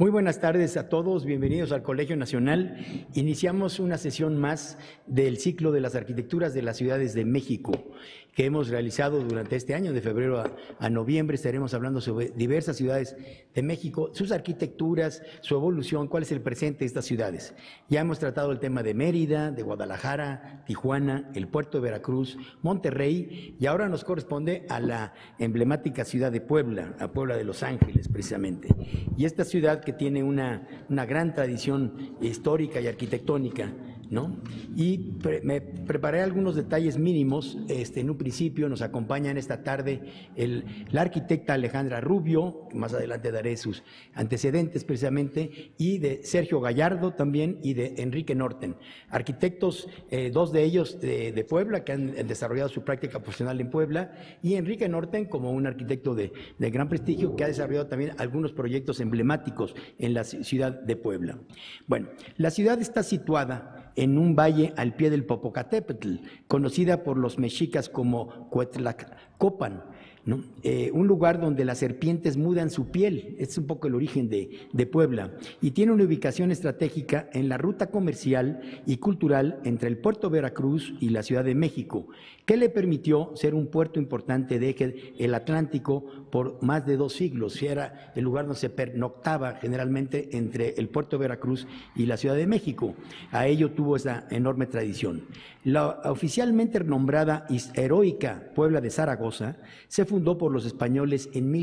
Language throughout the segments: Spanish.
Muy buenas tardes a todos, bienvenidos al Colegio Nacional. Iniciamos una sesión más del ciclo de las arquitecturas de las ciudades de México que hemos realizado durante este año, de febrero a noviembre. Estaremos hablando sobre diversas ciudades de México, sus arquitecturas, su evolución, cuál es el presente de estas ciudades. Ya hemos tratado el tema de Mérida, de Guadalajara, Tijuana, el puerto de Veracruz, Monterrey, y ahora nos corresponde a la emblemática ciudad de Puebla, a Puebla de Los Ángeles precisamente. Y esta ciudad que tiene una gran tradición histórica y arquitectónica, ¿no? Y me preparé algunos detalles mínimos. En un principio nos acompañan esta tarde la arquitecta Alejandra Rubio, más adelante daré sus antecedentes precisamente, y de Sergio Gallardo también, y de Enrique Norten, arquitectos, dos de ellos de Puebla, que han desarrollado su práctica profesional en Puebla, y Enrique Norten como un arquitecto de gran prestigio que ha desarrollado también algunos proyectos emblemáticos en la ciudad de Puebla. Bueno, la ciudad está situada en un valle al pie del Popocatépetl, conocida por los mexicas como Cuetlacopan, ¿no? Un lugar donde las serpientes mudan su piel. Es un poco el origen de Puebla, y tiene una ubicación estratégica en la ruta comercial y cultural entre el puerto de Veracruz y la Ciudad de México, que le permitió ser un puerto importante de eje el Atlántico por más de 2 siglos. Era el lugar donde se pernoctaba generalmente entre el puerto de Veracruz y la Ciudad de México. A ello tuvo esa enorme tradición. La oficialmente nombrada heroica Puebla de Zaragoza se fundó por los españoles en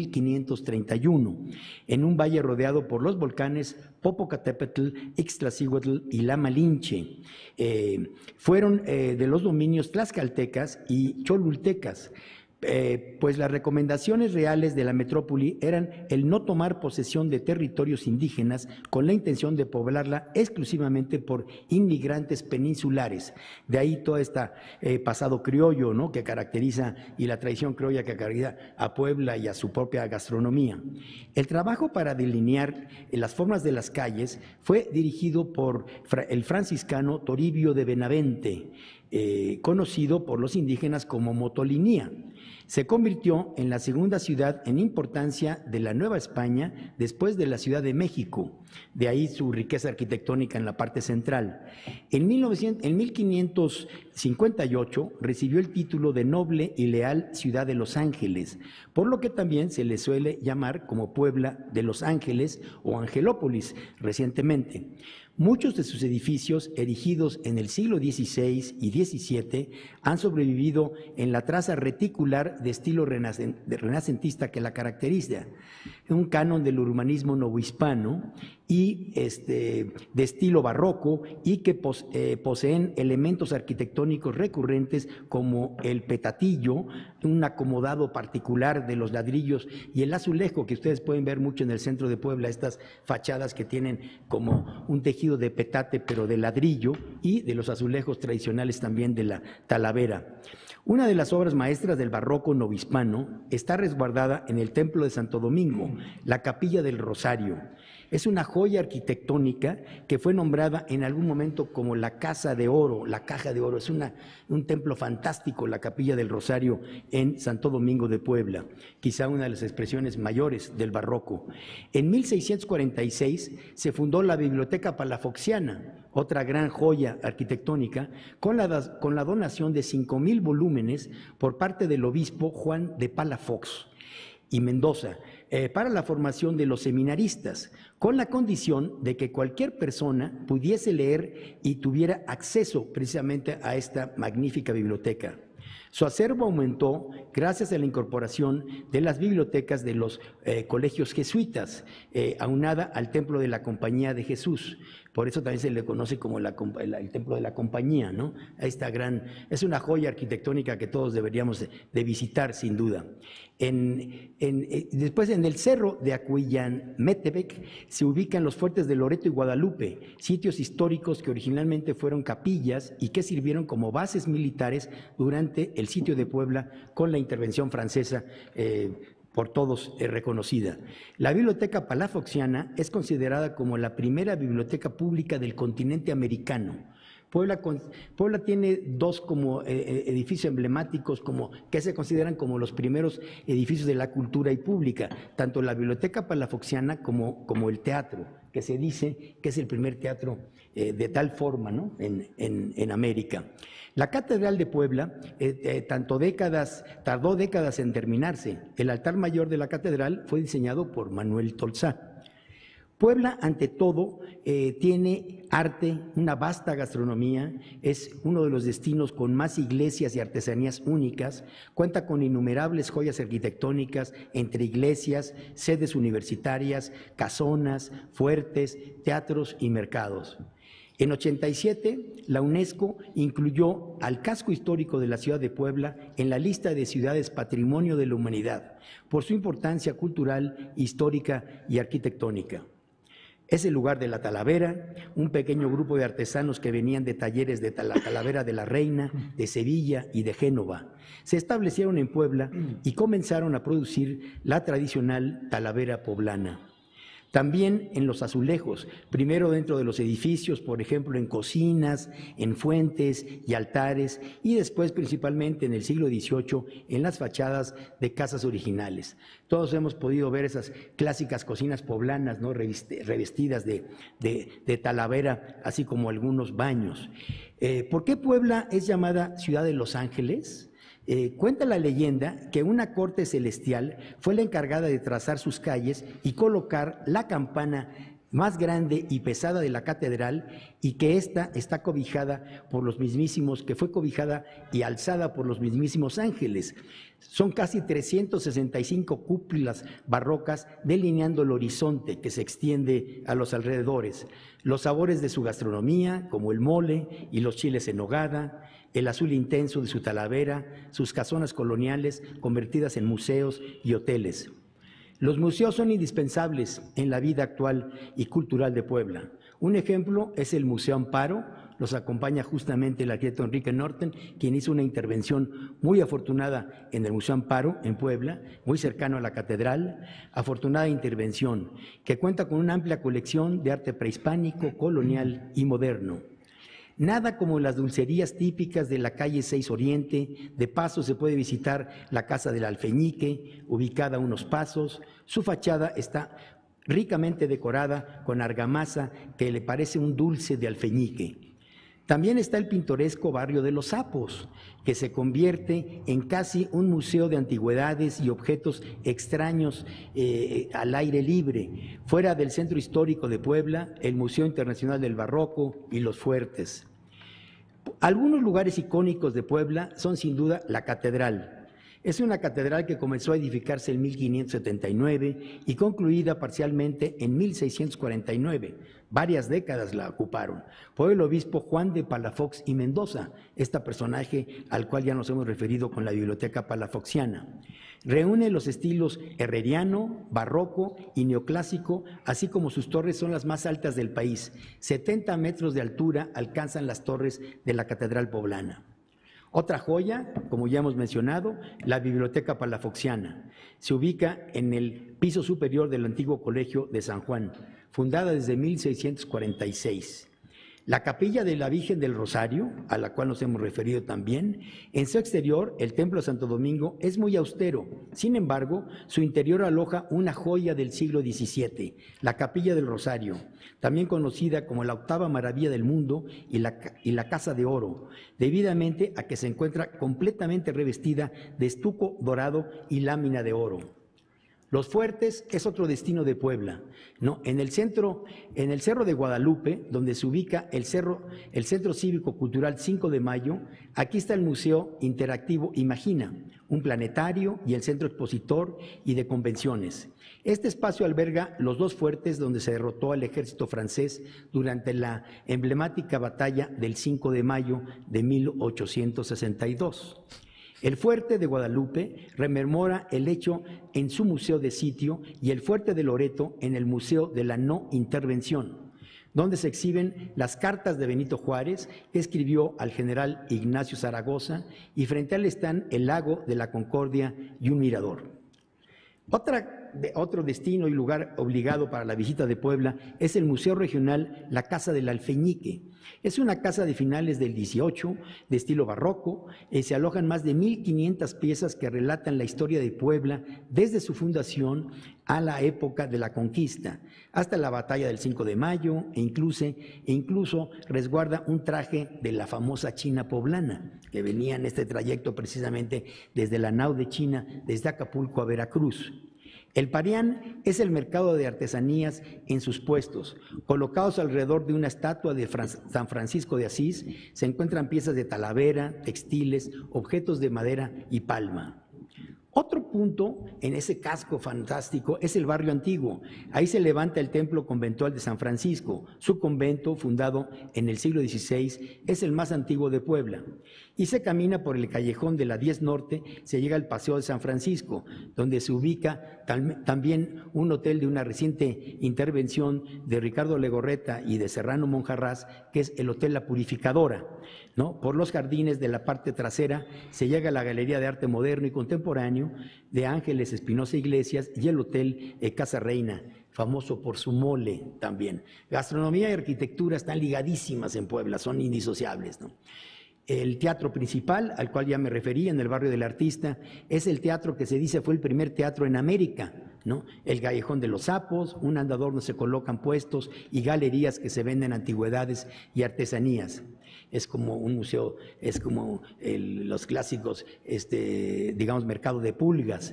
1531, en un valle rodeado por los volcanes Popocatépetl, Ixtlacíhuatl y la Malinche. Fueron de los dominios tlaxcaltecas y cholultecas. Pues las recomendaciones reales de la metrópoli eran el no tomar posesión de territorios indígenas con la intención de poblarla exclusivamente por inmigrantes peninsulares. De ahí todo este pasado criollo, ¿no?, que caracteriza, y la tradición criolla que caracteriza a Puebla y a su propia gastronomía. El trabajo para delinear las formas de las calles fue dirigido por el franciscano Toribio de Benavente, conocido por los indígenas como Motolinía. Se convirtió en la segunda ciudad en importancia de la Nueva España después de la Ciudad de México, de ahí su riqueza arquitectónica en la parte central. En 1558 recibió el título de noble y leal ciudad de Los Ángeles, por lo que también se le suele llamar como Puebla de Los Ángeles o Angelópolis recientemente. Muchos de sus edificios, erigidos en el siglo XVI y XVII, han sobrevivido en la traza reticular de estilo renacentista que la caracteriza, un canon del urbanismo novohispano y de estilo barroco, y que poseen elementos arquitectónicos recurrentes como el petatillo, un acomodado particular de los ladrillos, y el azulejo, que ustedes pueden ver mucho en el centro de Puebla, estas fachadas que tienen como un tejido de petate pero de ladrillo, y de los azulejos tradicionales también de la Talavera. Una de las obras maestras del barroco novohispano está resguardada en el Templo de Santo Domingo, la Capilla del Rosario. Es una joya arquitectónica que fue nombrada en algún momento como la Casa de Oro, la Caja de Oro. Es un templo fantástico, la Capilla del Rosario en Santo Domingo de Puebla, quizá una de las expresiones mayores del barroco. En 1646 se fundó la Biblioteca Palafoxiana, otra gran joya arquitectónica, con la donación de 5,000 volúmenes por parte del obispo Juan de Palafox y Mendoza, para la formación de los seminaristas, con la condición de que cualquier persona pudiese leer y tuviera acceso precisamente a esta magnífica biblioteca. Su acervo aumentó gracias a la incorporación de las bibliotecas de los colegios jesuitas, aunada al Templo de la Compañía de Jesús. Por eso también se le conoce como el Templo de la Compañía, ¿no? Es una joya arquitectónica que todos deberíamos de visitar, sin duda. Después, en el cerro de Acuillan-Metepec se ubican los fuertes de Loreto y Guadalupe, sitios históricos que originalmente fueron capillas y que sirvieron como bases militares durante el sitio de Puebla con la intervención francesa, por todos reconocida. La Biblioteca Palafoxiana es considerada como la primera biblioteca pública del continente americano. Puebla tiene dos como edificios emblemáticos que se consideran como los primeros edificios de la cultura y pública, tanto la Biblioteca Palafoxiana como el teatro, que se dice que es el primer teatro de tal forma, ¿no?, en América. La Catedral de Puebla tardó décadas en terminarse. El altar mayor de la catedral fue diseñado por Manuel Tolsá. Puebla, ante todo, tiene arte, una vasta gastronomía, es uno de los destinos con más iglesias y artesanías únicas, cuenta con innumerables joyas arquitectónicas entre iglesias, sedes universitarias, casonas, fuertes, teatros y mercados. En 87, la UNESCO incluyó al casco histórico de la ciudad de Puebla en la lista de ciudades Patrimonio de la Humanidad por su importancia cultural, histórica y arquitectónica. Es el lugar de la Talavera, un pequeño grupo de artesanos que venían de talleres de la Talavera de la Reina, de Sevilla y de Génova. Se establecieron en Puebla y comenzaron a producir la tradicional talavera poblana. También en los azulejos, primero dentro de los edificios, por ejemplo en cocinas, en fuentes y altares, y después principalmente en el siglo XVIII en las fachadas de casas originales. Todos hemos podido ver esas clásicas cocinas poblanas, ¿no?, revestidas de talavera, así como algunos baños. ¿Por qué Puebla es llamada Ciudad de los Ángeles? Cuenta la leyenda que una corte celestial fue la encargada de trazar sus calles y colocar la campana más grande y pesada de la catedral, y que ésta está cobijada por los mismísimos, que fue cobijada y alzada por los mismísimos ángeles. Son casi 365 cúpulas barrocas delineando el horizonte que se extiende a los alrededores. Los sabores de su gastronomía, como el mole y los chiles en nogada, el azul intenso de su talavera, sus casonas coloniales convertidas en museos y hoteles. Los museos son indispensables en la vida actual y cultural de Puebla. Un ejemplo es el Museo Amparo. Los acompaña justamente el arquitecto Enrique Norten, quien hizo una intervención muy afortunada en el Museo Amparo, en Puebla, muy cercano a la catedral. Afortunada intervención, que cuenta con una amplia colección de arte prehispánico, colonial y moderno. Nada como las dulcerías típicas de la calle 6 Oriente. De paso se puede visitar la Casa del Alfeñique, ubicada a unos pasos. Su fachada está ricamente decorada con argamasa que le parece un dulce de alfeñique. También está el pintoresco barrio de Los Sapos, que se convierte en casi un museo de antigüedades y objetos extraños al aire libre. Fuera del centro histórico de Puebla, el Museo Internacional del Barroco y los fuertes. Algunos lugares icónicos de Puebla son sin duda la catedral. Es una catedral que comenzó a edificarse en 1579 y concluida parcialmente en 1649. Varias décadas la ocuparon por el obispo Juan de Palafox y Mendoza, este personaje al cual ya nos hemos referido con la Biblioteca Palafoxiana. Reúne los estilos herreriano, barroco y neoclásico, así como sus torres son las más altas del país. 70 metros de altura alcanzan las torres de la Catedral Poblana. Otra joya, como ya hemos mencionado, la Biblioteca Palafoxiana. Se ubica en el piso superior del antiguo Colegio de San Juan, fundada desde 1646. La Capilla de la Virgen del Rosario, a la cual nos hemos referido también, en su exterior, el Templo de Santo Domingo es muy austero. Sin embargo, su interior aloja una joya del siglo XVII, la Capilla del Rosario, también conocida como la octava maravilla del mundo y la Casa de Oro, debidamente a que se encuentra completamente revestida de estuco dorado y lámina de oro. Los Fuertes es otro destino de Puebla, ¿no? En el Cerro de Guadalupe, donde se ubica el Centro Cívico Cultural 5 de Mayo, aquí está el Museo Interactivo Imagina, un planetario y el centro expositor y de convenciones. Este espacio alberga los dos fuertes donde se derrotó al ejército francés durante la emblemática batalla del 5 de mayo de 1862. El Fuerte de Guadalupe rememora el hecho en su museo de sitio y el Fuerte de Loreto en el Museo de la No Intervención, donde se exhiben las cartas de Benito Juárez que escribió al general Ignacio Zaragoza, y frente a él están el lago de la Concordia y un mirador. Otra otro destino y lugar obligado para la visita de Puebla es el Museo Regional La Casa del Alfeñique. Es una casa de finales del 18, de estilo barroco, se alojan más de 1,500 piezas que relatan la historia de Puebla desde su fundación a la época de la conquista, hasta la batalla del 5 de mayo, e incluso resguarda un traje de la famosa China poblana, que venía en este trayecto precisamente desde la nao de China, desde Acapulco a Veracruz. El Parián es el mercado de artesanías en sus puestos. Colocados alrededor de una estatua de San Francisco de Asís, se encuentran piezas de talavera, textiles, objetos de madera y palma. Otro punto en ese casco fantástico es el barrio antiguo. Ahí se levanta el templo conventual de San Francisco. Su convento, fundado en el siglo XVI, es el más antiguo de Puebla. Y se camina por el callejón de la 10 Norte, se llega al Paseo de San Francisco, donde se ubica también un hotel de una reciente intervención de Ricardo Legorreta y de Serrano Monjarrás, que es el Hotel La Purificadora, ¿no? Por los jardines de la parte trasera se llega a la Galería de Arte Moderno y Contemporáneo de Ángeles Espinosa Iglesias y el Hotel Casa Reina, famoso por su mole también. Gastronomía y arquitectura están ligadísimas en Puebla, son indisociables, ¿no? El teatro principal, al cual ya me referí, en el barrio del Artista, es el teatro que se dice fue el primer teatro en América, ¿no? El Callejón de los Sapos, un andador donde se colocan puestos y galerías que se venden antigüedades y artesanías. Es como un museo, es como los clásicos, digamos, mercado de pulgas.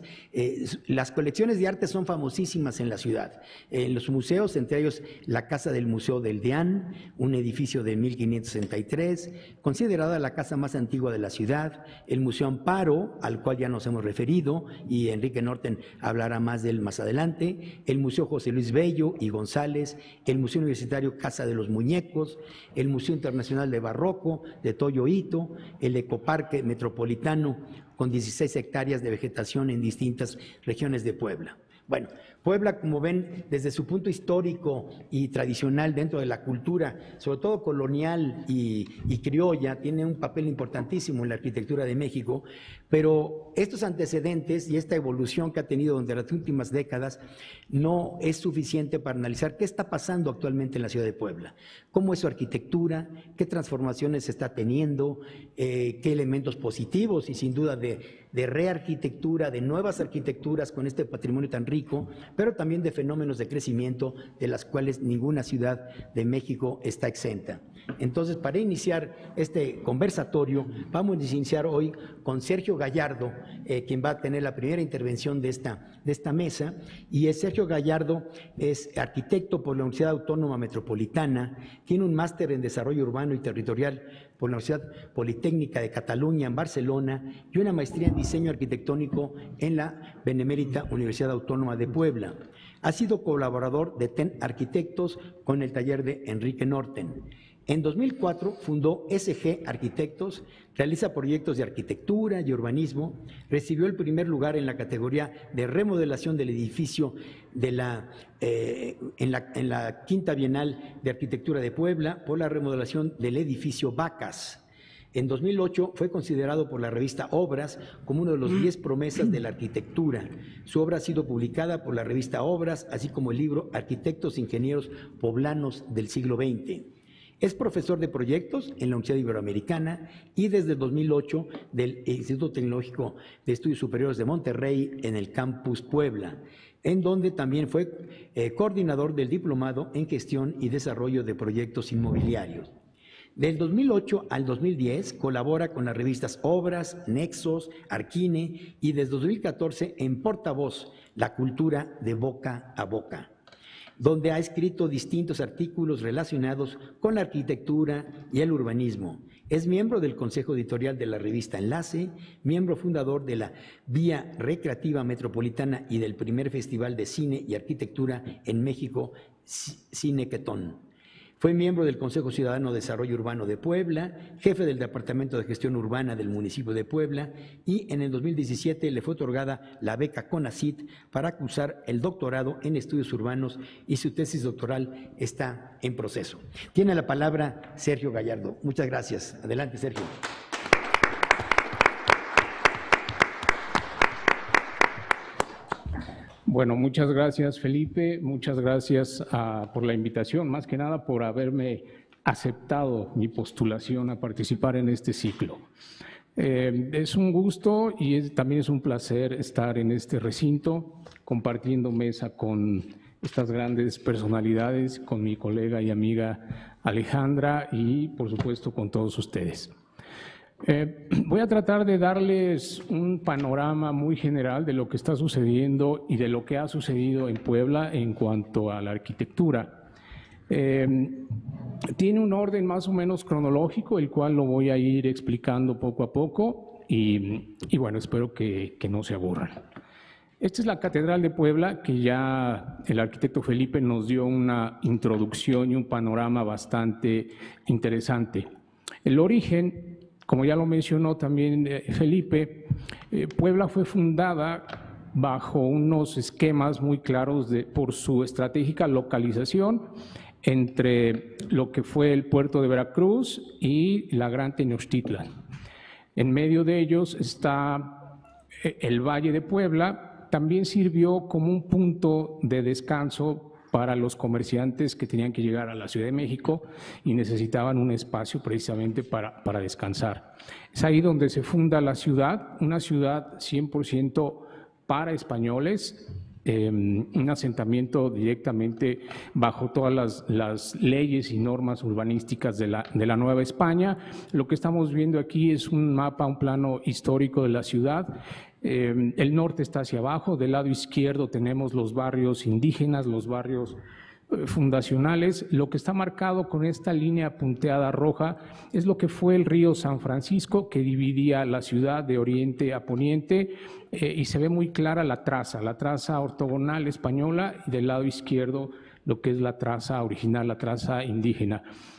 Las colecciones de arte son famosísimas en la ciudad. En los museos, entre ellos la Casa del Museo del Dián, un edificio de 1563, considerada la casa más antigua de la ciudad, el Museo Amparo, al cual ya nos hemos referido, y Enrique Norten hablará más de él más adelante, el Museo José Luis Bello y González, el Museo Universitario Casa de los Muñecos, el Museo Internacional de Barroco, de Toyo Ito, el Ecoparque Metropolitano con 16 hectáreas de vegetación en distintas regiones de Puebla. Bueno, Puebla, como ven, desde su punto histórico y tradicional dentro de la cultura, sobre todo colonial y criolla, tiene un papel importantísimo en la arquitectura de México, pero estos antecedentes y esta evolución que ha tenido durante las últimas décadas no es suficiente para analizar qué está pasando actualmente en la ciudad de Puebla, cómo es su arquitectura, qué transformaciones se está teniendo, qué elementos positivos y sin duda de rearquitectura, de nuevas arquitecturas con este patrimonio tan rico, pero también de fenómenos de crecimiento de las cuales ninguna ciudad de México está exenta. Entonces, para iniciar este conversatorio, vamos a iniciar hoy con Sergio Gallardo, quien va a tener la primera intervención de esta mesa, y Sergio Gallardo es arquitecto por la Universidad Autónoma Metropolitana, tiene un máster en Desarrollo Urbano y Territorial por la Universidad Politécnica de Cataluña en Barcelona y una maestría en Diseño Arquitectónico en la Benemérita Universidad Autónoma de Puebla. Ha sido colaborador de TEN Arquitectos con el taller de Enrique Norten. En 2004 fundó SG Arquitectos, realiza proyectos de arquitectura y urbanismo, recibió el primer lugar en la categoría de remodelación del edificio de en la Quinta Bienal de Arquitectura de Puebla por la remodelación del edificio Vacas. En 2008 fue considerado por la revista Obras como uno de los 10 promesas de la arquitectura. Su obra ha sido publicada por la revista Obras, así como el libro Arquitectos e Ingenieros Poblanos del siglo XX. Es profesor de proyectos en la Universidad Iberoamericana y desde el 2008 del Instituto Tecnológico de Estudios Superiores de Monterrey en el Campus Puebla, en donde también fue coordinador del Diplomado en Gestión y Desarrollo de Proyectos Inmobiliarios. Del 2008 al 2010 colabora con las revistas Obras, Nexos, Arquine y desde 2014 en Portavoz, La Cultura de Boca a Boca, donde ha escrito distintos artículos relacionados con la arquitectura y el urbanismo. Es miembro del Consejo Editorial de la revista Enlace, miembro fundador de la Vía Recreativa Metropolitana y del primer Festival de Cine y Arquitectura en México, Cinequetón. Fue miembro del Consejo Ciudadano de Desarrollo Urbano de Puebla, jefe del Departamento de Gestión Urbana del municipio de Puebla y en el 2017 le fue otorgada la beca CONACYT para cursar el doctorado en estudios urbanos y su tesis doctoral está en proceso. Tiene la palabra Sergio Gallardo. Muchas gracias. Adelante, Sergio. Bueno, muchas gracias, Felipe. Muchas gracias por la invitación, más que nada por haberme aceptado mi postulación a participar en este ciclo. Es un gusto y también es un placer estar en este recinto compartiendo mesa con estas grandes personalidades, con mi colega y amiga Alejandra y, por supuesto, con todos ustedes. Voy a tratar de darles un panorama muy general de lo que está sucediendo y de lo que ha sucedido en Puebla en cuanto a la arquitectura. Tiene un orden más o menos cronológico, el cual lo voy a ir explicando poco a poco y bueno, espero que no se aburran. Esta es la Catedral de Puebla, que ya el arquitecto Felipe nos dio una introducción y un panorama bastante interesante. El origen, como ya lo mencionó también Felipe, Puebla fue fundada bajo unos esquemas muy claros por su estratégica localización entre lo que fue el puerto de Veracruz y la Gran Tenochtitlan. En medio de ellos está el Valle de Puebla. También sirvió como un punto de descanso para los comerciantes que tenían que llegar a la Ciudad de México y necesitaban un espacio precisamente para descansar. Es ahí donde se funda la ciudad, una ciudad 100% para españoles, un asentamiento directamente bajo todas las leyes y normas urbanísticas de la Nueva España. Lo que estamos viendo aquí es un mapa, un plano histórico de la ciudad. El norte está hacia abajo, del lado izquierdo tenemos los barrios indígenas, los barrios fundacionales. Lo que está marcado con esta línea punteada roja es lo que fue el río San Francisco, que dividía la ciudad de oriente a poniente, y se ve muy clara la traza ortogonal española, y del lado izquierdo lo que es la traza original, la traza indígena.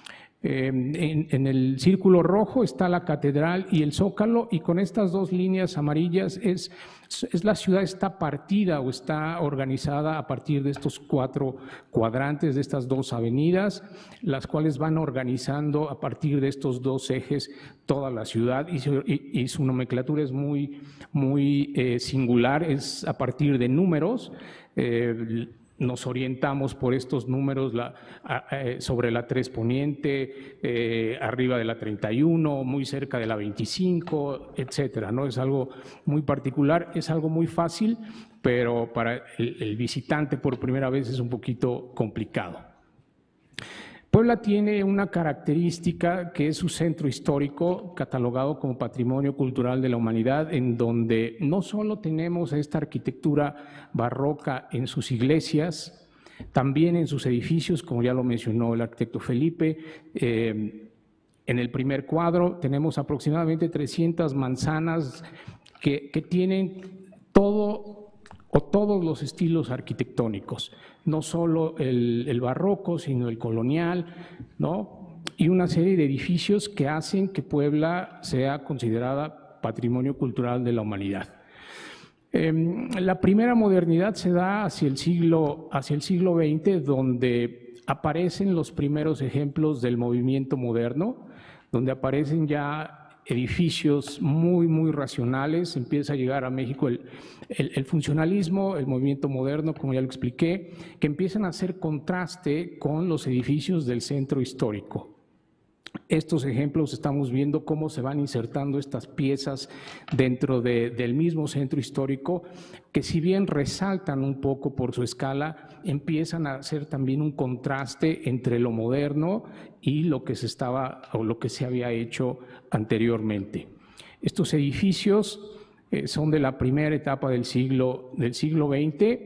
En el círculo rojo está la catedral y el zócalo, y con estas dos líneas amarillas la ciudad está partida o está organizada a partir de estos 4 cuadrantes, de estas 2 avenidas, las cuales van organizando a partir de estos 2 ejes toda la ciudad, y su nomenclatura es muy singular, es a partir de números. Nos orientamos por estos números sobre la 3 Poniente, arriba de la 31, muy cerca de la 25, etcétera, ¿no? Es algo muy particular, es algo muy fácil, pero para el visitante por primera vez es un poquito complicado. Puebla tiene una característica que es su centro histórico, catalogado como Patrimonio Cultural de la Humanidad, en donde no solo tenemos esta arquitectura barroca en sus iglesias, también en sus edificios, como ya lo mencionó el arquitecto Felipe. En el primer cuadro tenemos aproximadamente 300 manzanas que tienen todos los estilos arquitectónicos, no solo el barroco, sino el colonial, ¿no? Y una serie de edificios que hacen que Puebla sea considerada Patrimonio Cultural de la Humanidad. La primera modernidad se da hacia el siglo XX, donde aparecen los primeros ejemplos del movimiento moderno, donde aparecen ya edificios muy racionales. Empieza a llegar a México el funcionalismo, el movimiento moderno, como ya lo expliqué, que empiezan a hacer contraste con los edificios del centro histórico. Estos ejemplos estamos viendo cómo se van insertando estas piezas dentro del mismo centro histórico, que si bien resaltan un poco por su escala, empiezan a hacer también un contraste entre lo moderno y lo que se había hecho anteriormente. Estos edificios son de la primera etapa del siglo XX,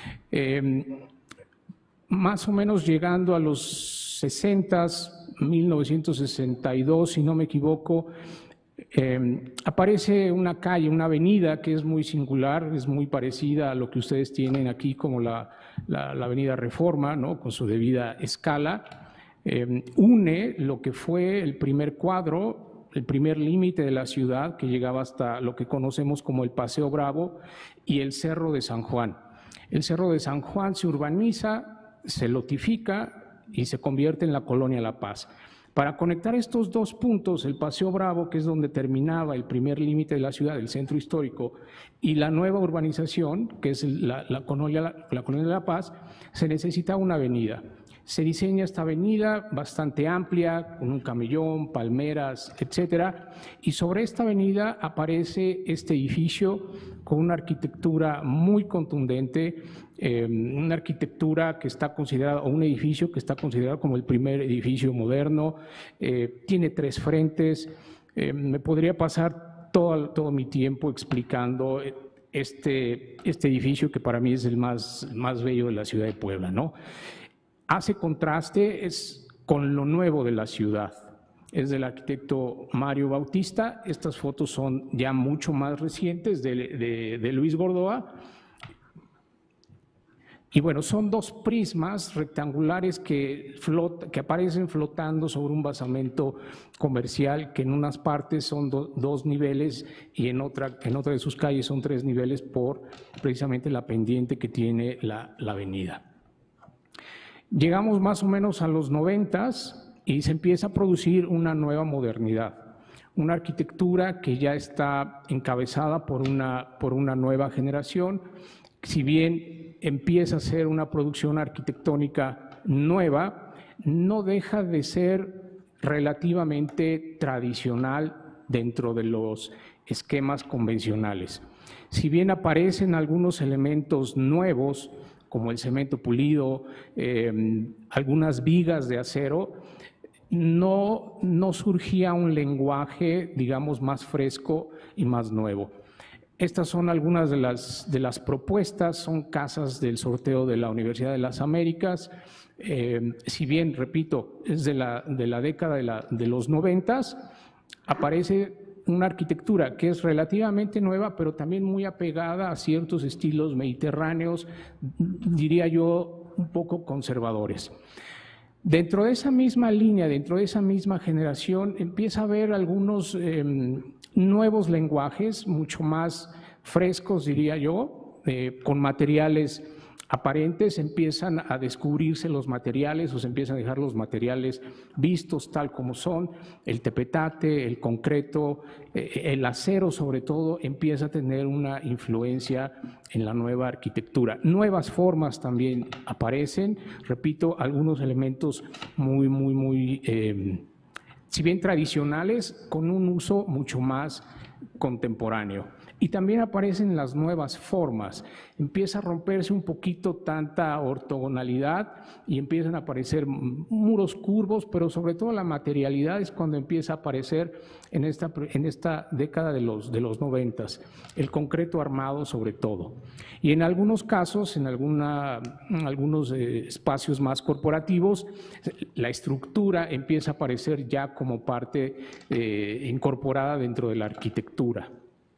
más o menos llegando a los 60s, 1962, si no me equivoco, aparece una calle, una avenida que es muy singular, es muy parecida a lo que ustedes tienen aquí como la avenida Reforma, ¿no? Con su debida escala. Une lo que fue el primer cuadro, el primer límite de la ciudad, que llegaba hasta lo que conocemos como el Paseo Bravo, y el Cerro de San Juan. El Cerro de San Juan se urbaniza, se lotifica y se convierte en la Colonia La Paz. Para conectar estos dos puntos, el Paseo Bravo, que es donde terminaba el primer límite de la ciudad, el centro histórico, y la nueva urbanización, que es la colonia de La Paz, se necesita una avenida. Se diseña esta avenida bastante amplia, con un camellón, palmeras, etcétera, y sobre esta avenida aparece este edificio con una arquitectura muy contundente, una arquitectura que está considerada, o un edificio que está considerado como el primer edificio moderno, tiene 3 frentes. Me podría pasar todo mi tiempo explicando este edificio que para mí es el más bello de la ciudad de Puebla, ¿no? Hace contraste con lo nuevo de la ciudad. Es del arquitecto Mario Bautista. Estas fotos son ya mucho más recientes de Luis Gordoa. Y bueno, son 2 prismas rectangulares que aparecen flotando sobre un basamento comercial que en unas partes son 2 niveles y en otra de sus calles son 3 niveles por precisamente la pendiente que tiene la avenida. Llegamos más o menos a los 90s y se empieza a producir una nueva modernidad, una arquitectura que ya está encabezada por una nueva generación. Si bien empieza a ser una producción arquitectónica nueva, no deja de ser relativamente tradicional dentro de los esquemas convencionales. Si bien aparecen algunos elementos nuevos, como el cemento pulido, algunas vigas de acero, no surgía un lenguaje, digamos, más fresco y más nuevo. Estas son algunas de las propuestas, son casas del sorteo de la Universidad de las Américas. Si bien, repito, es de la década de los 90s, aparece una arquitectura que es relativamente nueva, pero también muy apegada a ciertos estilos mediterráneos, diría yo, un poco conservadores. Dentro de esa misma línea, dentro de esa misma generación, empieza a haber algunos nuevos lenguajes, mucho más frescos, diría yo, con materiales aparentes, empiezan a descubrirse los materiales o se empiezan a dejar los materiales vistos tal como son. El tepetate, el concreto, el acero sobre todo empieza a tener una influencia en la nueva arquitectura. Nuevas formas también aparecen, repito, algunos elementos muy, si bien tradicionales, con un uso mucho más contemporáneo. Y también aparecen las nuevas formas, empieza a romperse un poquito tanta ortogonalidad y empiezan a aparecer muros curvos, pero sobre todo la materialidad es cuando empieza a aparecer en esta década de los 90s, el concreto armado sobre todo. Y en algunos casos, en algunos espacios más corporativos, la estructura empieza a aparecer ya como parte incorporada dentro de la arquitectura.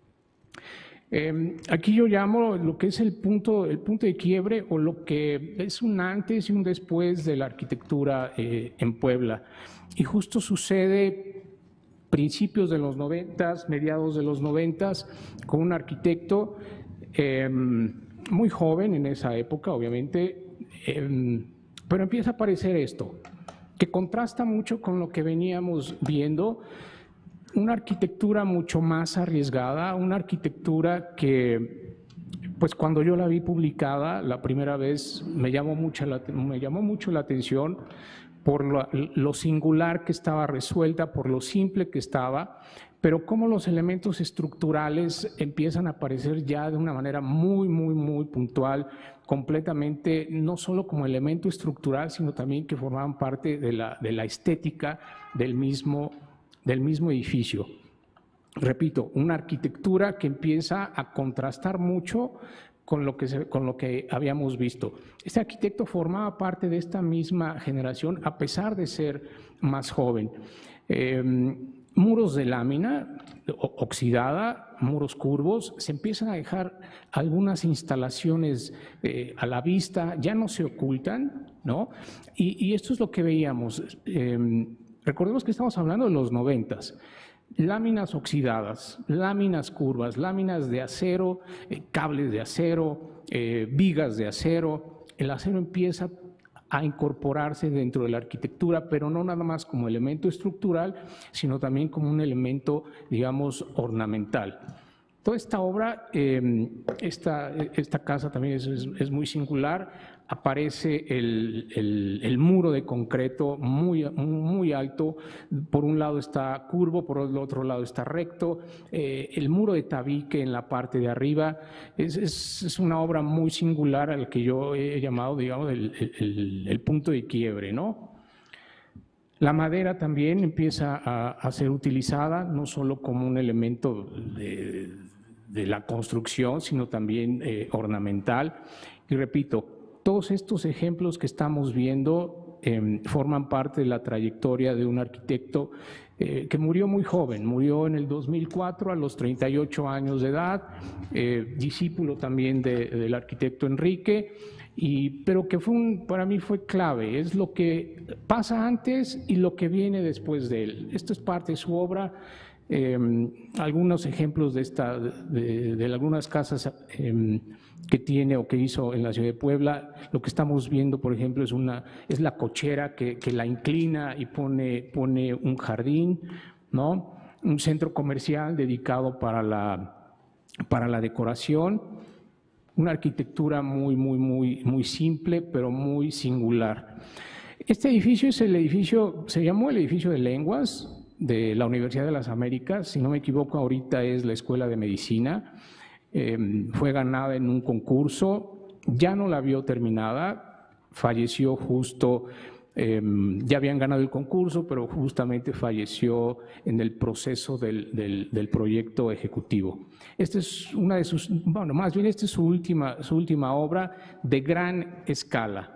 Aquí yo llamo lo que es el punto de quiebre o lo que es un antes y un después de la arquitectura en Puebla. Y justo sucede principios de los 90s, mediados de los 90s, con un arquitecto muy joven en esa época, obviamente, pero empieza a aparecer esto, que contrasta mucho con lo que veníamos viendo. Una arquitectura mucho más arriesgada, una arquitectura que, pues cuando yo la vi publicada la primera vez, me llamó mucho la atención por lo singular que estaba resuelta, por lo simple que estaba, pero cómo los elementos estructurales empiezan a aparecer ya de una manera muy puntual, completamente, no solo como elemento estructural, sino también que formaban parte de la estética del mismo edificio. Repito, una arquitectura que empieza a contrastar mucho con lo que habíamos visto. Este arquitecto formaba parte de esta misma generación a pesar de ser más joven. Muros de lámina oxidada, muros curvos, se empiezan a dejar algunas instalaciones a la vista, ya no se ocultan, ¿no? Y esto es lo que veíamos. Recordemos que estamos hablando de los 90s. Láminas oxidadas, láminas curvas, láminas de acero, cables de acero, vigas de acero. El acero empieza a incorporarse dentro de la arquitectura, pero no nada más como elemento estructural, sino también como un elemento, digamos, ornamental. Toda esta obra, esta casa también es muy singular. Aparece el muro de concreto muy alto. Por un lado está curvo, por el otro lado está recto. El muro de tabique en la parte de arriba es una obra muy singular al que yo he llamado, digamos, el punto de quiebre, ¿no? La madera también empieza a ser utilizada no solo como un elemento de la construcción, sino también ornamental. Y repito, todos estos ejemplos que estamos viendo forman parte de la trayectoria de un arquitecto que murió muy joven, murió en el 2004 a los 38 años de edad, discípulo también del arquitecto Enrique, pero que para mí fue clave, es lo que pasa antes y lo que viene después de él. Esto es parte de su obra. Algunos ejemplos de algunas casas que tiene o que hizo en la ciudad de Puebla. Lo que estamos viendo, por ejemplo, es la cochera que la inclina y pone un jardín, ¿no? Un centro comercial dedicado para la decoración. Una arquitectura muy simple, pero muy singular. Este edificio se llamó el edificio de lenguas de la Universidad de las Américas, si no me equivoco ahorita es la Escuela de Medicina, fue ganada en un concurso, ya no la vio terminada, falleció justo, ya habían ganado el concurso, pero justamente falleció en el proceso del proyecto ejecutivo. Esta es una de sus, bueno, más bien esta es su última obra de gran escala.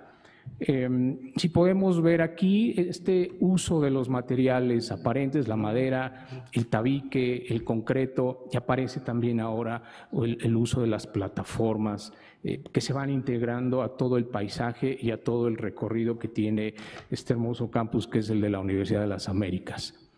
Si podemos ver aquí este uso de los materiales aparentes, la madera, el tabique, el concreto, y aparece también ahora el uso de las plataformas que se van integrando a todo el paisaje y a todo el recorrido que tiene este hermoso campus que es el de la Universidad de las Américas.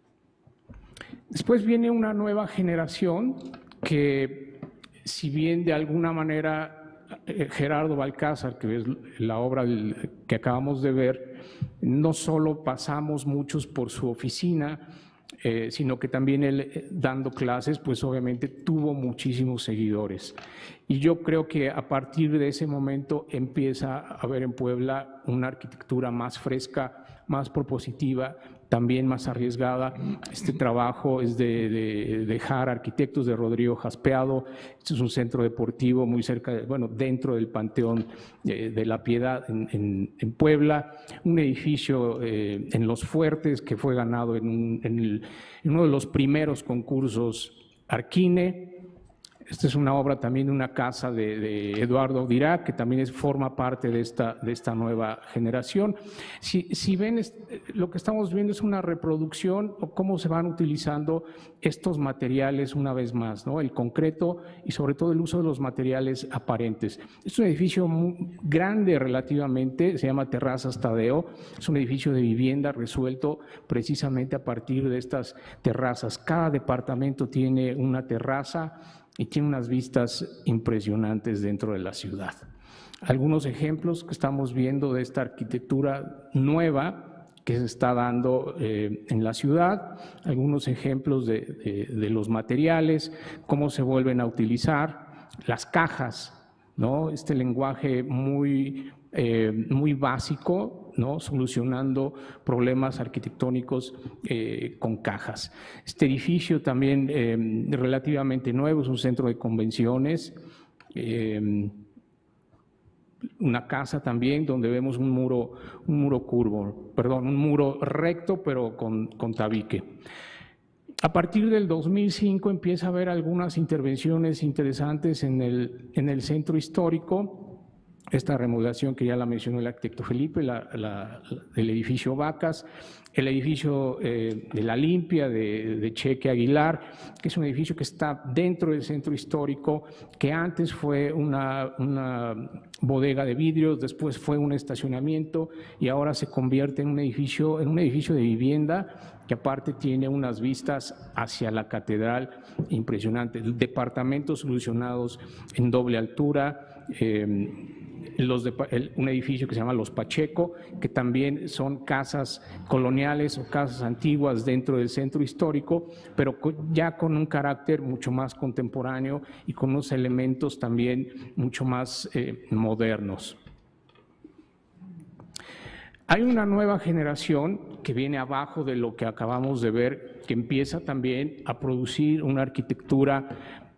Después viene una nueva generación que, si bien de alguna manera Gerardo Balcázar, que es la obra que acabamos de ver, no solo pasamos muchos por su oficina, sino que también él dando clases, pues obviamente tuvo muchísimos seguidores. Y yo creo que a partir de ese momento empieza a haber en Puebla una arquitectura más fresca, más propositiva, también más arriesgada. Este trabajo es de JAR Arquitectos, de Rodrigo Jaspeado. Este es un centro deportivo muy cerca, dentro del Panteón de la Piedad en Puebla. Un edificio en Los Fuertes que fue ganado en uno de los primeros concursos Arquine. Esta es una obra también de una casa de Eduardo Dirac, que también forma parte de esta nueva generación. Si ven, lo que estamos viendo es una reproducción o cómo se van utilizando estos materiales una vez más, ¿no? El concreto y sobre todo el uso de los materiales aparentes. Es un edificio muy grande relativamente, se llama Terrazas Tadeo, es un edificio de vivienda resuelto precisamente a partir de estas terrazas. Cada departamento tiene una terraza y tiene unas vistas impresionantes dentro de la ciudad. Algunos ejemplos que estamos viendo de esta arquitectura nueva que se está dando en la ciudad, algunos ejemplos de los materiales, cómo se vuelven a utilizar, las cajas, ¿no? Este lenguaje muy básico, ¿no? Solucionando problemas arquitectónicos con cajas. Este edificio también relativamente nuevo, es un centro de convenciones, una casa también donde vemos un muro recto pero con tabique. A partir del 2005 empieza a haber algunas intervenciones interesantes en el centro histórico. Esta remodelación que ya la mencionó el arquitecto Felipe, el edificio Vacas, el edificio de La Limpia de Cheque Aguilar, que es un edificio que está dentro del centro histórico, que antes fue una bodega de vidrios, después fue un estacionamiento y ahora se convierte en un edificio de vivienda que aparte tiene unas vistas hacia la catedral impresionantes, departamentos solucionados en doble altura, un edificio que se llama Los Pacheco, que también son casas coloniales o casas antiguas dentro del centro histórico, pero ya con un carácter mucho más contemporáneo y con unos elementos también mucho más modernos. Hay una nueva generación que viene abajo de lo que acabamos de ver, que empieza también a producir una arquitectura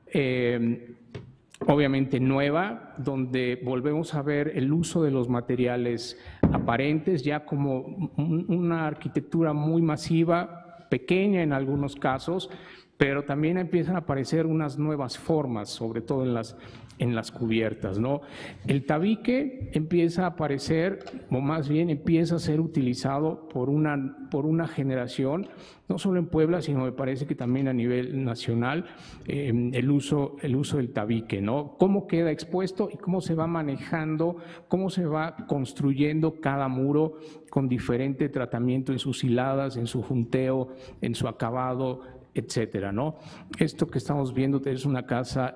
obviamente nueva, donde volvemos a ver el uso de los materiales aparentes, ya como una arquitectura muy masiva, pequeña en algunos casos, pero también empiezan a aparecer unas nuevas formas, sobre todo en las cubiertas, ¿no? El tabique empieza a aparecer, o más bien empieza a ser utilizado por una generación, no solo en Puebla, sino me parece que también a nivel nacional, el uso del tabique, ¿no? Cómo queda expuesto y cómo se va manejando, cómo se va construyendo cada muro con diferente tratamiento en sus hiladas, en su junteo, en su acabado, etcétera, ¿no? Esto que estamos viendo es una casa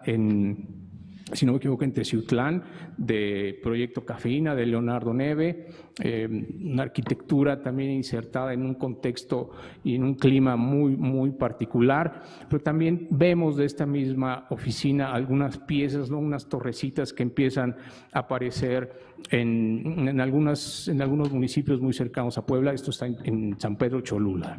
si no me equivoco, en Teciutlán, de Proyecto Cafeína, de Leonardo Neve, una arquitectura también insertada en un contexto y en un clima muy, muy particular, pero también vemos de esta misma oficina algunas piezas, ¿no? Unas torrecitas que empiezan a aparecer en algunos municipios muy cercanos a Puebla. Esto está en San Pedro Cholula.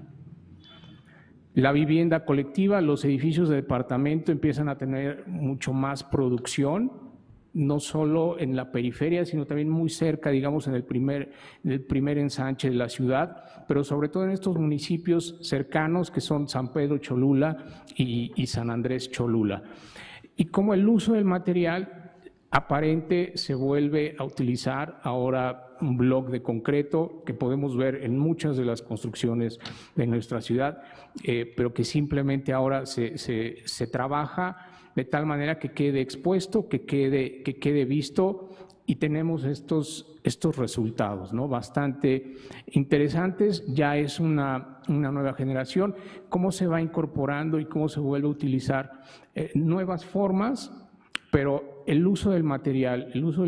La vivienda colectiva, los edificios de departamento empiezan a tener mucho más producción, no solo en la periferia, sino también muy cerca, digamos, en el primer ensanche de la ciudad, pero sobre todo en estos municipios cercanos que son San Pedro Cholula y San Andrés Cholula. Y como el uso del material aparente se vuelve a utilizar ahora un bloque de concreto que podemos ver en muchas de las construcciones de nuestra ciudad, pero que simplemente ahora se trabaja de tal manera que quede expuesto, que quede visto, y tenemos estos resultados, ¿no? Bastante interesantes. Ya es una nueva generación, cómo se va incorporando y cómo se vuelve a utilizar nuevas formas, pero el uso del material,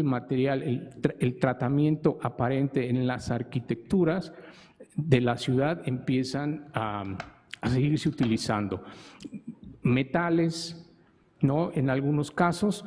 el tratamiento aparente en las arquitecturas de la ciudad empiezan a seguirse utilizando. Metales, ¿no? En algunos casos.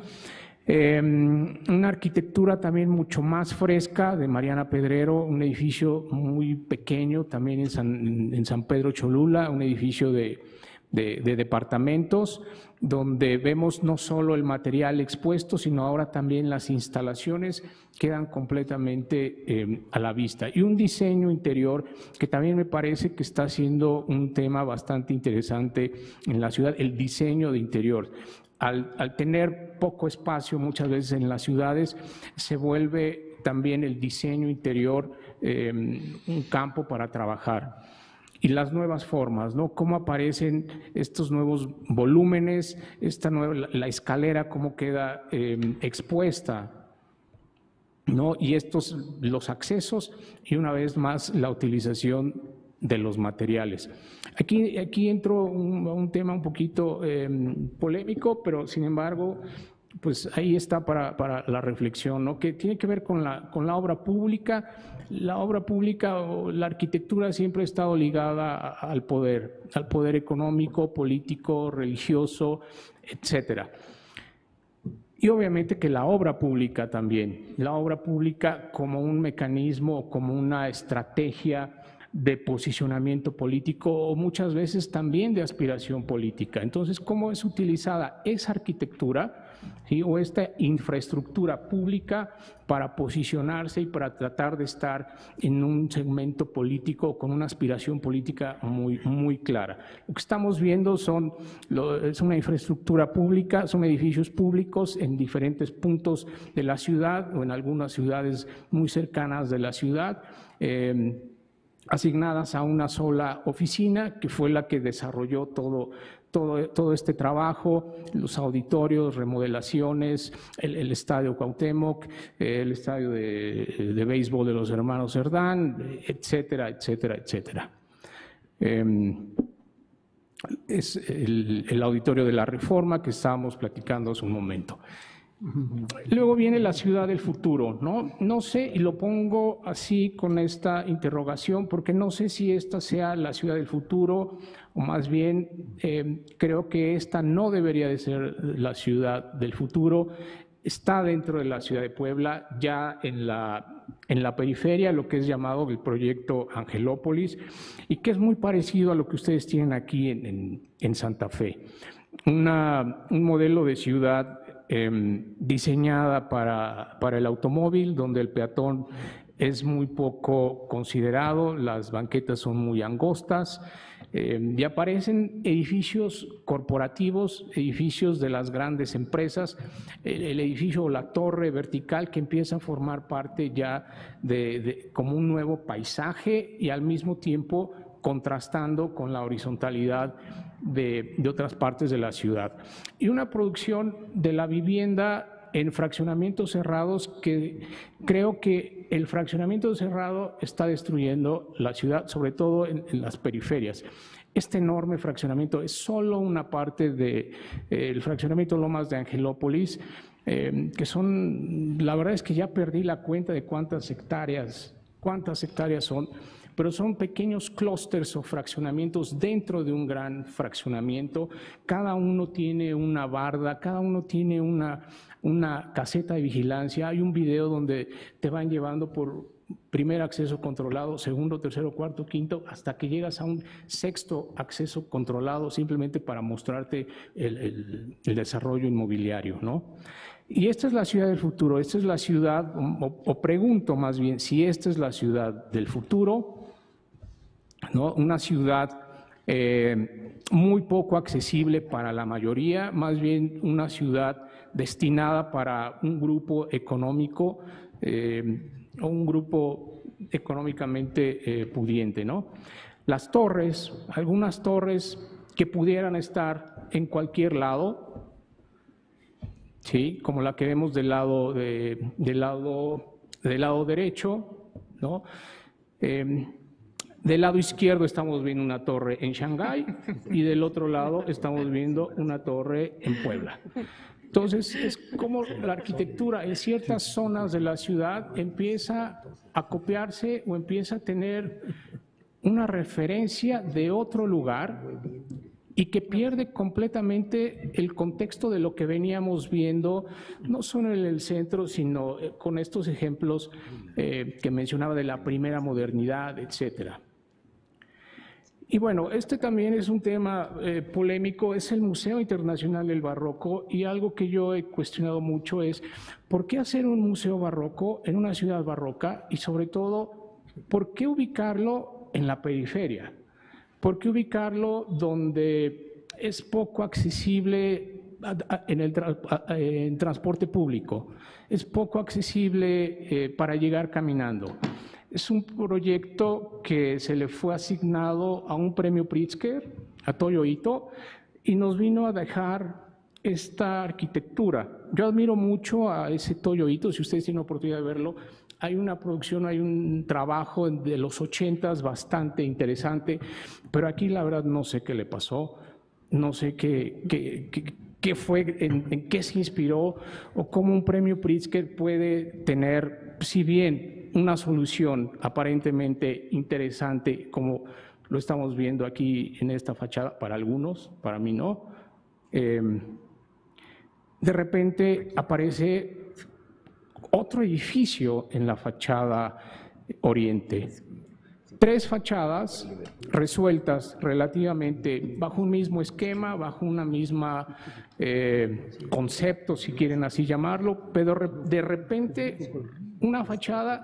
Una arquitectura también mucho más fresca de Mariana Pedrero, un edificio muy pequeño también en San Pedro Cholula, un edificio de departamentos, donde vemos no solo el material expuesto, sino ahora también las instalaciones quedan completamente a la vista. Y un diseño interior que también me parece que está siendo un tema bastante interesante en la ciudad, el diseño de interior. Al tener poco espacio muchas veces en las ciudades, se vuelve también el diseño interior un campo para trabajar. Y las nuevas formas, ¿no? Cómo aparecen estos nuevos volúmenes, la escalera, cómo queda expuesta, ¿no? Y los accesos, y una vez más la utilización de los materiales. Aquí entro a un tema un poquito polémico, pero sin embargo, pues ahí está para la reflexión, ¿no? Que tiene que ver con la obra pública. La obra pública o la arquitectura siempre ha estado ligada al poder económico, político, religioso, etcétera. Y obviamente que la obra pública también, la obra pública como un mecanismo, como una estrategia de posicionamiento político o muchas veces también de aspiración política. Entonces, ¿cómo es utilizada esa arquitectura, ¿sí? O esta infraestructura pública para posicionarse y para tratar de estar en un segmento político con una aspiración política muy, muy clara? Lo que estamos viendo es una infraestructura pública, son edificios públicos en diferentes puntos de la ciudad o en algunas ciudades muy cercanas de la ciudad, asignadas a una sola oficina, que fue la que desarrolló todo este trabajo, los auditorios, remodelaciones, el Estadio Cuauhtémoc, el estadio de béisbol de los hermanos Cerdán, etcétera, etcétera, etcétera. Es el Auditorio de la Reforma que estábamos platicando hace un momento. Luego viene la ciudad del futuro, ¿no? No sé, y lo pongo así con esta interrogación, porque no sé si esta sea la ciudad del futuro, o más bien creo que esta no debería de ser la ciudad del futuro. Está dentro de la ciudad de Puebla, ya en la periferia, lo que es llamado el proyecto Angelópolis, y que es muy parecido a lo que ustedes tienen aquí en Santa Fe. Un modelo de ciudad diseñada para el automóvil, donde el peatón es muy poco considerado, las banquetas son muy angostas, y aparecen edificios corporativos, edificios de las grandes empresas, el edificio o la torre vertical que empieza a formar parte ya como un nuevo paisaje y al mismo tiempo contrastando con la horizontalidad de otras partes de la ciudad. Y una producción de la vivienda en fraccionamientos cerrados que creo que el fraccionamiento cerrado está destruyendo la ciudad, sobre todo en las periferias. Este enorme fraccionamiento es solo una parte del fraccionamiento Lomas de Angelópolis, que son, la verdad es que ya perdí la cuenta de cuántas hectáreas son, pero son pequeños clústeres o fraccionamientos dentro de un gran fraccionamiento. Cada uno tiene una barda, cada uno tiene una caseta de vigilancia. Hay un video donde te van llevando por primer acceso controlado, segundo, tercero, cuarto, quinto, hasta que llegas a un sexto acceso controlado, simplemente para mostrarte el desarrollo inmobiliario, ¿no? Y esta es la ciudad del futuro, esta es la ciudad, o pregunto más bien si esta es la ciudad del futuro, ¿no? Una ciudad muy poco accesible para la mayoría, más bien una ciudad destinada para un grupo económico o un grupo económicamente pudiente, ¿no? Las torres, algunas torres que pudieran estar en cualquier lado, ¿sí? Como la que vemos del lado derecho, ¿no? Del lado izquierdo estamos viendo una torre en Shanghái y del otro lado estamos viendo una torre en Puebla. Entonces, es como la arquitectura en ciertas zonas de la ciudad empieza a copiarse o empieza a tener una referencia de otro lugar y que pierde completamente el contexto de lo que veníamos viendo, no solo en el centro, sino con estos ejemplos que mencionaba de la primera modernidad, etcétera. Y bueno, este también es un tema polémico, es el Museo Internacional del Barroco, y algo que yo he cuestionado mucho es ¿por qué hacer un museo barroco en una ciudad barroca? Y sobre todo, ¿por qué ubicarlo en la periferia? ¿Por qué ubicarlo donde es poco accesible en transporte público? Es poco accesible para llegar caminando. Es un proyecto que se le fue asignado a un premio Pritzker, a Toyo Ito, y nos vino a dejar esta arquitectura. Yo admiro mucho a ese Toyo Ito, si ustedes tienen oportunidad de verlo. Hay una producción, hay un trabajo de los 80s bastante interesante, pero aquí la verdad no sé qué le pasó, no sé qué fue, en qué se inspiró o cómo un premio Pritzker puede tener, si bien una solución aparentemente interesante, como lo estamos viendo aquí en esta fachada, para algunos, para mí no, de repente aparece otro edificio en la fachada oriente. 3 fachadas resueltas relativamente bajo un mismo esquema, bajo una misma concepto, si quieren así llamarlo, pero de repente una fachada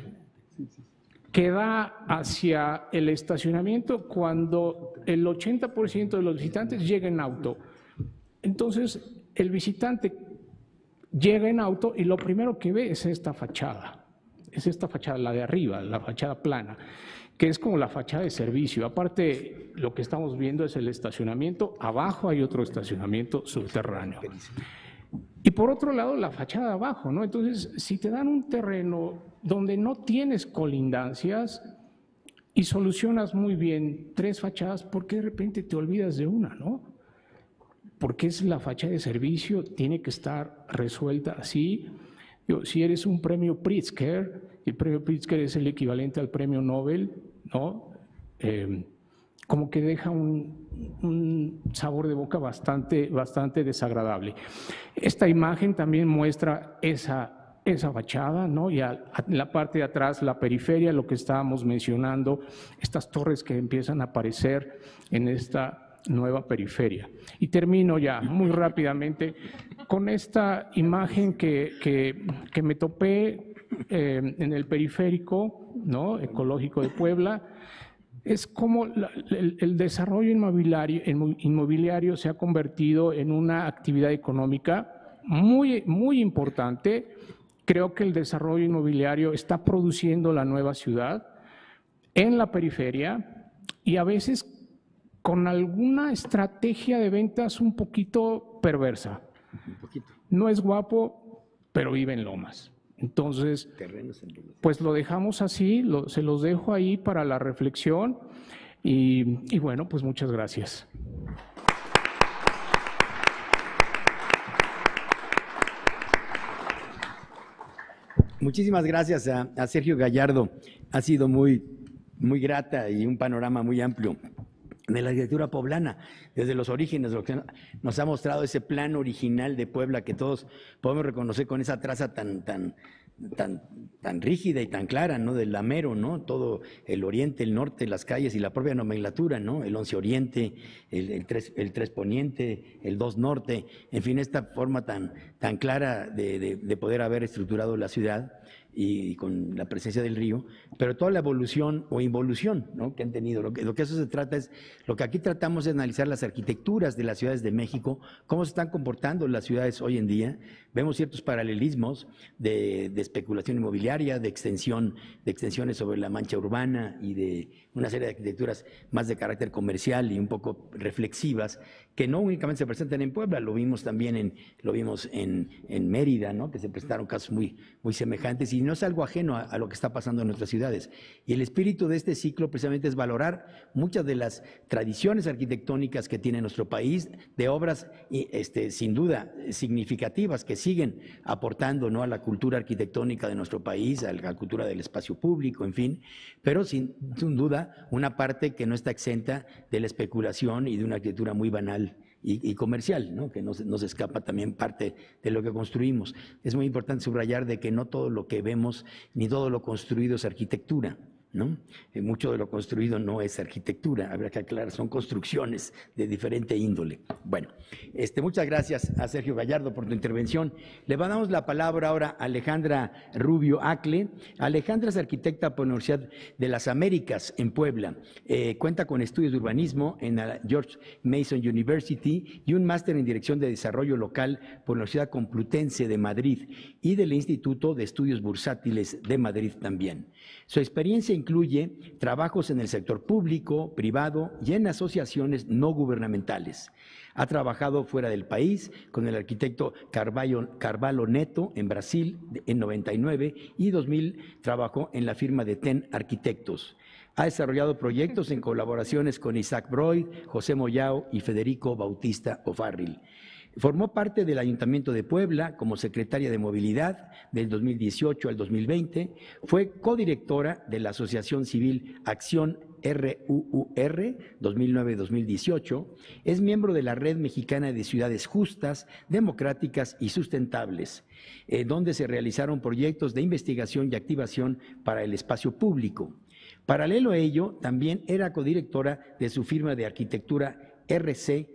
que da hacia el estacionamiento cuando el 80% de los visitantes llega en auto. Entonces, el visitante llega en auto y lo primero que ve es esta fachada, la de arriba, la fachada plana, que es como la fachada de servicio. Aparte, lo que estamos viendo es el estacionamiento, abajo hay otro estacionamiento subterráneo. Y por otro lado, la fachada de abajo, ¿no? Entonces, si te dan un terreno donde no tienes colindancias y solucionas muy bien 3 fachadas, ¿por qué de repente te olvidas de una, no? porque es la fachada de servicio, tiene que estar resuelta así. Si eres un premio Pritzker, el premio Pritzker es el equivalente al premio Nobel, ¿no? Como que deja un sabor de boca bastante desagradable. Esta imagen también muestra esa fachada, ¿no? Y en la parte de atrás, la periferia, lo que estábamos mencionando, estas torres que empiezan a aparecer en esta nueva periferia. Y termino ya muy rápidamente con esta imagen que me topé en el periférico, ¿no? Ecológico de Puebla. Es como el desarrollo inmobiliario se ha convertido en una actividad económica muy importante. Creo que el desarrollo inmobiliario está produciendo la nueva ciudad en la periferia y a veces con alguna estrategia de ventas un poquito perversa. No es guapo, pero vive en lomas. Entonces, pues lo dejamos así, se los dejo ahí para la reflexión y bueno, pues muchas gracias. Muchísimas gracias a Sergio Gallardo. Ha sido muy grata y un panorama muy amplio de la arquitectura poblana, desde los orígenes, lo que nos ha mostrado ese plan original de Puebla que todos podemos reconocer con esa traza tan rígida y tan clara, ¿no? Del Lamero, ¿no? Todo el oriente, el norte, las calles y la propia nomenclatura, ¿no? El 11 oriente, el 3 poniente, el 2 norte, en fin, esta forma tan clara de poder haber estructurado la ciudad y con la presencia del río, pero toda la evolución o involución, ¿no? Que han tenido. Lo que eso se trata es, lo que aquí tratamos es analizar las arquitecturas de las ciudades de México, cómo se están comportando las ciudades hoy en día. Vemos ciertos paralelismos de especulación inmobiliaria, de extensiones sobre la mancha urbana y de una serie de arquitecturas más de carácter comercial y un poco reflexivas, que no únicamente se presentan en Puebla, lo vimos también en Mérida, ¿no? Que se presentaron casos muy semejantes, y no es algo ajeno a lo que está pasando en nuestras ciudades. Y el espíritu de este ciclo precisamente es valorar muchas de las tradiciones arquitectónicas que tiene nuestro país, de obras sin duda significativas que siguen aportando, ¿no? A la cultura arquitectónica de nuestro país, a la cultura del espacio público, en fin, pero sin duda una parte que no está exenta de la especulación y de una arquitectura muy banal y comercial, ¿no? Que nos escapa también parte de lo que construimos. Es muy importante subrayar de que no todo lo que vemos ni todo lo construido es arquitectura, ¿no? Mucho de lo construido no es arquitectura, habrá que aclarar, son construcciones de diferente índole. Bueno, muchas gracias a Sergio Gallardo por tu intervención. Le damos la palabra ahora a Alejandra Rubio Acle. Alejandra es arquitecta por la Universidad de las Américas en Puebla. Cuenta con estudios de urbanismo en la George Mason University y un máster en Dirección de Desarrollo Local por la Universidad Complutense de Madrid y del Instituto de Estudios Bursátiles de Madrid también. Su experiencia incluye trabajos en el sector público, privado y en asociaciones no gubernamentales. Ha trabajado fuera del país con el arquitecto Carvalho Neto en Brasil en 99 y 2000 trabajó en la firma de TEN Arquitectos. Ha desarrollado proyectos en colaboraciones con Isaac Broid, José Moyao y Federico Bautista O'Farrill. Formó parte del Ayuntamiento de Puebla como secretaria de Movilidad del 2018 al 2020. Fue codirectora de la Asociación Civil Acción RUUR 2009-2018. Es miembro de la Red Mexicana de Ciudades Justas, Democráticas y Sustentables, donde se realizaron proyectos de investigación y activación para el espacio público. Paralelo a ello, también era codirectora de su firma de arquitectura RC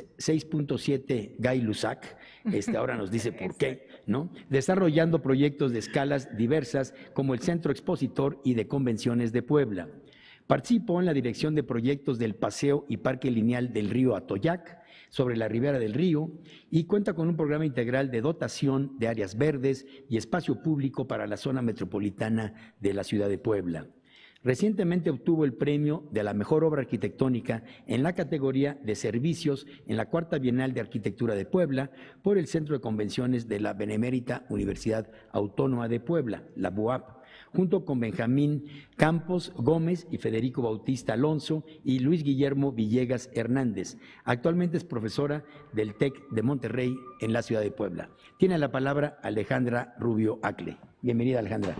6.7 Gay-Lussac, ahora nos dice por qué, ¿no? Desarrollando proyectos de escalas diversas como el Centro Expositor y de Convenciones de Puebla. Participó en la dirección de proyectos del Paseo y Parque Lineal del Río Atoyac, sobre la ribera del río, y cuenta con un programa integral de dotación de áreas verdes y espacio público para la zona metropolitana de la ciudad de Puebla. Recientemente obtuvo el premio de la mejor obra arquitectónica en la categoría de servicios en la Cuarta Bienal de Arquitectura de Puebla por el Centro de Convenciones de la Benemérita Universidad Autónoma de Puebla, la BUAP, junto con Benjamín Campos Gómez y Federico Bautista Alonso y Luis Guillermo Villegas Hernández. Actualmente es profesora del TEC de Monterrey en la ciudad de Puebla. Tiene la palabra Alejandra Rubio Acle. Bienvenida, Alejandra.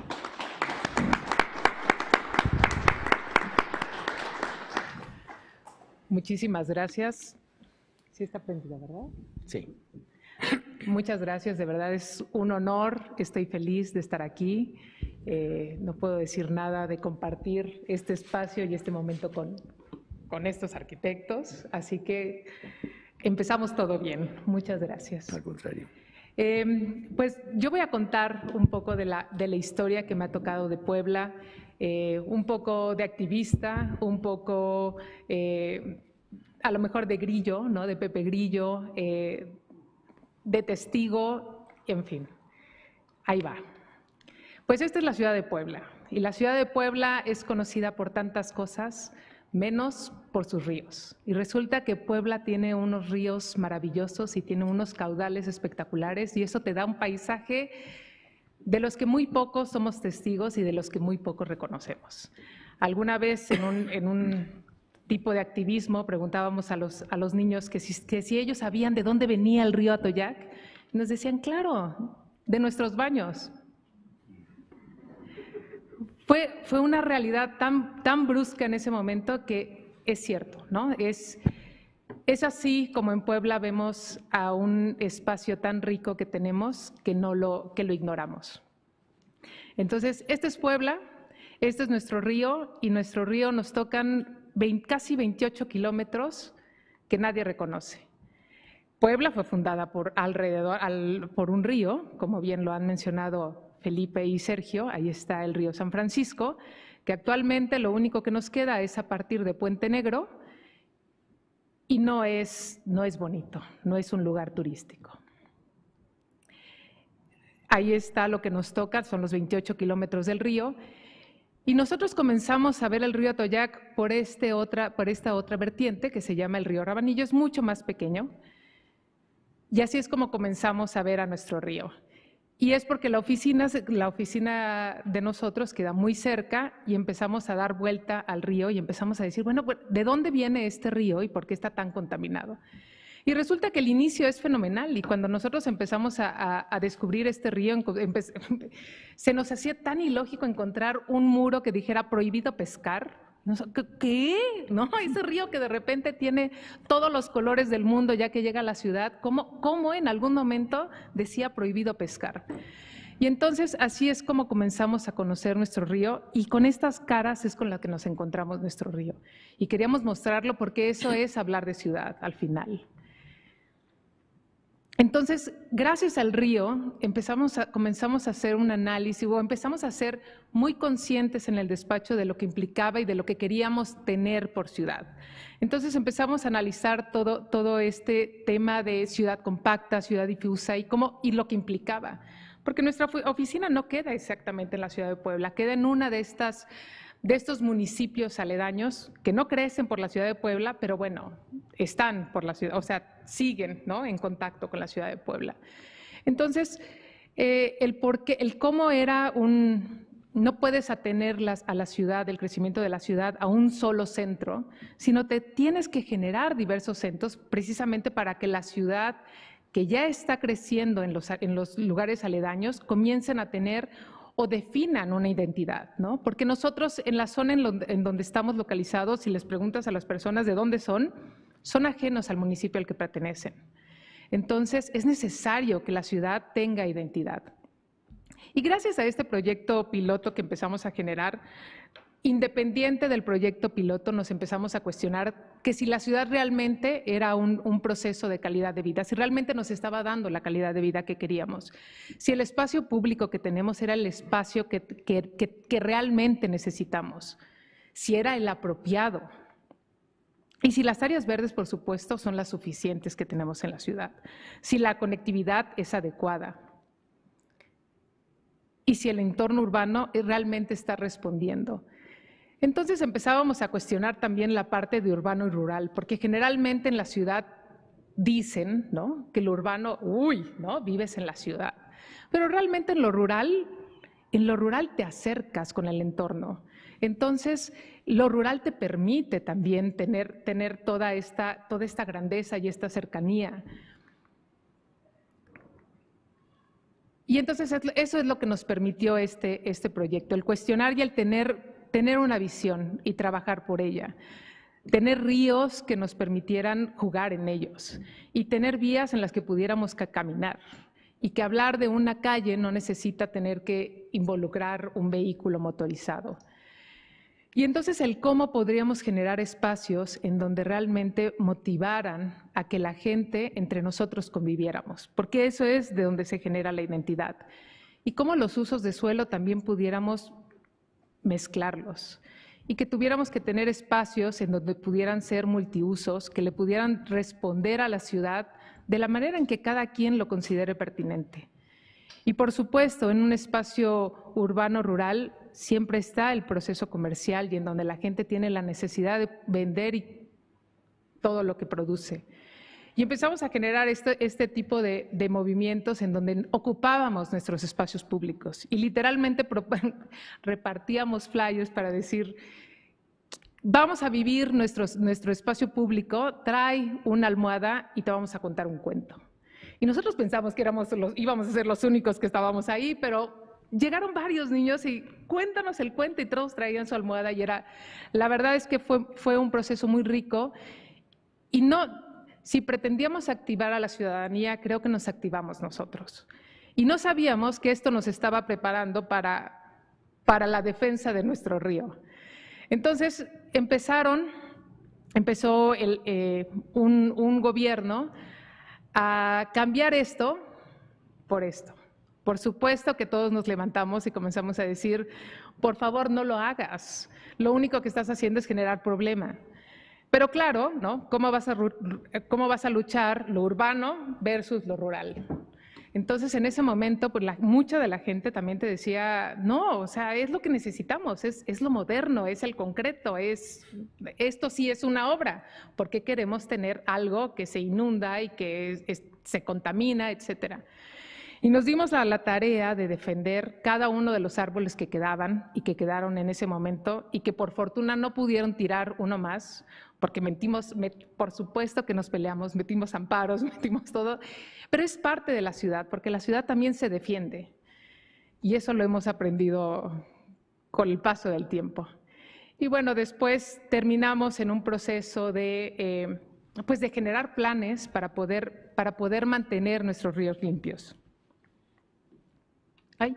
Muchísimas gracias. Sí está prendida, ¿verdad? Sí. Muchas gracias, de verdad es un honor, estoy feliz de estar aquí. No puedo decir nada de compartir este espacio y este momento con estos arquitectos, así que empezamos todo bien. Muchas gracias. Al contrario. Pues yo voy a contar un poco de la historia que me ha tocado de Puebla, un poco de activista, un poco a lo mejor de Grillo, ¿no? De Pepe Grillo, de testigo, en fin, ahí va. Pues esta es la ciudad de Puebla, y la ciudad de Puebla es conocida por tantas cosas, menos por sus ríos. Y resulta que Puebla tiene unos ríos maravillosos y tiene unos caudales espectaculares, y eso te da un paisaje de los que muy pocos somos testigos y de los que muy pocos reconocemos. Alguna vez en un tipo de activismo preguntábamos a los niños que si ellos sabían de dónde venía el río Atoyac, y nos decían, claro, de nuestros baños. Fue una realidad tan brusca en ese momento que es cierto, ¿no? Es así como en Puebla vemos a un espacio tan rico que tenemos que lo ignoramos. Entonces, este es Puebla, este es nuestro río, y nuestro río nos tocan casi 28 kilómetros que nadie reconoce. Puebla fue fundada por un río, como bien lo han mencionado Felipe y Sergio, ahí está el río San Francisco, que actualmente lo único que nos queda es a partir de Puente Negro, y no es bonito, no es un lugar turístico. Ahí está lo que nos toca, son los 28 kilómetros del río, y nosotros comenzamos a ver el río Atoyac por esta otra vertiente que se llama el río Rabanillo, es mucho más pequeño, y así es como comenzamos a ver a nuestro río. Y es porque la oficina de nosotros queda muy cerca y empezamos a dar vuelta al río y empezamos a decir, bueno, ¿de dónde viene este río y por qué está tan contaminado? Y resulta que el inicio es fenomenal, y cuando nosotros empezamos a descubrir este río, se nos hacía tan ilógico encontrar un muro que dijera prohibido pescar. ¿Qué? ¿No? Ese río que de repente tiene todos los colores del mundo ya que llega a la ciudad, ¿cómo en algún momento decía prohibido pescar? Y entonces así es como comenzamos a conocer nuestro río, y con estas caras es con las que nos encontramos nuestro río. Y queríamos mostrarlo porque eso es hablar de ciudad al final. Entonces, gracias al río, comenzamos a hacer un análisis, o empezamos a ser muy conscientes en el despacho de lo que implicaba y de lo que queríamos tener por ciudad. Entonces empezamos a analizar todo este tema de ciudad compacta, ciudad difusa y lo que implicaba. Porque nuestra oficina no queda exactamente en la ciudad de Puebla, queda en una de estos municipios aledaños que no crecen por la ciudad de Puebla, pero bueno, están por la ciudad, o sea, siguen, ¿no?, en contacto con la ciudad de Puebla. Entonces, el cómo era no puedes atener a la ciudad, el crecimiento de la ciudad a un solo centro, sino te tienes que generar diversos centros precisamente para que la ciudad que ya está creciendo en los lugares aledaños comiencen a tener o definan una identidad, ¿no? Porque nosotros en la zona en donde estamos localizados, si les preguntas a las personas de dónde son ajenos al municipio al que pertenecen. Entonces, es necesario que la ciudad tenga identidad. Y gracias a este proyecto piloto que empezamos a generar, independiente del proyecto piloto, nos empezamos a cuestionar que si la ciudad realmente era un proceso de calidad de vida, si realmente nos estaba dando la calidad de vida que queríamos, si el espacio público que tenemos era el espacio que realmente necesitamos, si era el apropiado, y si las áreas verdes, por supuesto, son las suficientes que tenemos en la ciudad, si la conectividad es adecuada, y si el entorno urbano realmente está respondiendo. Entonces empezábamos a cuestionar también la parte de urbano y rural, porque generalmente en la ciudad dicen, ¿no?, que lo urbano, ¿no?, vives en la ciudad. Pero realmente en lo rural te acercas con el entorno. Entonces, lo rural te permite también tener toda esta grandeza y esta cercanía. Y entonces eso es lo que nos permitió este proyecto, el cuestionar y el tener una visión y trabajar por ella. Tener ríos que nos permitieran jugar en ellos y tener vías en las que pudiéramos caminar. Y que hablar de una calle no necesita tener que involucrar un vehículo motorizado. Y entonces el cómo podríamos generar espacios en donde realmente motivaran a que la gente entre nosotros conviviéramos, porque eso es de donde se genera la identidad. Y cómo los usos de suelo también pudiéramos mezclarlos y que tuviéramos que tener espacios en donde pudieran ser multiusos, que le pudieran responder a la ciudad de la manera en que cada quien lo considere pertinente. Y por supuesto, en un espacio urbano rural siempre está el proceso comercial y en donde la gente tiene la necesidad de vender y todo lo que produce. Y empezamos a generar este tipo de movimientos en donde ocupábamos nuestros espacios públicos y literalmente repartíamos flyers para decir, vamos a vivir nuestro espacio público, trae una almohada y te vamos a contar un cuento. Y nosotros pensamos que íbamos a ser los únicos que estábamos ahí, pero llegaron varios niños y cuéntanos el cuento y todos traían su almohada y la verdad es que fue un proceso muy rico y si pretendíamos activar a la ciudadanía, creo que nos activamos nosotros. Y no sabíamos que esto nos estaba preparando para la defensa de nuestro río. Entonces empezó un gobierno a cambiar esto por esto. Por supuesto que todos nos levantamos y comenzamos a decir, por favor, no lo hagas. Lo único que estás haciendo es generar problema. Pero claro, ¿no? ¿Cómo vas a luchar lo urbano versus lo rural? Entonces, en ese momento, pues mucha de la gente también te decía, no, o sea, es lo que necesitamos, es lo moderno, es el concreto, esto sí es una obra, porque queremos tener algo que se inunda y que se contamina, etcétera. Y nos dimos la tarea de defender cada uno de los árboles que quedaban y que quedaron en ese momento y que por fortuna no pudieron tirar uno más, porque por supuesto que nos peleamos, metimos amparos, metimos todo, pero es parte de la ciudad, porque la ciudad también se defiende. Y eso lo hemos aprendido con el paso del tiempo. Y bueno, después terminamos en un proceso de generar planes para poder mantener nuestros ríos limpios. Ay.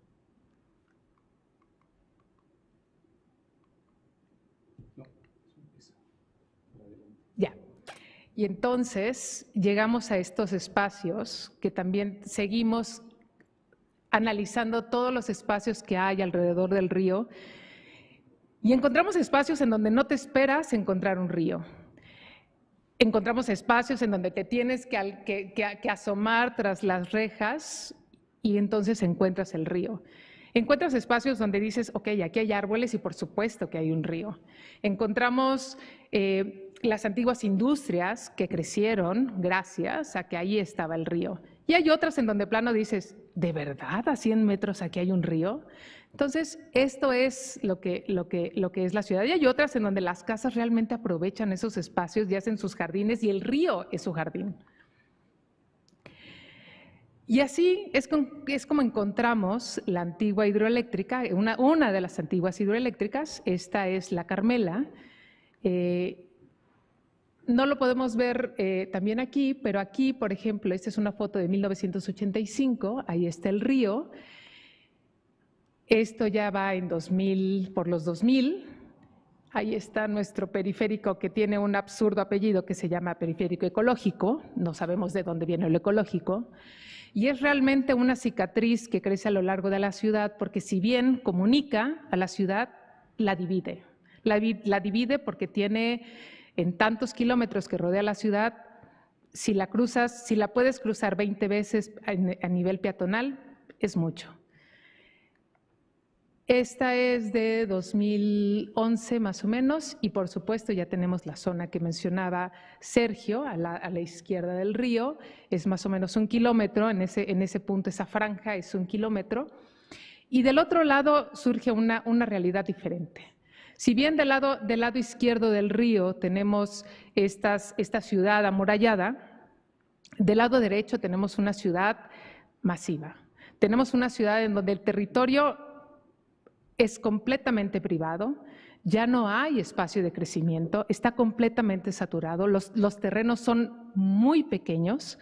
Ya. Y entonces llegamos a estos espacios que también seguimos analizando todos los espacios que hay alrededor del río y encontramos espacios en donde no te esperas encontrar un río. Encontramos espacios en donde te tienes que asomar tras las rejas y entonces encuentras el río. Encuentras espacios donde dices, ok, aquí hay árboles y por supuesto que hay un río. Encontramos las antiguas industrias que crecieron gracias a que ahí estaba el río. Y hay otras en donde plano dices, ¿de verdad a 100 metros aquí hay un río? Entonces, esto es lo que es la ciudad. Y hay otras en donde las casas realmente aprovechan esos espacios y hacen sus jardines y el río es su jardín. Y así es como encontramos la antigua hidroeléctrica, una de las antiguas hidroeléctricas, esta es la Carmela. No lo podemos ver también aquí, pero aquí, por ejemplo, esta es una foto de 1985, ahí está el río. Esto ya va por los 2000. Ahí está nuestro periférico que tiene un absurdo apellido que se llama periférico ecológico, no sabemos de dónde viene lo ecológico. Y es realmente una cicatriz que crece a lo largo de la ciudad porque si bien comunica a la ciudad, la divide. La divide porque tiene en tantos kilómetros que rodea la ciudad, si la puedes cruzar 20 veces a nivel peatonal, es mucho. Esta es de 2011 más o menos y por supuesto ya tenemos la zona que mencionaba Sergio a la izquierda del río, es más o menos 1 kilómetro, en ese punto esa franja es 1 kilómetro y del otro lado surge una realidad diferente. Si bien del lado izquierdo del río tenemos esta ciudad amurallada, del lado derecho tenemos una ciudad masiva, tenemos una ciudad en donde el territorio es completamente privado, ya no hay espacio de crecimiento, está completamente saturado, los terrenos son muy pequeños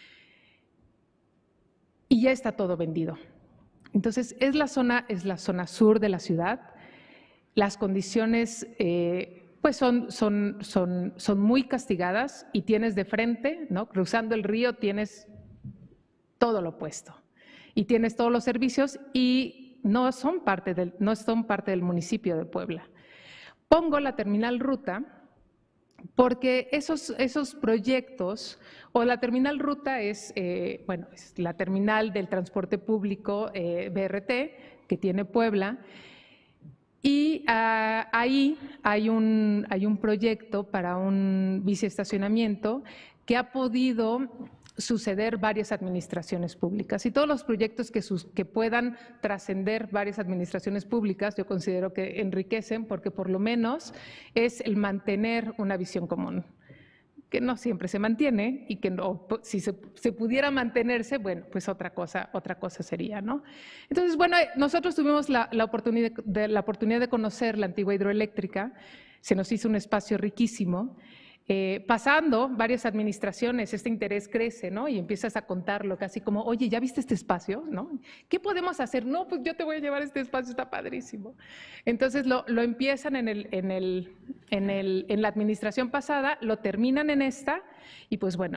y ya está todo vendido. Entonces, es la zona sur de la ciudad, las condiciones pues son muy castigadas y tienes de frente, ¿no? Cruzando el río tienes todo lo opuesto y tienes todos los servicios y no son parte del municipio de Puebla. Pongo la terminal ruta porque esos proyectos, o la terminal ruta es la terminal del transporte público BRT que tiene Puebla, y ahí hay un proyecto para un biciestacionamiento que ha podido suceder varias administraciones públicas y todos los proyectos que puedan trascender varias administraciones públicas yo considero que enriquecen porque por lo menos es el mantener una visión común que no siempre se mantiene y que no, si se pudiera mantenerse, bueno, pues otra cosa sería, ¿no? Entonces, bueno, nosotros tuvimos la oportunidad de conocer la antigua hidroeléctrica, se nos hizo un espacio riquísimo. Pasando varias administraciones, este interés crece, ¿no? Y empiezas a contarlo casi como, oye, ¿ya viste este espacio? ¿No? ¿Qué podemos hacer? No, pues yo te voy a llevar este espacio, está padrísimo. Entonces lo empiezan en la administración pasada, lo terminan en esta y pues bueno,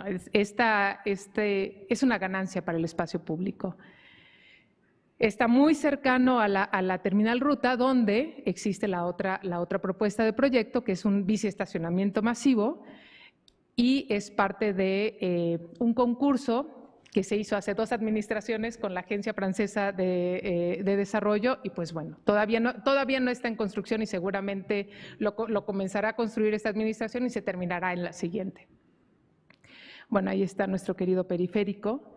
es una ganancia para el espacio público. Está muy cercano a la terminal ruta donde existe la otra propuesta de proyecto que es un biciestacionamiento masivo y es parte de un concurso que se hizo hace 2 administraciones con la Agencia Francesa de Desarrollo y pues bueno, todavía no está en construcción y seguramente lo comenzará a construir esta administración y se terminará en la siguiente. Bueno, ahí está nuestro querido periférico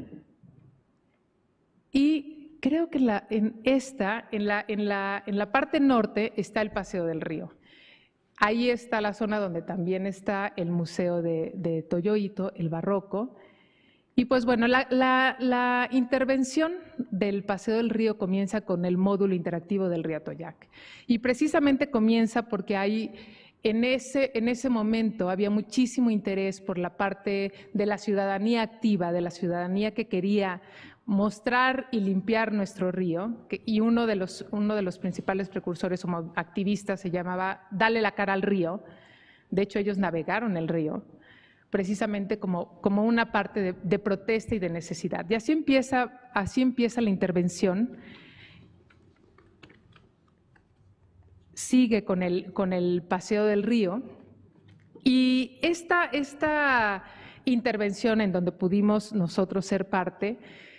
y creo que en la parte norte está el Paseo del Río. Ahí está la zona donde también está el Museo de Toyohito, el barroco. Y pues bueno, la intervención del Paseo del Río comienza con el módulo interactivo del río Atoyac. Y precisamente comienza porque hay en ese momento había muchísimo interés por la parte de la ciudadanía activa, de la ciudadanía que quería mostrar y limpiar nuestro río, y uno de los principales precursores como activistas se llamaba Dale la cara al río. De hecho, ellos navegaron el río, precisamente como una parte de protesta y de necesidad. Y así empieza la intervención. Sigue con el Paseo del Río, y esta intervención en donde pudimos nosotros ser parte,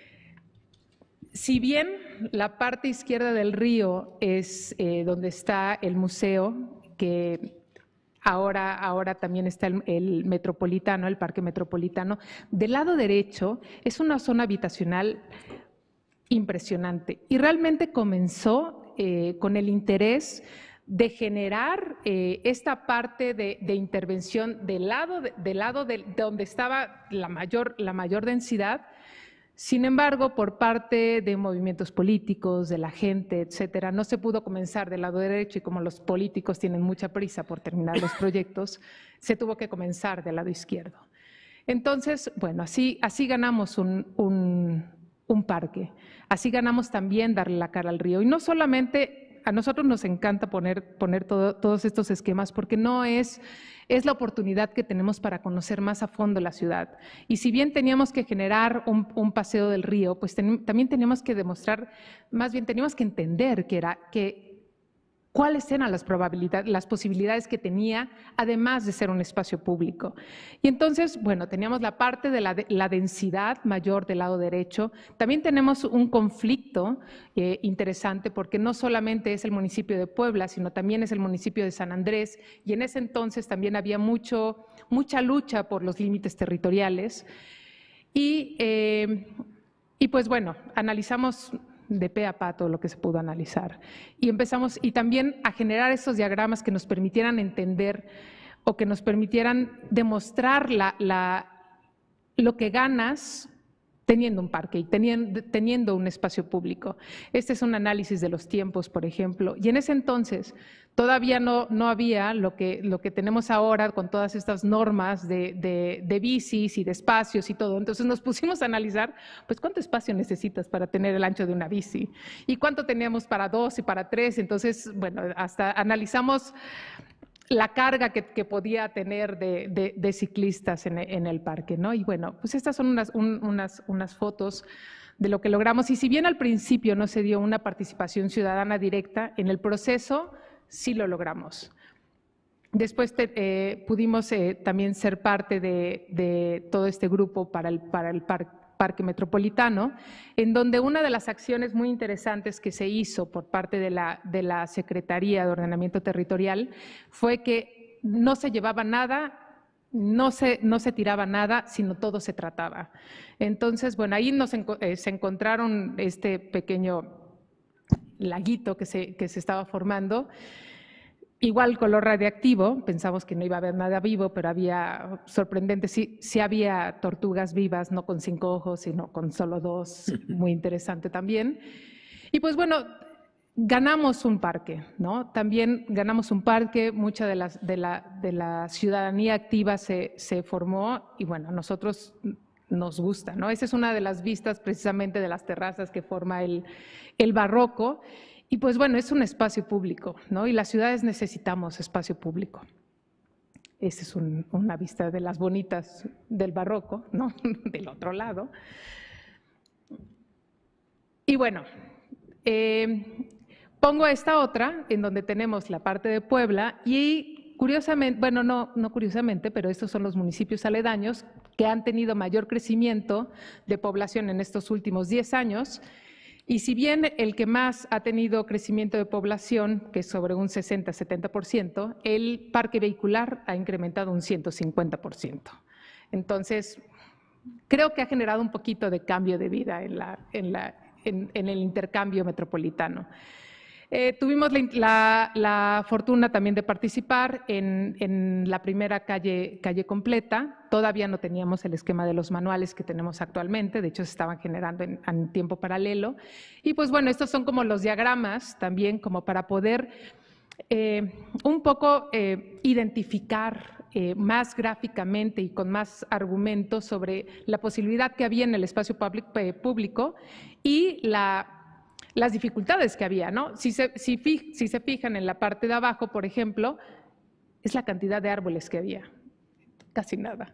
si bien la parte izquierda del río es donde está el museo, que ahora también está el Metropolitano, el Parque Metropolitano, del lado derecho es una zona habitacional impresionante y realmente comenzó con el interés de generar esta parte de intervención del lado de donde estaba la mayor densidad. Sin embargo, por parte de movimientos políticos, de la gente, etcétera, no se pudo comenzar del lado derecho y como los políticos tienen mucha prisa por terminar los proyectos, se tuvo que comenzar del lado izquierdo. Entonces, bueno, así ganamos un parque, así ganamos también darle la cara al río. Y no solamente, a nosotros nos encanta poner todos estos esquemas porque no es la oportunidad que tenemos para conocer más a fondo la ciudad. Y si bien teníamos que generar un paseo del río, pues también teníamos que demostrar, más bien teníamos que entender que cuáles eran las posibilidades que tenía, además de ser un espacio público. Y entonces, bueno, teníamos la parte de la densidad mayor del lado derecho. También tenemos un conflicto interesante, porque no solamente es el municipio de Puebla, sino también es el municipio de San Andrés, y en ese entonces también había mucha lucha por los límites territoriales. Y pues bueno, analizamos de pe a pa todo lo que se pudo analizar. Y empezamos también a generar estos diagramas que nos permitieran entender o que nos permitieran demostrar lo que ganas teniendo un parque y teniendo un espacio público. Este es un análisis de los tiempos, por ejemplo. Y en ese entonces todavía no había lo que tenemos ahora con todas estas normas de bicis y de espacios y todo. Entonces nos pusimos a analizar, pues, ¿cuánto espacio necesitas para tener el ancho de una bici? ¿Y cuánto teníamos para 2 y para 3? Entonces, bueno, hasta analizamos la carga que podía tener de ciclistas en el parque, ¿no? Y bueno, pues estas son unas fotos de lo que logramos. Y si bien al principio no se dio una participación ciudadana directa, en el proceso sí lo logramos. Después pudimos también ser parte de todo este grupo para el Parque Metropolitano, en donde una de las acciones muy interesantes que se hizo por parte de la Secretaría de Ordenamiento Territorial fue que no se llevaba nada, no se tiraba nada, sino todo se trataba. Entonces, bueno, ahí se encontraron este pequeño laguito que se estaba formando. Igual color radiactivo, pensamos que no iba a haber nada vivo, pero había sorprendente, sí había tortugas vivas, no con 5 ojos, sino con solo 2, muy interesante también. Y pues bueno, ganamos un parque, ¿no? También ganamos un parque, mucha de la ciudadanía activa se formó y bueno, a nosotros nos gusta, ¿no? Esa es una de las vistas precisamente de las terrazas que forma el Barroco. Y pues bueno, es un espacio público, ¿no? Y las ciudades necesitamos espacio público. Esa es una vista de las bonitas del Barroco, ¿no? Del otro lado. Y bueno, pongo esta otra en donde tenemos la parte de Puebla y curiosamente, bueno, no curiosamente, pero estos son los municipios aledaños que han tenido mayor crecimiento de población en estos últimos 10 años. Y si bien el que más ha tenido crecimiento de población, que es sobre un 60-70%, el parque vehicular ha incrementado un 150%. Entonces, creo que ha generado un poquito de cambio de vida en el intercambio metropolitano. Tuvimos la fortuna también de participar en la primera calle completa. Todavía no teníamos el esquema de los manuales que tenemos actualmente, de hecho se estaban generando en tiempo paralelo. Y pues bueno, estos son como los diagramas también como para poder un poco identificar más gráficamente y con más argumentos sobre la posibilidad que había en el espacio público y las dificultades que había, ¿no? Si se fijan en la parte de abajo, por ejemplo, es la cantidad de árboles que había, casi nada.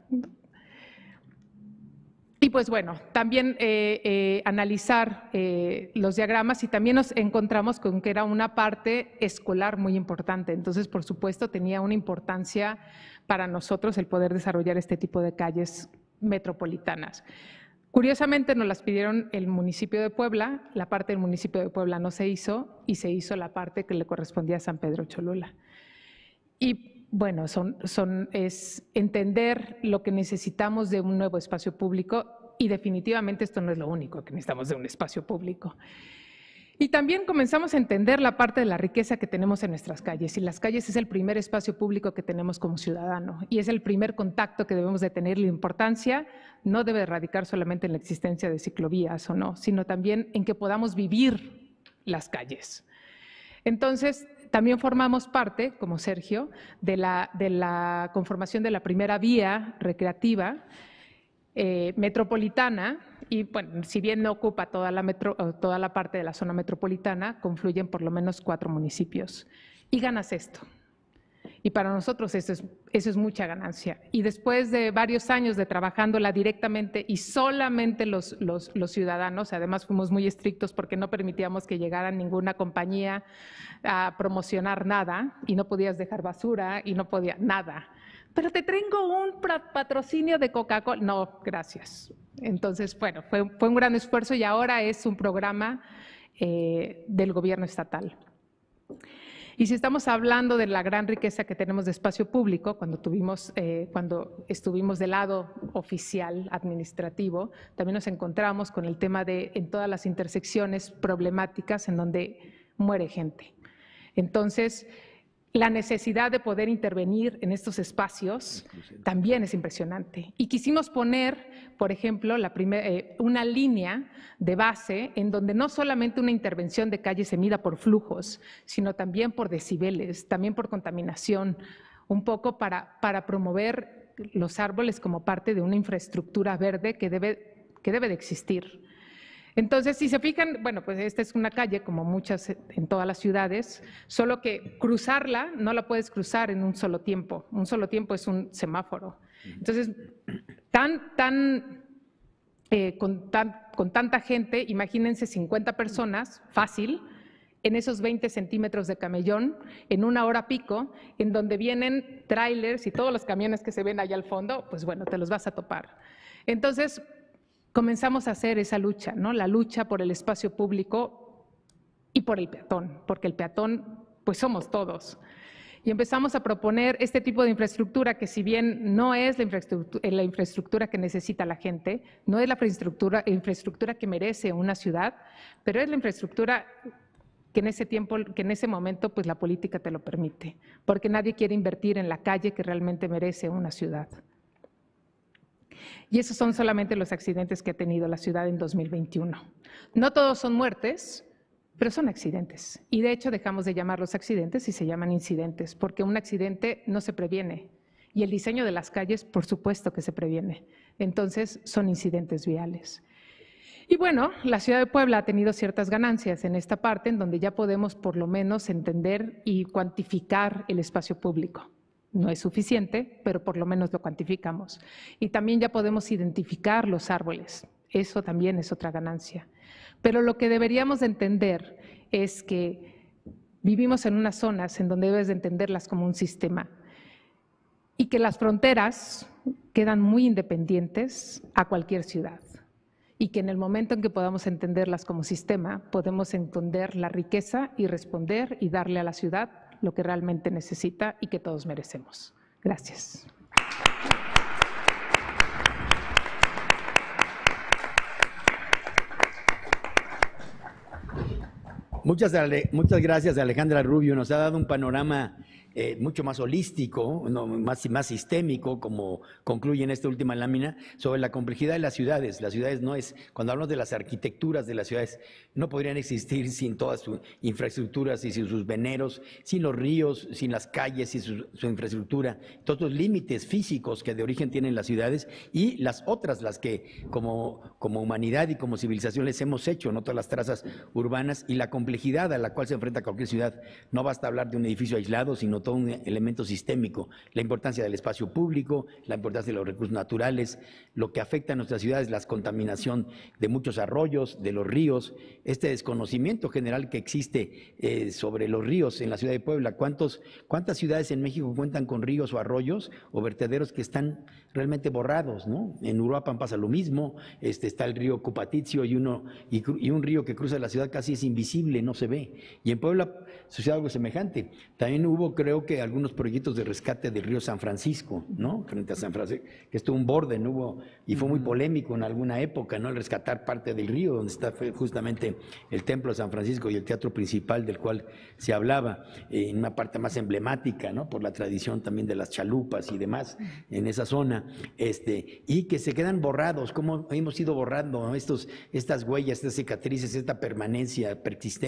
Y pues bueno, también analizar los diagramas y también nos encontramos con que era una parte escolar muy importante. Entonces, por supuesto, tenía una importancia para nosotros el poder desarrollar este tipo de calles metropolitanas. Curiosamente nos las pidieron el municipio de Puebla, la parte del municipio de Puebla no se hizo y se hizo la parte que le correspondía a San Pedro Cholula. Y bueno, es entender lo que necesitamos de un nuevo espacio público y definitivamente esto no es lo único que necesitamos de un espacio público. Y también comenzamos a entender la parte de la riqueza que tenemos en nuestras calles. Y las calles es el primer espacio público que tenemos como ciudadano y es el primer contacto que debemos de tener. La importancia no debe radicar solamente en la existencia de ciclovías o no, sino también en que podamos vivir las calles. Entonces, también formamos parte, como Sergio, de la conformación de la primera vía recreativa metropolitana. Y bueno, si bien no ocupa toda la parte de la zona metropolitana, confluyen por lo menos 4 municipios. Y ganas esto. Y para nosotros eso es mucha ganancia. Y después de varios años de trabajándola directamente y solamente los ciudadanos, además fuimos muy estrictos porque no permitíamos que llegara ninguna compañía a promocionar nada y no podías dejar basura y no podía nada. Pero te tengo un patrocinio de Coca-Cola. No, gracias. Entonces, bueno, fue un gran esfuerzo y ahora es un programa del gobierno estatal. Y si estamos hablando de la gran riqueza que tenemos de espacio público, cuando estuvimos del lado oficial, administrativo, también nos encontramos con el tema de en todas las intersecciones problemáticas en donde muere gente. Entonces, la necesidad de poder intervenir en estos espacios también es impresionante. Y quisimos poner, por ejemplo, una línea de base en donde no solamente una intervención de calle se mida por flujos, sino también por decibeles, también por contaminación, un poco para promover los árboles como parte de una infraestructura verde que debe de existir. Entonces, si se fijan, bueno, pues esta es una calle como muchas en todas las ciudades, solo que cruzarla no la puedes cruzar en un solo tiempo. Un solo tiempo es un semáforo. Entonces, con tanta gente, imagínense 50 personas, fácil, en esos 20 centímetros de camellón, en una hora pico, en donde vienen trailers y todos los camiones que se ven allá al fondo, pues bueno, te los vas a topar. Entonces, comenzamos a hacer esa lucha, ¿no? La lucha por el espacio público y por el peatón, porque el peatón, pues somos todos. Y empezamos a proponer este tipo de infraestructura que si bien no es la infraestructura que necesita la gente, no es la infraestructura que merece una ciudad, pero es la infraestructura que en ese momento, pues la política te lo permite, porque nadie quiere invertir en la calle que realmente merece una ciudad. Y esos son solamente los accidentes que ha tenido la ciudad en 2021. No todos son muertes, pero son accidentes. Y de hecho dejamos de llamarlos accidentes y se llaman incidentes, porque un accidente no se previene. Y el diseño de las calles, por supuesto que se previene. Entonces, son incidentes viales. Y bueno, la ciudad de Puebla ha tenido ciertas ganancias en esta parte, en donde ya podemos por lo menos entender y cuantificar el espacio público. No es suficiente, pero por lo menos lo cuantificamos. Y también ya podemos identificar los árboles. Eso también es otra ganancia. Pero lo que deberíamos de entender es que vivimos en unas zonas en donde debes de entenderlas como un sistema y que las fronteras quedan muy independientes a cualquier ciudad y que en el momento en que podamos entenderlas como sistema, podemos entender la riqueza y responder y darle a la ciudad lo que realmente necesita y que todos merecemos. Gracias. Muchas gracias, Alejandra Rubio. Nos ha dado un panorama mucho más holístico, más sistémico, como concluye en esta última lámina, sobre la complejidad de las ciudades. Las ciudades no es, cuando hablamos de las arquitecturas de las ciudades, no podrían existir sin todas sus infraestructuras y sin sus veneros, sin los ríos, sin las calles y su infraestructura, todos los límites físicos que de origen tienen las ciudades y las otras, las que como humanidad y como civilización les hemos hecho, no todas las trazas urbanas y la complejidad a la cual se enfrenta cualquier ciudad. No basta hablar de un edificio aislado, sino todo un elemento sistémico, la importancia del espacio público, la importancia de los recursos naturales, lo que afecta a nuestras ciudades, la contaminación de muchos arroyos, de los ríos, este desconocimiento general que existe sobre los ríos en la ciudad de Puebla. ¿Cuántas ciudades en México cuentan con ríos o arroyos o vertederos que están realmente borrados, ¿no? En Uruapan pasa lo mismo, está el río Cupatizio y un río que cruza la ciudad casi es invisible, no se ve. Y en Puebla sucede algo semejante. También hubo, creo que algunos proyectos de rescate del río San Francisco, ¿no? Frente a San Francisco, que estuvo un borde, ¿no? Hubo, y fue muy polémico en alguna época, ¿no? El rescatar parte del río, donde está justamente el templo de San Francisco y el teatro principal del cual se hablaba, en una parte más emblemática, ¿no? Por la tradición también de las chalupas y demás en esa zona, y que se quedan borrados, como hemos ido borrando, ¿no? Estas huellas, estas cicatrices, esta permanencia, persistencia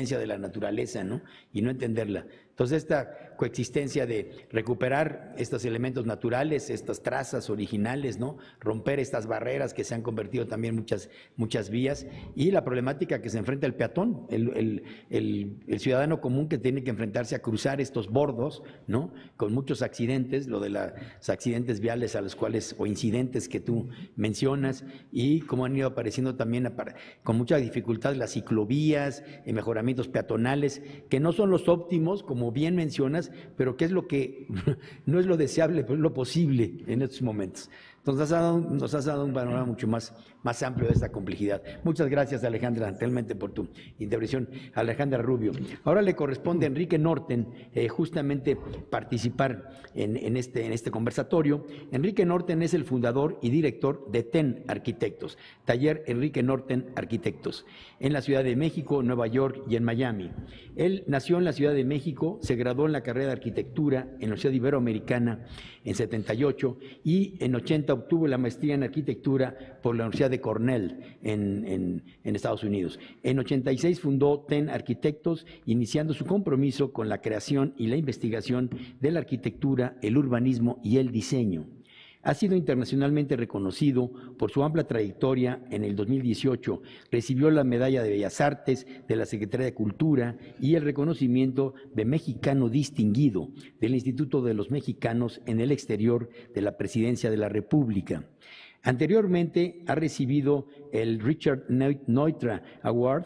coexistencia de la naturaleza, ¿no? Y no entenderla. Entonces, esta coexistencia de recuperar estos elementos naturales, estas trazas originales, ¿no? Romper estas barreras que se han convertido también muchas vías, y la problemática que se enfrenta el peatón, el ciudadano común que tiene que enfrentarse a cruzar estos bordos, ¿no? Con muchos accidentes, lo de los accidentes viales a los cuales, o incidentes que tú mencionas, y cómo han ido apareciendo también con mucha dificultad las ciclovías, mejoramientos peatonales, que no son los óptimos, como bien mencionas, pero que es lo que no es lo deseable, pero es lo posible en estos momentos. Entonces nos has dado un panorama mucho más amplio de esta complejidad. Muchas gracias, Alejandra, realmente por tu intervención. Alejandra Rubio. Ahora le corresponde a Enrique Norten justamente participar en este conversatorio. Enrique Norten es el fundador y director de TEN Arquitectos, Taller Enrique Norten Arquitectos, en la Ciudad de México, Nueva York y en Miami. Él nació en la Ciudad de México, se graduó en la carrera de arquitectura en la Universidad Iberoamericana en 78 y en 80 obtuvo la maestría en arquitectura por la Universidad de Cornell en Estados Unidos. En 86 fundó TEN Arquitectos, iniciando su compromiso con la creación y la investigación de la arquitectura, el urbanismo y el diseño. Ha sido internacionalmente reconocido por su amplia trayectoria. En el 2018 recibió la Medalla de Bellas Artes de la Secretaría de Cultura y el reconocimiento de Mexicano Distinguido del Instituto de los Mexicanos en el Exterior de la Presidencia de la República. Anteriormente ha recibido el Richard Neutra Award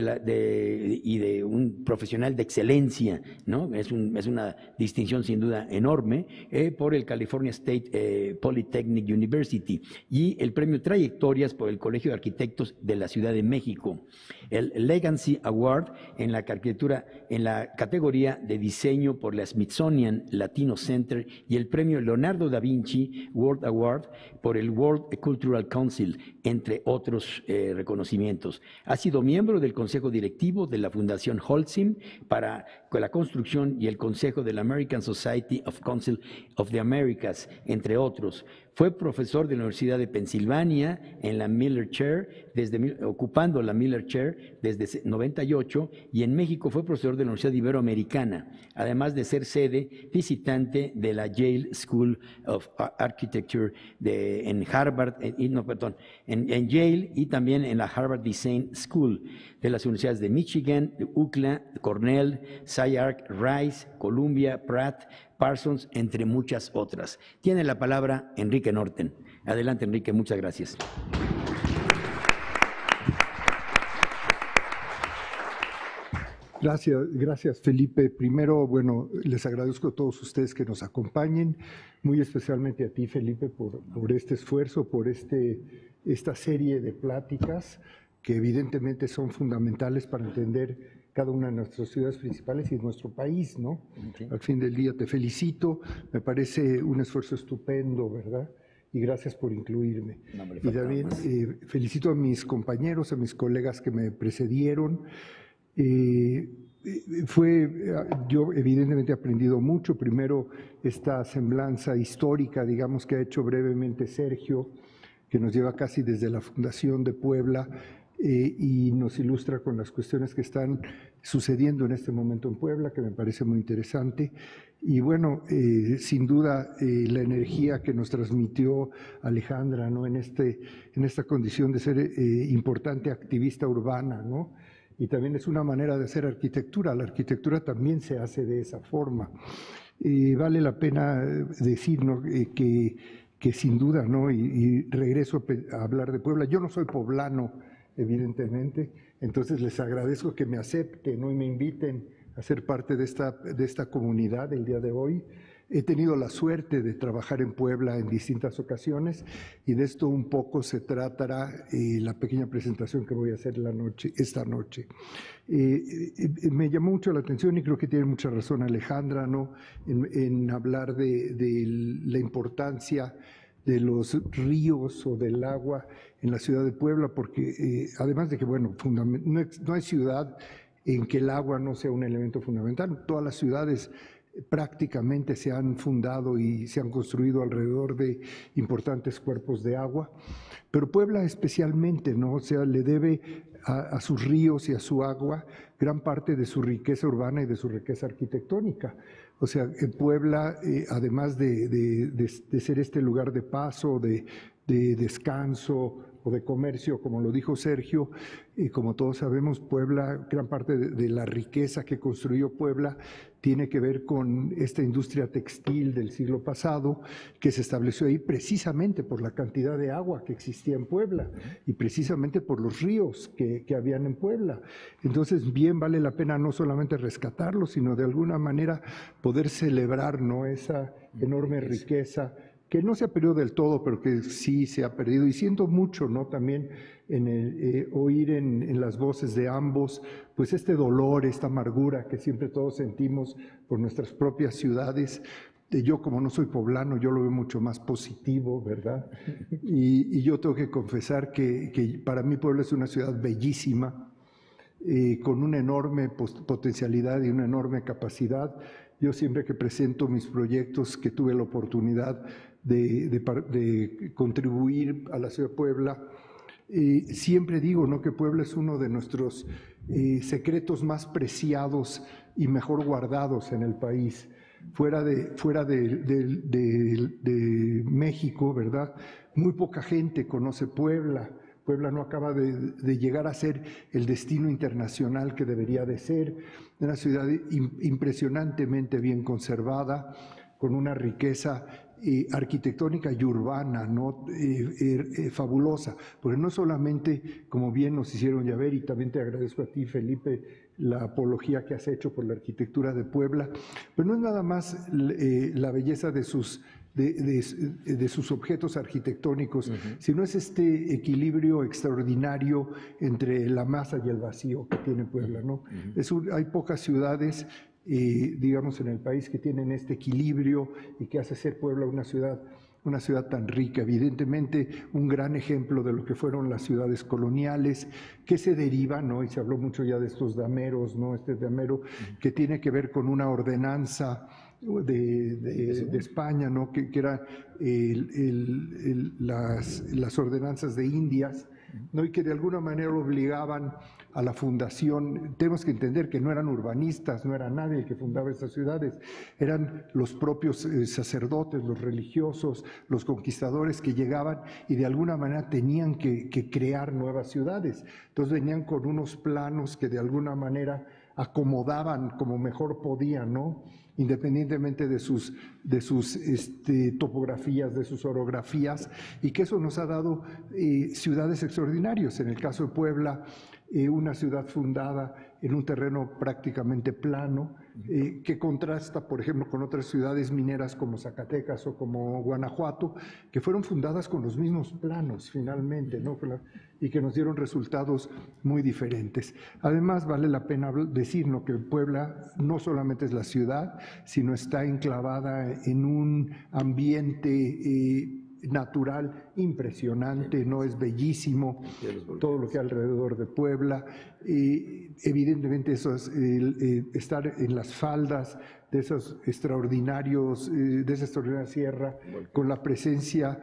y de un profesional de excelencia, ¿no? Es una distinción sin duda enorme por el California State Polytechnic University, y el premio Trayectorias por el Colegio de Arquitectos de la Ciudad de México. El Legacy Award en la arquitectura, en la categoría de diseño por la Smithsonian Latino Center, y el premio Leonardo da Vinci World Award por el World Cultural Council, entre otros reconocimientos. Ha sido miembro del Consejo Directivo de la Fundación Holcim para la construcción y el Consejo de la American Society of Council of the Americas, entre otros. Fue profesor de la Universidad de Pensilvania en la Miller Chair, ocupando la Miller Chair desde 98, y en México fue profesor de la Universidad Iberoamericana, además de ser sede visitante de la Yale School of Architecture en Harvard, en Yale, y también en la Harvard Design School, de las universidades de Michigan, de UCLA, Cornell, SCIARC, Rice, Columbia, Pratt, Parsons, entre muchas otras. Tiene la palabra Enrique Norten. Adelante, Enrique, muchas gracias. Gracias, Felipe. Primero, bueno, les agradezco a todos ustedes que nos acompañen, muy especialmente a ti, Felipe, por este esfuerzo, por esta serie de pláticas que evidentemente son fundamentales para entender cada una de nuestras ciudades principales y nuestro país, ¿no? Sí. Al fin del día te felicito, me parece un esfuerzo estupendo, ¿verdad? Y gracias por incluirme. No, y también felicito a mis compañeros, a mis colegas que me precedieron. Yo evidentemente he aprendido mucho. Primero, esta semblanza histórica, digamos, que ha hecho brevemente Sergio, que nos lleva casi desde la fundación de Puebla, y nos ilustra con las cuestiones que están sucediendo en este momento en Puebla, que me parece muy interesante. Y bueno, sin duda la energía que nos transmitió Alejandra, ¿no? en esta condición de ser importante activista urbana, ¿no? Y también es una manera de hacer arquitectura. La arquitectura también se hace de esa forma. Vale la pena decir, ¿no? que sin duda, ¿no? Y regreso a hablar de Puebla. Yo no soy poblano, evidentemente, entonces les agradezco que me acepten, ¿no? Y me inviten a ser parte de esta comunidad el día de hoy. He tenido la suerte de trabajar en Puebla en distintas ocasiones, y de esto un poco se tratará la pequeña presentación que voy a hacer esta noche. Me llamó mucho la atención, y creo que tiene mucha razón Alejandra, ¿no? en hablar de la importancia de los ríos o del agua en la ciudad de Puebla, porque además de que, bueno, no hay ciudad en que el agua no sea un elemento fundamental. Todas las ciudades prácticamente se han fundado y se han construido alrededor de importantes cuerpos de agua, pero Puebla especialmente, ¿no? O sea, le debe a sus ríos y a su agua gran parte de su riqueza urbana y de su riqueza arquitectónica. O sea, en Puebla, además de ser este lugar de paso, de descanso o de comercio, como lo dijo Sergio, y como todos sabemos, Puebla, gran parte de la riqueza que construyó Puebla tiene que ver con esta industria textil del siglo pasado, que se estableció ahí precisamente por la cantidad de agua que existía en Puebla y precisamente por los ríos que habían en Puebla. Entonces, bien vale la pena no solamente rescatarlo, sino de alguna manera poder celebrar, ¿no?, esa enorme riqueza que no se ha perdido del todo, pero que sí se ha perdido. Y siento mucho, ¿no?, también en oír en las voces de ambos, pues este dolor, esta amargura que siempre todos sentimos por nuestras propias ciudades. Yo, como no soy poblano, yo lo veo mucho más positivo, ¿verdad? Y yo tengo que confesar que para mí Puebla es una ciudad bellísima, con una enorme potencialidad y una enorme capacidad. Yo siempre que presento mis proyectos, que tuve la oportunidad de contribuir a la ciudad de Puebla, siempre digo, ¿no?, que Puebla es uno de nuestros secretos más preciados y mejor guardados en el país. Fuera de México, ¿verdad? Muy poca gente conoce Puebla. Puebla no acaba de llegar a ser el destino internacional que debería de ser. Una ciudad impresionantemente bien conservada, con una riqueza arquitectónica y urbana, ¿no?, fabulosa, porque no solamente, como bien nos hicieron ya ver, y también te agradezco a ti, Felipe, la apología que has hecho por la arquitectura de Puebla, pero no es nada más la belleza de sus objetos arquitectónicos, sino es este equilibrio extraordinario entre la masa y el vacío que tiene Puebla, ¿no? Hay pocas ciudades, digamos, en el país que tienen este equilibrio y que hace ser Puebla una ciudad tan rica. Evidentemente, un gran ejemplo de lo que fueron las ciudades coloniales, que se derivan, ¿no?, y se habló mucho ya de estos dameros, ¿no?, este damero que tiene que ver con una ordenanza de España, ¿no?, que era las ordenanzas de Indias, ¿no?, y que de alguna manera obligaban a la fundación. Tenemos que entender que no eran urbanistas, no era nadie el que fundaba estas ciudades, eran los propios sacerdotes, los religiosos, los conquistadores que llegaban y de alguna manera tenían que crear nuevas ciudades. Entonces venían con unos planos que de alguna manera acomodaban como mejor podían, ¿no?, independientemente de sus topografías, de sus orografías, y que eso nos ha dado ciudades extraordinarias. En el caso de Puebla, una ciudad fundada en un terreno prácticamente plano, que contrasta, por ejemplo, con otras ciudades mineras como Zacatecas o como Guanajuato, que fueron fundadas con los mismos planos finalmente, ¿no?, y que nos dieron resultados muy diferentes. Además, vale la pena decir, ¿no?, que Puebla no solamente es la ciudad, sino está enclavada en un ambiente natural impresionante, no es bellísimo todo lo que hay alrededor de Puebla. Evidentemente eso es estar en las faldas de esos extraordinarios, de esa extraordinaria sierra, con la presencia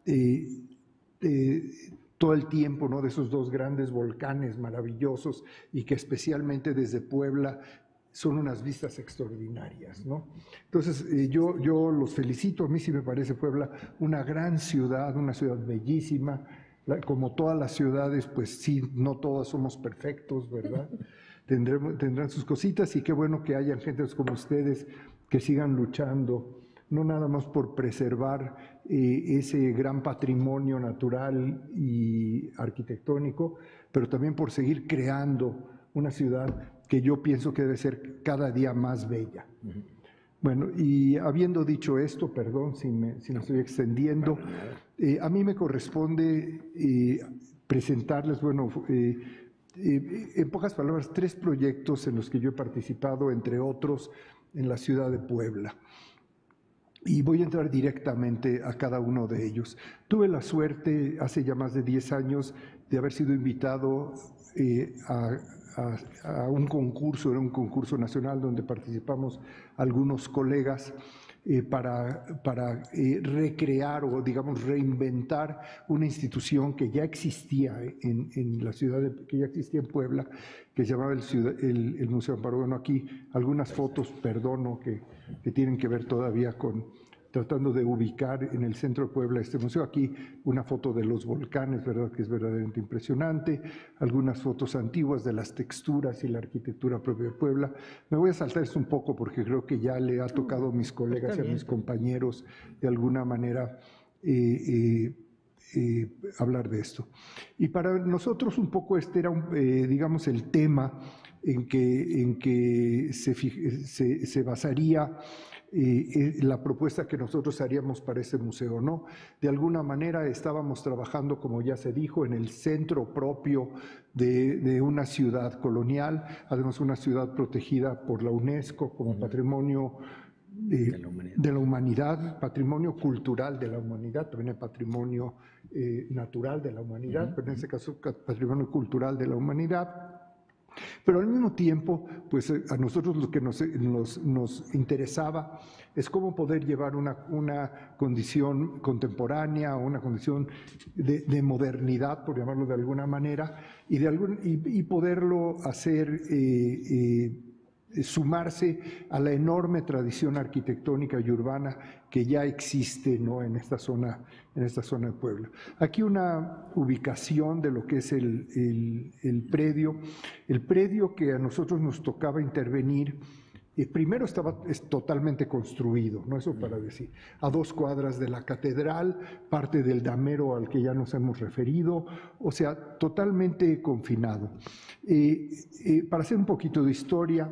todo el tiempo, ¿no?, de esos dos grandes volcanes maravillosos, y que especialmente desde Puebla son unas vistas extraordinarias, ¿no? Entonces, yo los felicito. A mí sí me parece Puebla una gran ciudad, una ciudad bellísima. Como todas las ciudades, pues sí, no todas somos perfectos, ¿verdad? Tendrán sus cositas, y qué bueno que hayan gentes como ustedes que sigan luchando, no nada más por preservar ese gran patrimonio natural y arquitectónico, pero también por seguir creando una ciudad que yo pienso que debe ser cada día más bella. Bueno, y habiendo dicho esto, perdón si me estoy extendiendo, a mí me corresponde presentarles, bueno, en pocas palabras, 3 proyectos en los que yo he participado, entre otros, en la ciudad de Puebla. Y voy a entrar directamente a cada uno de ellos. Tuve la suerte, hace ya más de 10 años, de haber sido invitado a un concurso, era un concurso nacional donde participamos algunos colegas para recrear o, digamos, reinventar una institución que ya existía en la ciudad, que ya existía en Puebla, que se llamaba el Museo Amparo. Bueno, aquí algunas fotos, perdono, que tienen que ver todavía con tratando de ubicar en el centro de Puebla este museo. Aquí una foto de los volcanes, ¿verdad?, que es verdaderamente impresionante. Algunas fotos antiguas de las texturas y la arquitectura propia de Puebla. Me voy a saltar esto un poco porque creo que ya le ha tocado a mis colegas y a mis compañeros de alguna manera hablar de esto. Y para nosotros un poco este era, digamos, el tema en que se basaría la propuesta que nosotros haríamos para ese museo, ¿no? De alguna manera estábamos trabajando, como ya se dijo, en el centro propio de una ciudad colonial, además una ciudad protegida por la UNESCO como patrimonio de la humanidad, patrimonio cultural de la humanidad, también el patrimonio natural de la humanidad, pero en este caso patrimonio cultural de la humanidad. Pero al mismo tiempo, pues a nosotros lo que nos interesaba es cómo poder llevar una condición contemporánea, una condición de modernidad, por llamarlo de alguna manera, y poderlo hacer sumarse a la enorme tradición arquitectónica y urbana que ya existe, ¿no?, en esta zona de Puebla. Aquí una ubicación de lo que es el predio que a nosotros nos tocaba intervenir. Primero es totalmente construido, ¿no? Eso para decir, a 2 cuadras de la catedral, parte del damero al que ya nos hemos referido, o sea, totalmente confinado. Para hacer un poquito de historia,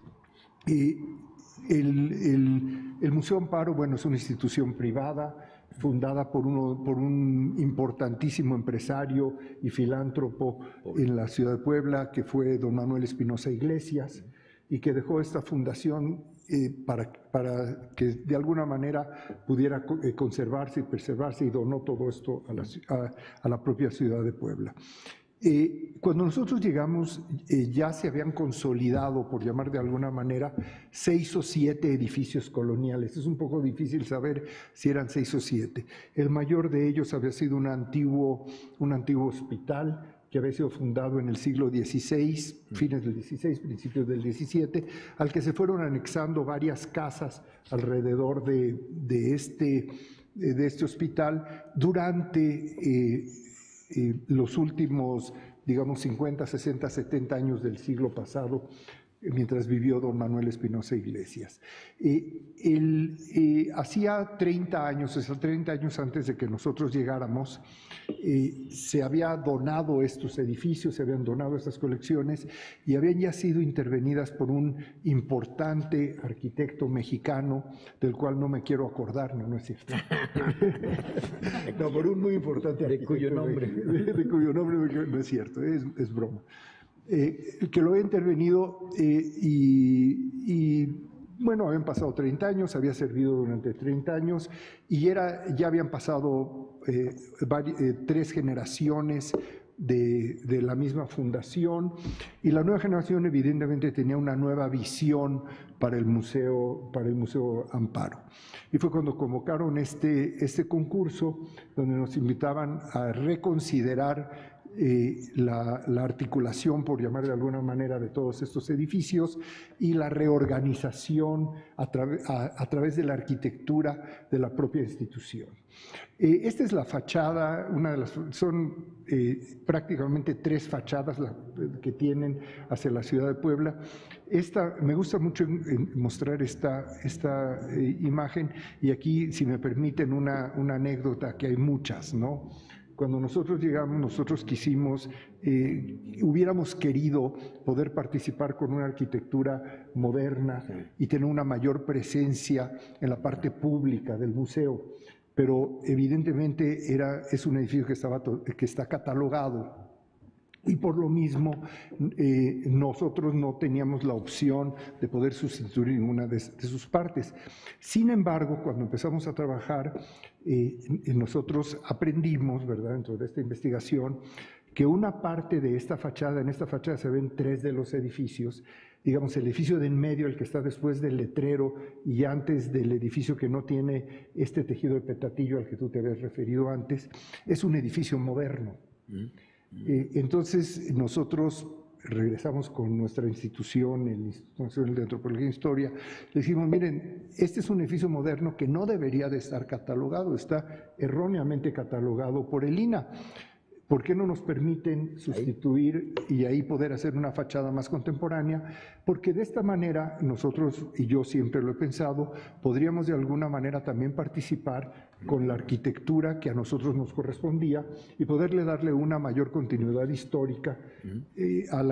el Museo Amparo, bueno, es una institución privada fundada por un importantísimo empresario y filántropo en la ciudad de Puebla, que fue don Manuel Espinosa Iglesias, y que dejó esta fundación para que de alguna manera pudiera conservarse y preservarse, y donó todo esto a la propia ciudad de Puebla. Cuando nosotros llegamos, ya se habían consolidado, por llamar de alguna manera, 6 o 7 edificios coloniales. Es un poco difícil saber si eran 6 o 7. El mayor de ellos había sido un antiguo hospital que había sido fundado en el siglo XVI, fines del XVI, principios del XVII, al que se fueron anexando varias casas alrededor de este hospital durante los últimos, digamos, 50, 60, 70 años del siglo pasado, mientras vivió don Manuel Espinosa Iglesias. Hacía 30 años, o sea, 30 años antes de que nosotros llegáramos, se había donado estos edificios, se habían donado estas colecciones y habían ya sido intervenidas por un importante arquitecto mexicano, del cual no me quiero acordar, no es cierto. No, por un muy importante arquitecto. De cuyo nombre no es cierto, es broma. Que lo había intervenido y bueno, habían pasado 30 años, había servido durante 30 años y ya habían pasado 3 generaciones de la misma fundación, y la nueva generación evidentemente tenía una nueva visión para el Museo Amparo. Y fue cuando convocaron este concurso donde nos invitaban a reconsiderar la articulación, por llamar de alguna manera, de todos estos edificios y la reorganización a través de la arquitectura de la propia institución. Esta es la fachada, son prácticamente 3 fachadas que tienen hacia la ciudad de Puebla. Me gusta mucho mostrar esta imagen, y aquí, si me permiten, una anécdota, que hay muchas, ¿no? Cuando nosotros llegamos, nosotros hubiéramos querido poder participar con una arquitectura moderna y tener una mayor presencia en la parte pública del museo, pero evidentemente es un edificio que está catalogado, y por lo mismo nosotros no teníamos la opción de poder sustituir ninguna de sus partes. Sin embargo, cuando empezamos a trabajar, nosotros aprendimos, ¿verdad?, dentro de esta investigación, que una parte de esta fachada, en esta fachada se ven 3 de los edificios, digamos el edificio de en medio, el que está después del letrero y antes del edificio que no tiene este tejido de petatillo al que tú te habías referido antes, es un edificio moderno. Entonces nosotros regresamos con nuestra institución, el Instituto Nacional de Antropología e Historia, le dijimos, miren, este es un edificio moderno que no debería de estar catalogado, está erróneamente catalogado por el INAH. ¿Por qué no nos permiten sustituir y ahí poder hacer una fachada más contemporánea? Porque de esta manera nosotros, y yo siempre lo he pensado, podríamos de alguna manera también participar con la arquitectura que a nosotros nos correspondía y poderle darle una mayor continuidad histórica a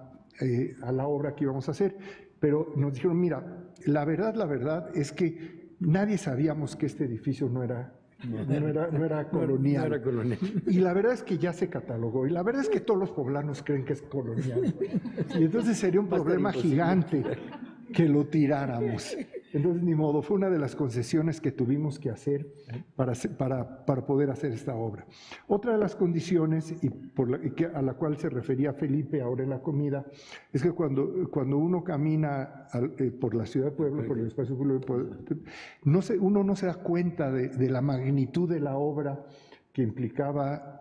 la obra que íbamos a hacer. Pero nos dijeron, mira, la verdad es que nadie sabíamos que este edificio no era colonial. No era colonial. Y la verdad es que ya se catalogó. Y la verdad es que todos los poblanos creen que es colonial. Y entonces sería un problema gigante que lo tiráramos. Entonces, ni modo, fue una de las concesiones que tuvimos que hacer para poder hacer esta obra. Otra de las condiciones, a la cual se refería Felipe ahora en la comida, es que cuando uno camina por la ciudad de Puebla, por el espacio público, uno no se da cuenta de la magnitud de la obra que implicaba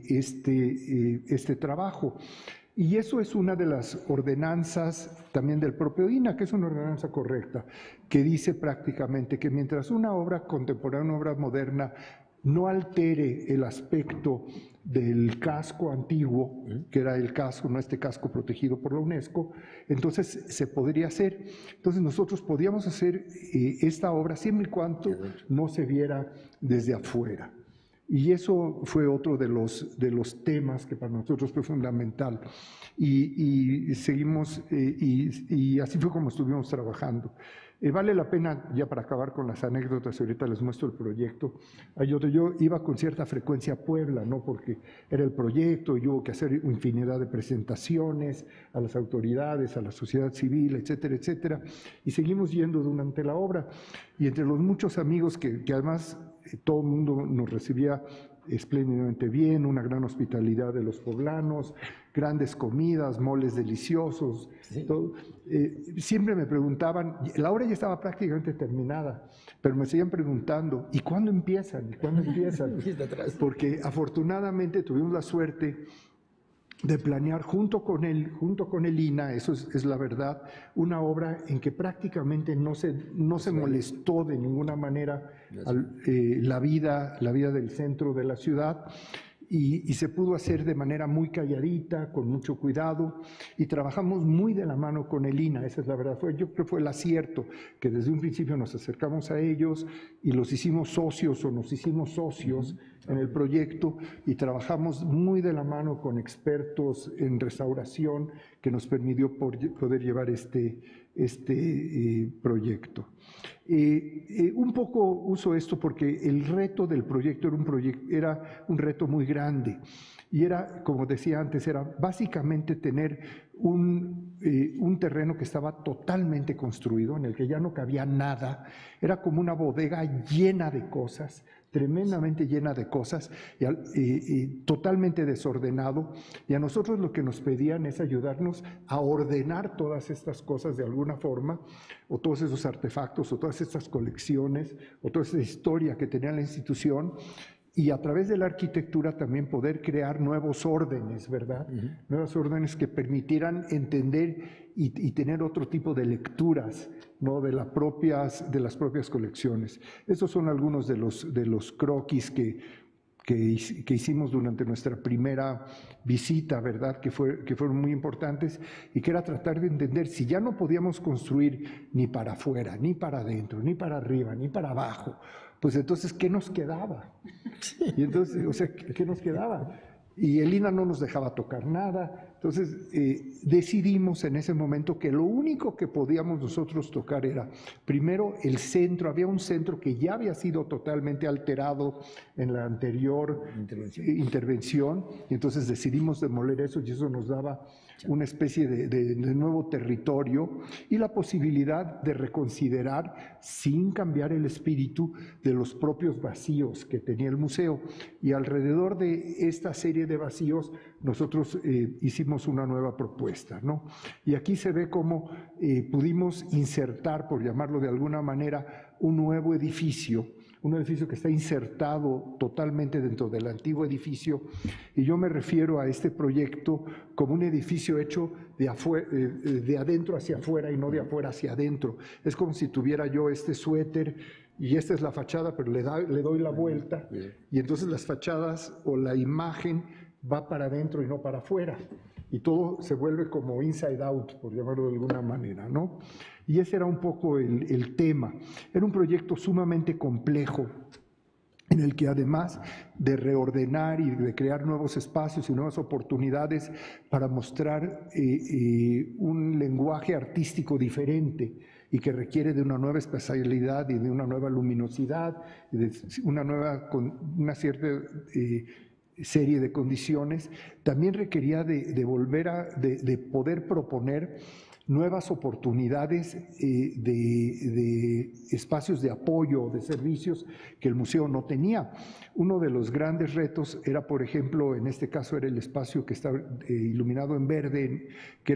este trabajo. Y eso es una de las ordenanzas también del propio INAH, que es una ordenanza correcta, que dice prácticamente que mientras una obra contemporánea, una obra moderna, no altere el aspecto del casco antiguo, que era el casco, no este casco protegido por la UNESCO, entonces se podría hacer. Entonces nosotros podíamos hacer esta obra siempre y cuando no se viera desde afuera. Y eso fue otro de los temas que para nosotros fue fundamental. Y seguimos, y así fue como estuvimos trabajando. Vale la pena, ya para acabar con las anécdotas, ahorita les muestro el proyecto. Yo iba con cierta frecuencia a Puebla, ¿no? Porque era el proyecto y hubo que hacer infinidad de presentaciones a las autoridades, a la sociedad civil, etcétera, etcétera. Y seguimos yendo durante la obra. Y entre los muchos amigos que además todo el mundo nos recibía espléndidamente bien, una gran hospitalidad de los poblanos, grandes comidas, moles deliciosos. Sí. Todo. Siempre me preguntaban, la obra ya estaba prácticamente terminada, pero me seguían preguntando, ¿y cuándo empiezan? ¿Y cuándo empiezan? Porque afortunadamente tuvimos la suerte de planear junto con el INAH, eso es la verdad, una obra en que prácticamente no se molestó de ninguna manera la vida del centro de la ciudad y se pudo hacer de manera muy calladita, con mucho cuidado y trabajamos muy de la mano con el INAH, esa es la verdad. Yo creo que fue el acierto, que desde un principio nos acercamos a ellos y nos hicimos socios en el proyecto y trabajamos muy de la mano con expertos en restauración que nos permitió poder llevar este proyecto. Un poco uso esto porque el reto del proyecto era un reto muy grande y era, como decía antes, era básicamente tener un terreno que estaba totalmente construido, en el que ya no cabía nada, era como una bodega llena de cosas, tremendamente llena de cosas, y totalmente desordenado, y a nosotros lo que nos pedían es ayudarnos a ordenar todas estas cosas de alguna forma, o todos esos artefactos, o todas estas colecciones, o toda esa historia que tenía la institución, y a través de la arquitectura también poder crear nuevos órdenes, ¿verdad? Nuevos órdenes que permitieran entender y tener otro tipo de lecturas, ¿no? de las propias colecciones. Estos son algunos de los croquis que hicimos durante nuestra primera visita, ¿verdad? Que fueron muy importantes y que era tratar de entender si ya no podíamos construir ni para afuera, ni para adentro, ni para arriba, ni para abajo, pues entonces, ¿qué nos quedaba? Y entonces, o sea, ¿qué nos quedaba? Y el INAH no nos dejaba tocar nada. Entonces, decidimos en ese momento que lo único que podíamos nosotros tocar era, primero, el centro. Había un centro que ya había sido totalmente alterado en la anterior intervención. Y entonces decidimos demoler eso y eso nos daba una especie de nuevo territorio y la posibilidad de reconsiderar sin cambiar el espíritu de los propios vacíos que tenía el museo. Y alrededor de esta serie de vacíos nosotros hicimos una nueva propuesta, ¿no? Y aquí se ve cómo pudimos insertar, por llamarlo de alguna manera, un nuevo edificio que está insertado totalmente dentro del antiguo edificio, y yo me refiero a este proyecto como un edificio hecho de adentro hacia afuera y no de afuera hacia adentro. Es como si tuviera yo este suéter y esta es la fachada, pero le doy la vuelta y entonces las fachadas o la imagen va para adentro y no para afuera. Y todo se vuelve como inside out, por llamarlo de alguna manera, ¿no? Y ese era un poco el tema. Era un proyecto sumamente complejo, en el que además de reordenar y de crear nuevos espacios y nuevas oportunidades para mostrar un lenguaje artístico diferente y que requiere de una nueva espacialidad y de una nueva luminosidad, y de una cierta serie de condiciones, también requería de poder proponer nuevas oportunidades de espacios de apoyo, de servicios que el museo no tenía. Uno de los grandes retos era, por ejemplo, en este caso era el espacio que está iluminado en verde,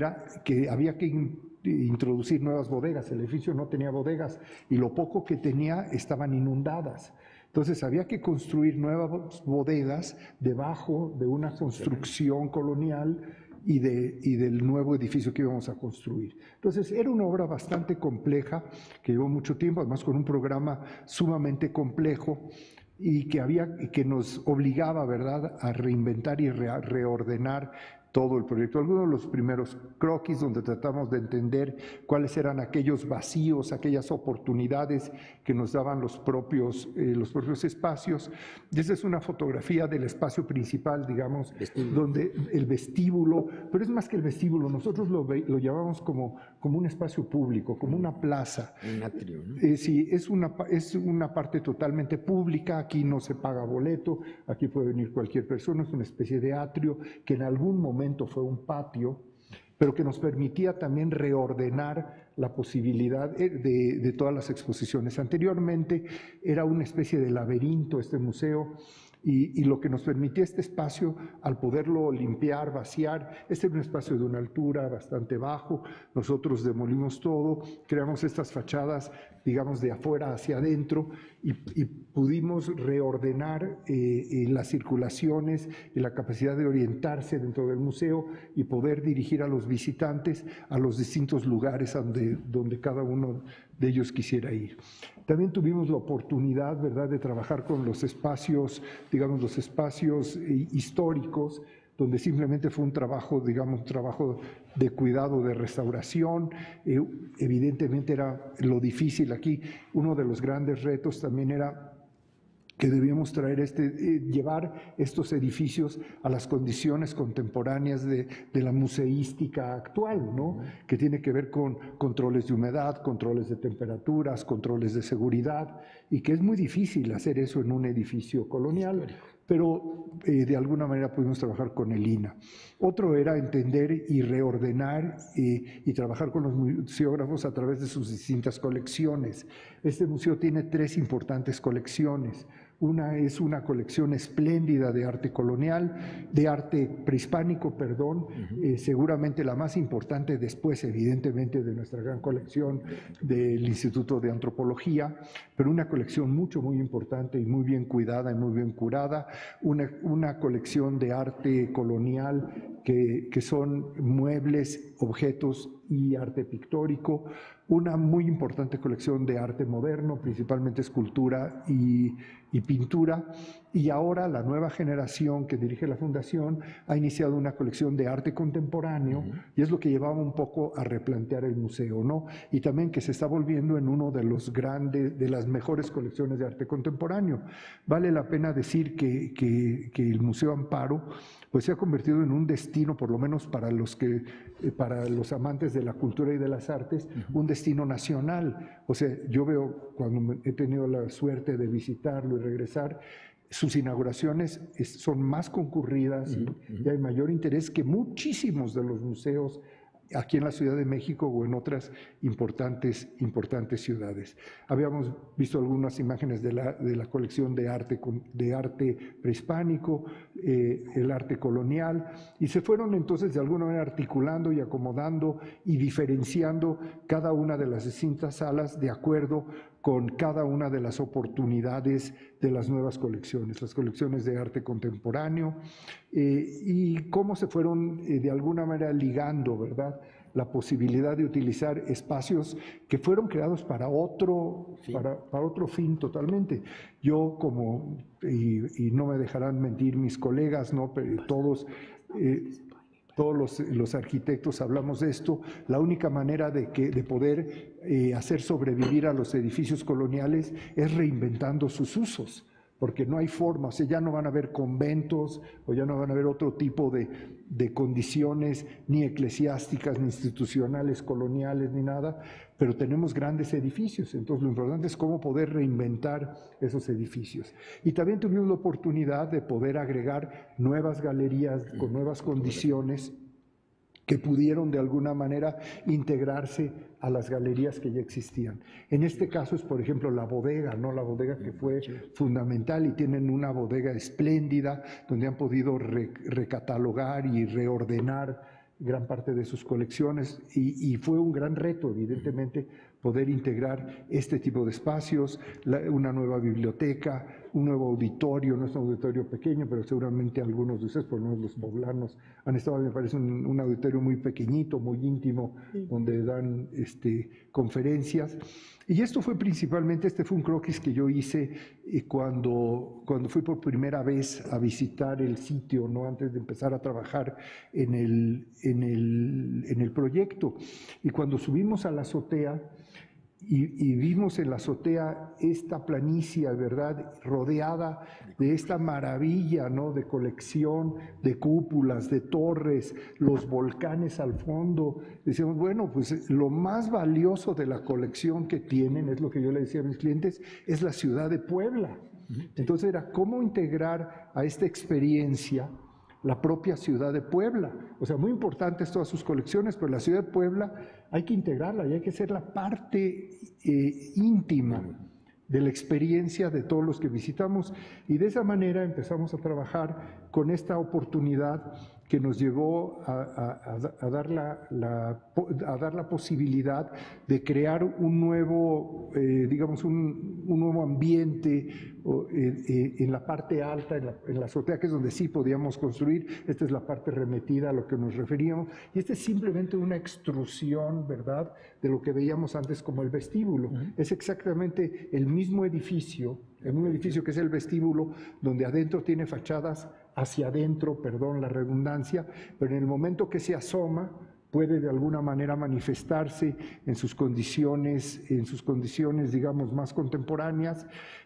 que había que introducir nuevas bodegas. El edificio no tenía bodegas y lo poco que tenía estaban inundadas. Entonces había que construir nuevas bodegas debajo de una construcción colonial y del nuevo edificio que íbamos a construir. Entonces era una obra bastante compleja, que llevó mucho tiempo, además con un programa sumamente complejo y que nos obligaba, ¿verdad?, a reinventar y reordenar todo el proyecto. Algunos de los primeros croquis donde tratamos de entender cuáles eran aquellos vacíos, aquellas oportunidades que nos daban los propios espacios. Y esa es una fotografía del espacio principal, digamos, donde el vestíbulo, pero es más que el vestíbulo, nosotros lo llamamos como un espacio público, como una plaza. Un atrio, ¿no? Sí, es una parte totalmente pública, aquí no se paga boleto, aquí puede venir cualquier persona, es una especie de atrio que en algún momento fue un patio, pero que nos permitía también reordenar la posibilidad de todas las exposiciones. Anteriormente era una especie de laberinto este museo, y lo que nos permitía este espacio, al poderlo limpiar, vaciar, este era un espacio de una altura bastante bajo, nosotros demolimos todo, creamos estas fachadas, digamos, de afuera hacia adentro, y pudimos reordenar las circulaciones y la capacidad de orientarse dentro del museo y poder dirigir a los visitantes a los distintos lugares donde cada uno de ellos quisiera ir. También tuvimos la oportunidad, ¿verdad?, de trabajar con los espacios, digamos, los espacios históricos, donde simplemente fue un trabajo, digamos, un trabajo de cuidado, de restauración. Evidentemente era lo difícil aquí. Uno de los grandes retos también era que debíamos llevar estos edificios a las condiciones contemporáneas de la museística actual, ¿no? Que tiene que ver con controles de humedad, controles de temperaturas, controles de seguridad, y que es muy difícil hacer eso en un edificio colonial, pero de alguna manera pudimos trabajar con el INAH. Otro era entender y reordenar y trabajar con los museógrafos a través de sus distintas colecciones. Este museo tiene 3 importantes colecciones. Una es una colección espléndida de arte colonial, de arte prehispánico, perdón, seguramente la más importante después, evidentemente, de nuestra gran colección del Instituto de Antropología, pero una colección muy importante y muy bien cuidada y muy bien curada, una colección de arte colonial que son muebles, objetos y arte pictórico, una muy importante colección de arte moderno, principalmente escultura y pintura, y ahora la nueva generación que dirige la Fundación ha iniciado una colección de arte contemporáneo, y es lo que llevaba un poco a replantear el museo, ¿no? Y también que se está volviendo en uno de las mejores colecciones de arte contemporáneo. Vale la pena decir que el Museo Amparo pues se ha convertido en un destino, por lo menos para los amantes de la cultura y de las artes, un destino nacional. O sea, yo veo, cuando he tenido la suerte de visitarlo y regresar, sus inauguraciones son más concurridas y hay mayor interés que muchísimos de los museos aquí en la Ciudad de México o en otras importantes ciudades. Habíamos visto algunas imágenes de la colección de arte prehispánico, el arte colonial, y se fueron entonces de alguna manera articulando y acomodando y diferenciando cada una de las distintas salas de acuerdo con cada una de las oportunidades de las nuevas colecciones, las colecciones de arte contemporáneo, y cómo se fueron de alguna manera ligando, ¿verdad?, la posibilidad de utilizar espacios que fueron creados para otro fin totalmente. Yo y no me dejarán mentir mis colegas, ¿no?, pero todos los arquitectos hablamos de esto, la única manera de poder hacer sobrevivir a los edificios coloniales es reinventando sus usos, porque no hay forma, o sea, ya no van a haber conventos o ya no van a haber otro tipo de condiciones ni eclesiásticas, ni institucionales, coloniales, ni nada, pero tenemos grandes edificios, entonces lo importante es cómo poder reinventar esos edificios. Y también tuvimos la oportunidad de poder agregar nuevas galerías con nuevas condiciones que pudieron de alguna manera integrarse a las galerías que ya existían. En este caso es, por ejemplo, la bodega, ¿no? La bodega que fue fundamental, y tienen una bodega espléndida donde han podido recatalogar y reordenar gran parte de sus colecciones, y fue un gran reto, evidentemente, poder integrar este tipo de espacios, una nueva biblioteca, un nuevo auditorio. No es un auditorio pequeño, pero seguramente algunos de ustedes, por lo menos los poblanos, han estado, me parece, un auditorio muy pequeñito, muy íntimo, donde dan conferencias. Y esto fue principalmente, este fue un croquis que yo hice cuando fui por primera vez a visitar el sitio, ¿no?, antes de empezar a trabajar en el proyecto. Y cuando subimos a la azotea, y vimos en la azotea esta planicie, ¿verdad?, rodeada de esta maravilla, ¿no?, de colección, de cúpulas, de torres, los volcanes al fondo. Decíamos, bueno, pues lo más valioso de la colección que tienen, es lo que yo le decía a mis clientes, es la ciudad de Puebla. Entonces era cómo integrar a esta experiencia la propia ciudad de Puebla. O sea, muy importantes todas sus colecciones, pero la ciudad de Puebla hay que integrarla y hay que ser la parte íntima de la experiencia de todos los que visitamos. Y de esa manera empezamos a trabajar con esta oportunidad que nos llevó a dar la posibilidad de crear un nuevo, digamos, un nuevo ambiente en la parte alta, en la azotea, que es donde sí podíamos construir. Esta es la parte remetida a lo que nos referíamos, y esta es simplemente una extrusión, ¿verdad?, de lo que veíamos antes como el vestíbulo. Es exactamente el mismo edificio, que es el vestíbulo, donde adentro tiene fachadas hacia adentro, perdón la redundancia, pero en el momento que se asoma puede de alguna manera manifestarse en sus condiciones, digamos, más contemporáneas,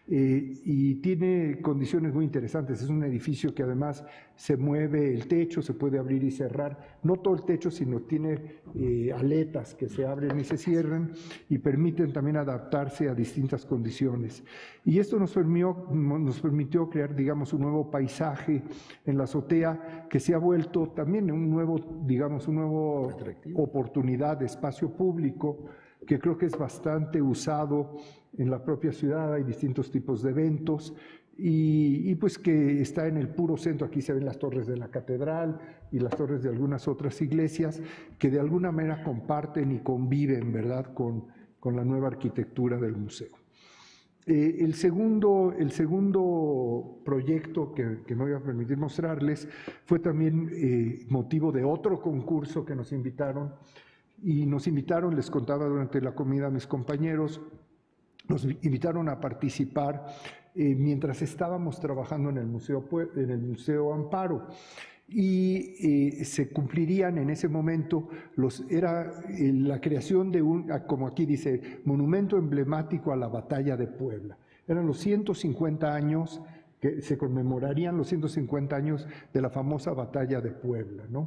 y tiene condiciones muy interesantes. Es un edificio que además se mueve el techo, se puede abrir y cerrar, no todo el techo, sino tiene aletas que se abren y se cierran y permiten también adaptarse a distintas condiciones. Y esto nos permitió crear, digamos, un nuevo paisaje en la azotea, que se ha vuelto también una nueva oportunidad de espacio público, que creo que es bastante usado en la propia ciudad. Hay distintos tipos de eventos, y pues que está en el puro centro. Aquí se ven las torres de la catedral y las torres de algunas otras iglesias que de alguna manera comparten y conviven, ¿verdad?, con la nueva arquitectura del museo. El segundo proyecto que me voy a permitir mostrarles fue también motivo de otro concurso que nos invitaron. Les contaba durante la comida a mis compañeros, nos invitaron a participar mientras estábamos trabajando en el Museo Amparo. Y se cumplirían en ese momento, era la creación de como aquí dice, monumento emblemático a la batalla de Puebla. Eran los 150 años, que se conmemorarían los 150 años de la famosa batalla de Puebla, ¿no?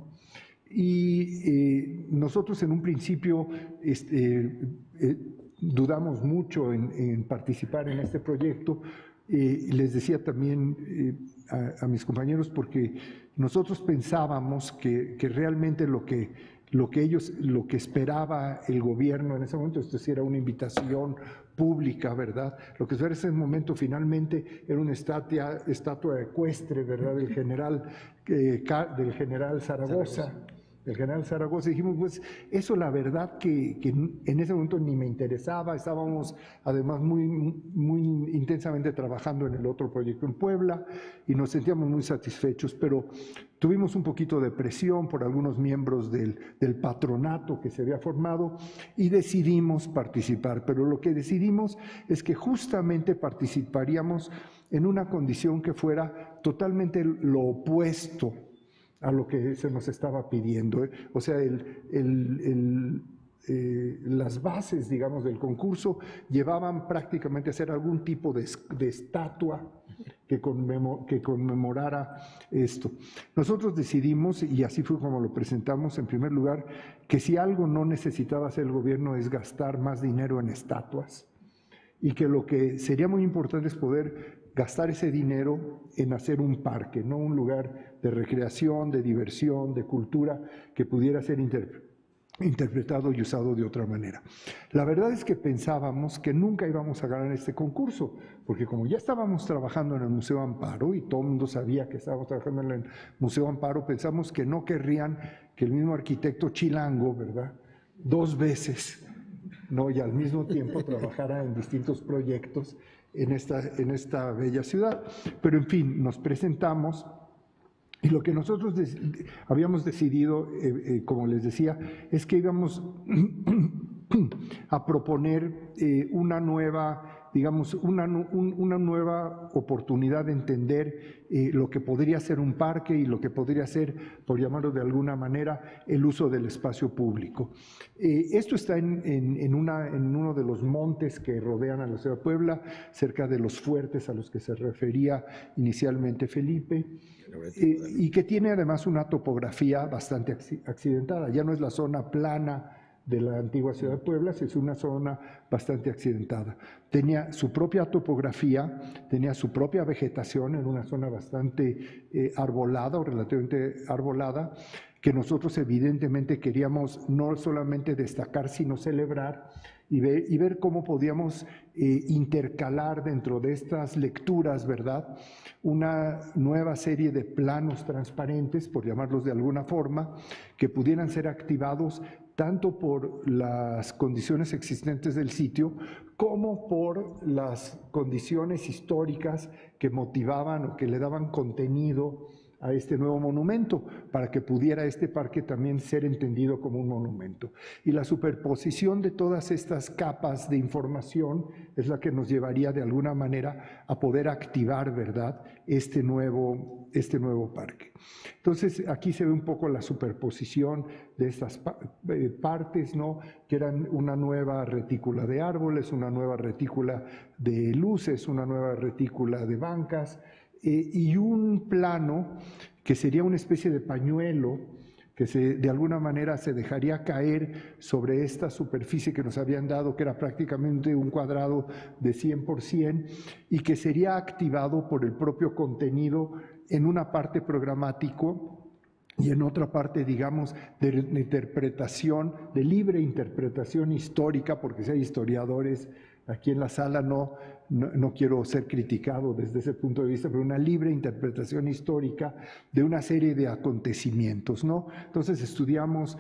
Y nosotros en un principio dudamos mucho en participar en este proyecto, Les decía también a mis compañeros, porque nosotros pensábamos que realmente lo que esperaba el gobierno en ese momento, esto sí era una invitación pública, ¿verdad? Lo que esperaba en ese momento finalmente era una estatua ecuestre, ¿verdad? Del general Zaragoza. El general Zaragoza, dijimos, pues eso la verdad que en ese momento ni me interesaba, estábamos además muy intensamente trabajando en el otro proyecto en Puebla y nos sentíamos muy satisfechos, pero tuvimos un poquito de presión por algunos miembros del patronato que se había formado y decidimos participar, pero lo que decidimos es que justamente participaríamos en una condición que fuera totalmente lo opuesto a lo que se nos estaba pidiendo. O sea, las bases, digamos, del concurso llevaban prácticamente a hacer algún tipo de estatua que conmemorara esto. Nosotros decidimos, y así fue como lo presentamos, en primer lugar, que si algo no necesitaba hacer el gobierno es gastar más dinero en estatuas, y que lo que sería muy importante es poder gastar ese dinero en hacer un parque, no un lugar de recreación, de diversión, de cultura, que pudiera ser interpretado y usado de otra manera. La verdad es que pensábamos que nunca íbamos a ganar este concurso, porque como ya estábamos trabajando en el Museo Amparo y todo el mundo sabía que estábamos trabajando en el Museo Amparo, pensamos que no querrían que el mismo arquitecto chilango, ¿verdad?, 2 veces, ¿no?, y al mismo tiempo trabajara en distintos proyectos en esta bella ciudad. Pero en fin, nos presentamos y lo que nosotros habíamos decidido, como les decía, es que íbamos a proponer una nueva, digamos, una nueva oportunidad de entender lo que podría ser un parque y lo que podría ser, por llamarlo de alguna manera, el uso del espacio público. Esto está en uno de los montes que rodean a la ciudad de Puebla, cerca de los fuertes a los que se refería inicialmente Felipe, y que tiene además una topografía bastante accidentada. Ya no es la zona plana de la antigua ciudad de Puebla, es una zona bastante accidentada. Tenía su propia topografía, tenía su propia vegetación en una zona bastante arbolada o relativamente arbolada, que nosotros evidentemente queríamos no solamente destacar, sino celebrar y ver cómo podíamos intercalar dentro de estas lecturas, ¿verdad?, una nueva serie de planos transparentes, por llamarlos de alguna forma, que pudieran ser activados tanto por las condiciones existentes del sitio como por las condiciones históricas que motivaban o que le daban contenido a este nuevo monumento, para que pudiera este parque también ser entendido como un monumento. Y la superposición de todas estas capas de información es la que nos llevaría de alguna manera a poder activar, ¿verdad?, este nuevo parque. Entonces, aquí se ve un poco la superposición de estas partes, ¿no?, que eran una nueva retícula de árboles, una nueva retícula de luces, una nueva retícula de bancas, y un plano que sería una especie de pañuelo que de alguna manera se dejaría caer sobre esta superficie que nos habían dado, que era prácticamente un cuadrado de 100 por 100, y que sería activado por el propio contenido en una parte programático y en otra parte, digamos, de interpretación, de libre interpretación histórica, porque si hay historiadores aquí en la sala, no quiero ser criticado desde ese punto de vista, pero una libre interpretación histórica de una serie de acontecimientos, ¿no? Entonces estudiamos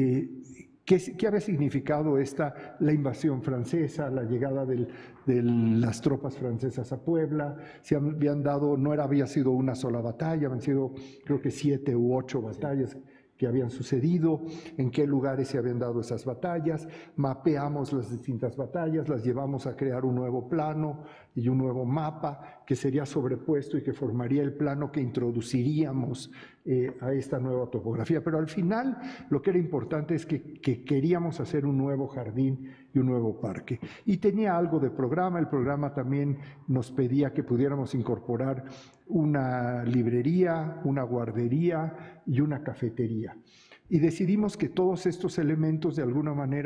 qué había significado la invasión francesa, la llegada de las tropas francesas a Puebla, si habían dado, había sido una sola batalla, habían sido creo que 7 u 8 batallas que habían sucedido, en qué lugares se habían dado esas batallas, mapeamos las distintas batallas, las llevamos a crear un nuevo plano y un nuevo mapa que sería sobrepuesto y que formaría el plano que introduciríamos a esta nueva topografía. Pero al final lo que era importante es que queríamos hacer un nuevo jardín y un nuevo parque. Y tenía algo de programa, el programa también nos pedía que pudiéramos incorporar una librería, una guardería y una cafetería. Y decidimos que todos estos elementos de alguna manera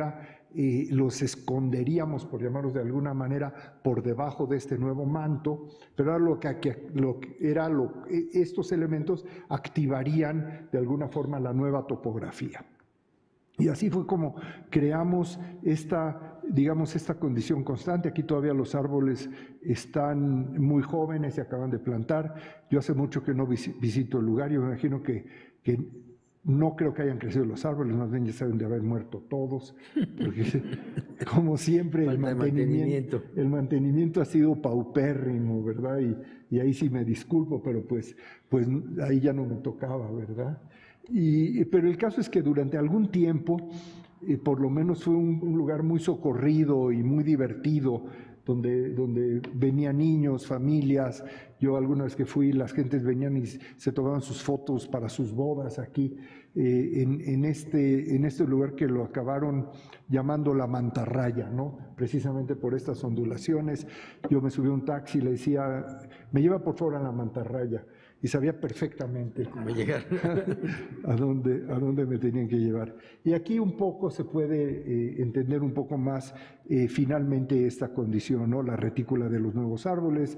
los esconderíamos, por llamarlos de alguna manera, por debajo de este nuevo manto, pero era estos elementos activarían de alguna forma la nueva topografía. Y así fue como creamos esta condición constante. Aquí todavía los árboles están muy jóvenes, se acaban de plantar. Yo hace mucho que no visito el lugar, yo me imagino que no creo que hayan crecido los árboles, más bien ya saben de haber muerto todos, porque como siempre el mantenimiento ha sido paupérrimo, ¿verdad? Y ahí sí me disculpo, pero pues ahí ya no me tocaba, ¿verdad? Pero el caso es que durante algún tiempo, por lo menos fue un lugar muy socorrido y muy divertido, donde venían niños, familias. Yo alguna vez que fui, las gentes venían y se tomaban sus fotos para sus bodas aquí, en este lugar que lo acabaron llamando la mantarraya, ¿no? Precisamente por estas ondulaciones. Yo me subí a un taxi y le decía, me lleva por favor a la mantarraya. Y sabía perfectamente cómo llegar, a dónde me tenían que llevar. Y aquí un poco se puede entender un poco más finalmente esta condición, ¿no? La retícula de los nuevos árboles,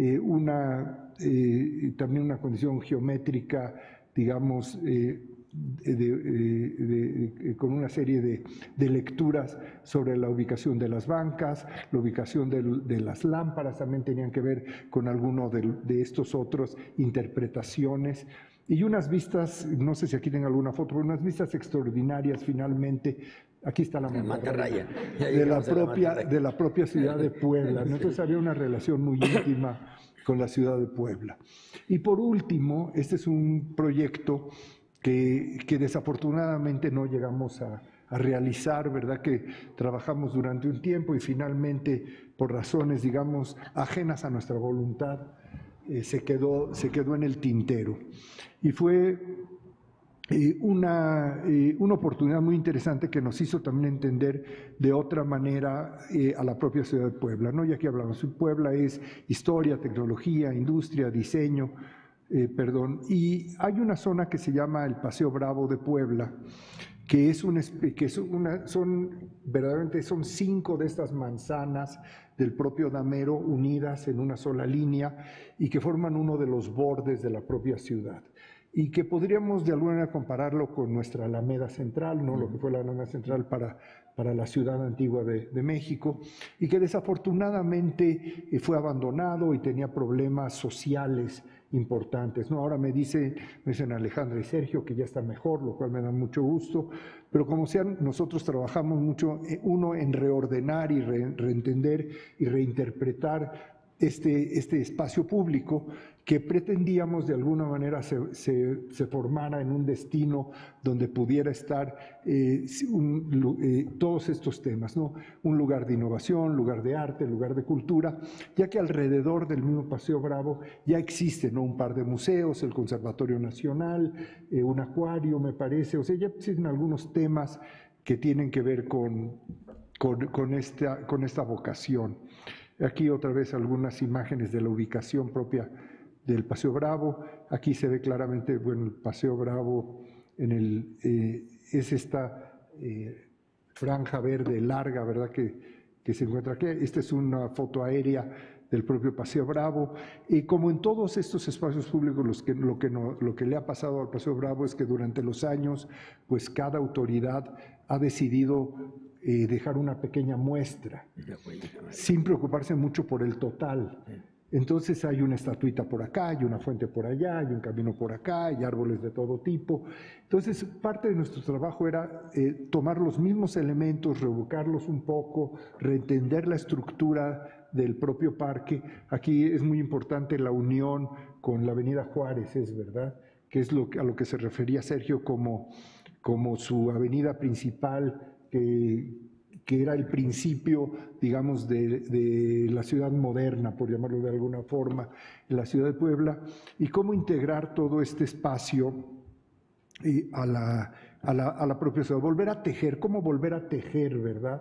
también una condición geométrica, digamos, con una serie de lecturas sobre la ubicación de las bancas, la ubicación de las lámparas, también tenían que ver con alguno de estos otros interpretaciones. Y unas vistas, no sé si aquí tengo alguna foto, pero unas vistas extraordinarias finalmente. Aquí está la mantarraya de la propia ciudad de Puebla, ¿no? Entonces había una relación muy íntima con la ciudad de Puebla. Y por último, este es un proyecto que desafortunadamente no llegamos a realizar, ¿verdad? Que trabajamos durante un tiempo y finalmente, por razones, digamos, ajenas a nuestra voluntad, se quedó en el tintero. Y fue una oportunidad muy interesante que nos hizo también entender de otra manera a la propia ciudad de Puebla, ¿no? Ya que hablamos, Puebla es historia, tecnología, industria, diseño, y hay una zona que se llama el Paseo Bravo de Puebla, verdaderamente son 5 de estas manzanas del propio Damero unidas en una sola línea y que forman uno de los bordes de la propia ciudad. Y que podríamos de alguna manera compararlo con nuestra Alameda Central, ¿no? Lo que fue la Alameda Central para la ciudad antigua de México, y que desafortunadamente fue abandonado y tenía problemas sociales importantes, ¿no? Ahora me dicen Alejandra y Sergio que ya está mejor, lo cual me da mucho gusto, pero como sea, nosotros trabajamos mucho, uno, en reordenar y reentender y reinterpretar este espacio público que pretendíamos de alguna manera se formara en un destino donde pudiera estar todos estos temas, ¿no? Un lugar de innovación, lugar de arte, lugar de cultura, ya que alrededor del mismo Paseo Bravo ya existen, ¿no? Un par de museos, el Conservatorio Nacional, un acuario, me parece, o sea, ya existen algunos temas que tienen que ver con esta vocación. Aquí otra vez algunas imágenes de la ubicación propia del Paseo Bravo. Aquí se ve claramente, bueno, el Paseo Bravo es esta franja verde larga, ¿verdad?, que se encuentra aquí. Esta es una foto aérea del propio Paseo Bravo. Y como en todos estos espacios públicos, lo que le ha pasado al Paseo Bravo es que durante los años, pues cada autoridad ha decidido dejar una pequeña muestra, sin preocuparse mucho por el total. Entonces hay una estatuita por acá, hay una fuente por allá, hay un camino por acá, hay árboles de todo tipo. Entonces parte de nuestro trabajo era tomar los mismos elementos, reevocarlos un poco, reentender la estructura del propio parque. Aquí es muy importante la unión con la Avenida Juárez, es verdad, que es a lo que se refería Sergio como su avenida principal, que era el principio, digamos, de la ciudad moderna, por llamarlo de alguna forma, en la ciudad de Puebla, y cómo integrar todo este espacio a la propia ciudad. Volver a tejer, cómo volver a tejer, ¿verdad?,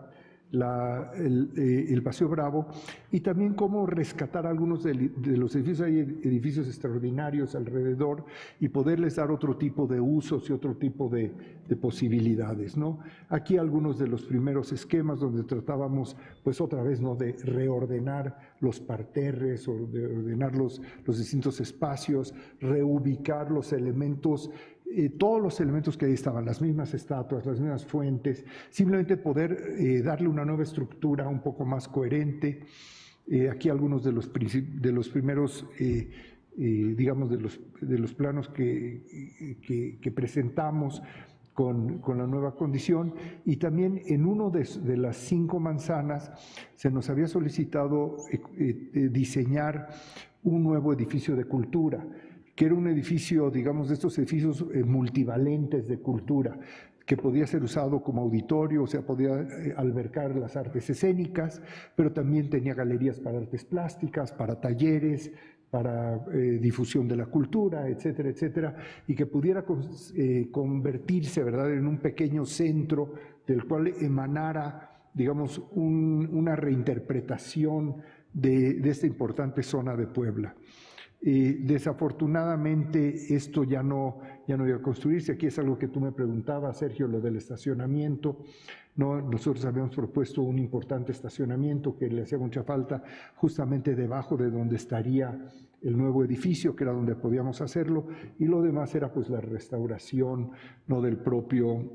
el Paseo Bravo, y también cómo rescatar algunos de los edificios. Hay edificios extraordinarios alrededor y poderles dar otro tipo de usos y otro tipo de posibilidades, ¿no? Aquí algunos de los primeros esquemas donde tratábamos, pues otra vez, ¿no?, de reordenar los parterres o de ordenar los distintos espacios, reubicar los elementos, todos los elementos que ahí estaban, las mismas estatuas, las mismas fuentes, simplemente poder darle una nueva estructura un poco más coherente. Aquí algunos de los primeros, digamos, de los planos que presentamos con la nueva condición, y también en uno de las 5 manzanas se nos había solicitado diseñar un nuevo edificio de cultura, que era un edificio, digamos, de estos edificios multivalentes de cultura, que podía ser usado como auditorio, o sea, podía albergar las artes escénicas, pero también tenía galerías para artes plásticas, para talleres, para difusión de la cultura, etcétera, etcétera, y que pudiera convertirse, ¿verdad?, en un pequeño centro del cual emanara, digamos, una reinterpretación de esta importante zona de Puebla. Desafortunadamente esto ya no iba a construirse. Aquí es algo que tú me preguntabas, Sergio, lo del estacionamiento, ¿no? Nosotros habíamos propuesto un importante estacionamiento que le hacía mucha falta justamente debajo de donde estaría el nuevo edificio, que era donde podíamos hacerlo, y lo demás era pues la restauración, ¿no?, del propio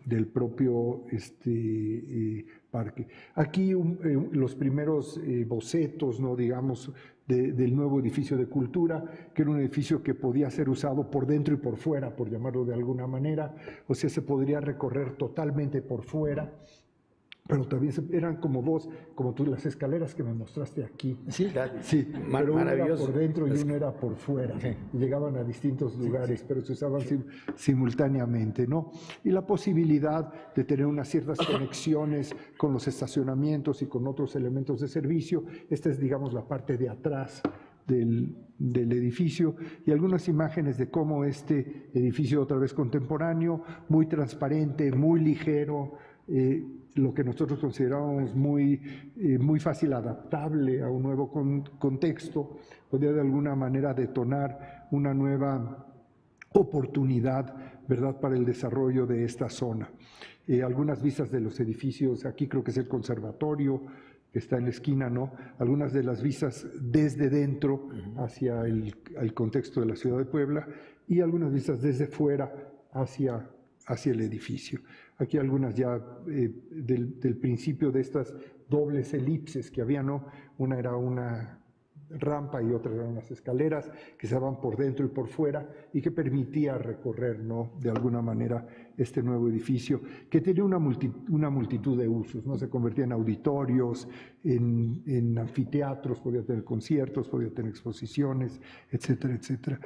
parque. Aquí los primeros bocetos, ¿no?, digamos, del nuevo edificio de cultura, que era un edificio que podía ser usado por dentro y por fuera, por llamarlo de alguna manera, o sea, se podría recorrer totalmente por fuera, pero también eran como las escaleras que me mostraste aquí. Sí, sí, pero uno era por dentro y uno era por fuera. Sí. Llegaban a distintos lugares, pero se usaban simultáneamente, ¿no? Y la posibilidad de tener unas ciertas conexiones con los estacionamientos y con otros elementos de servicio. Esta es, digamos, la parte de atrás del edificio, y algunas imágenes de cómo este edificio, otra vez contemporáneo, muy transparente, muy ligero, lo que nosotros considerábamos muy fácil adaptable a un nuevo contexto, podría de alguna manera detonar una nueva oportunidad, ¿verdad?, para el desarrollo de esta zona. Algunas vistas de los edificios, aquí creo que es el conservatorio, que está en la esquina, ¿no? Algunas de las vistas desde dentro hacia el contexto de la ciudad de Puebla, y algunas vistas desde fuera hacia el edificio. Aquí algunas ya del principio de estas dobles elipses que había, ¿no? Una era una rampa y otra eran unas escaleras que se daban por dentro y por fuera, y que permitía recorrer, ¿no?, de alguna manera este nuevo edificio, que tenía una multitud de usos, ¿no? Se convertía en auditorios, en anfiteatros, podía tener conciertos, podía tener exposiciones, etcétera, etcétera.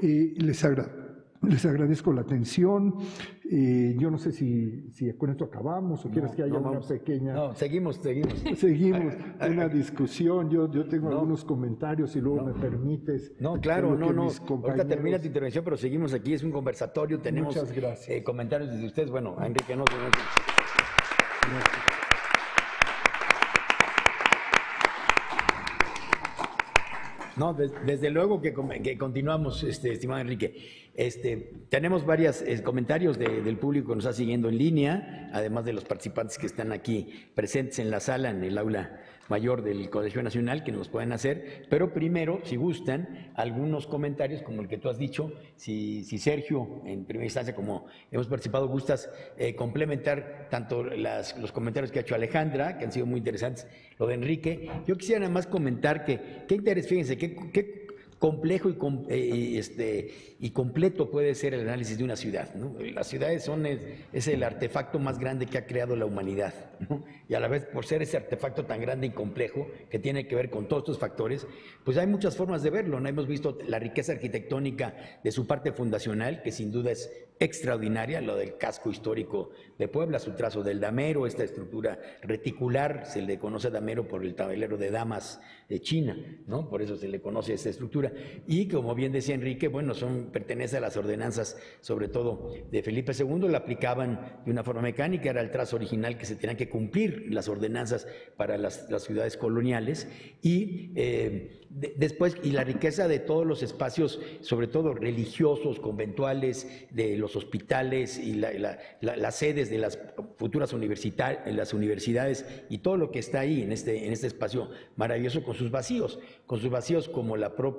Les agradezco la atención. Yo no sé si con esto acabamos o quieres que haya una pequeña... No, seguimos. Seguimos una discusión. Yo tengo algunos comentarios, si luego me permites. No, claro, ahorita termina tu intervención, pero seguimos aquí, es un conversatorio, tenemos comentarios desde ustedes. Bueno, a Enrique no. Gracias. No, desde luego que continuamos, estimado Enrique. Tenemos varios comentarios del público que nos está siguiendo en línea, además de los participantes que están aquí presentes en la sala, en el aula mayor del Colegio Nacional, que nos pueden hacer. Pero primero, si gustan, algunos comentarios, como el que tú has dicho, si Sergio, en primera instancia, como hemos participado, gustas complementar tanto los comentarios que ha hecho Alejandra, que han sido muy interesantes, lo de Enrique. Yo quisiera nada más comentar que, qué interés, fíjense, qué complejo y completo puede ser el análisis de una ciudad, ¿no? Las ciudades es el artefacto más grande que ha creado la humanidad, ¿no? Y a la vez, por ser ese artefacto tan grande y complejo que tiene que ver con todos estos factores, pues hay muchas formas de verlo, ¿no? Hemos visto la riqueza arquitectónica de su parte fundacional, que sin duda es extraordinaria, lo del casco histórico de Puebla, su trazo del damero, esta estructura reticular, se le conoce a damero por el tablero de damas de China, ¿no? Por eso se le conoce esta estructura. Y como bien decía Enrique, bueno, pertenece a las ordenanzas, sobre todo de Felipe II, la aplicaban de una forma mecánica, era el trazo original que se tenían que cumplir las ordenanzas para las ciudades coloniales, y después, y la riqueza de todos los espacios, sobre todo religiosos, conventuales, de los hospitales y las sedes de las futuras universidades y todo lo que está ahí en este espacio maravilloso, con sus vacíos como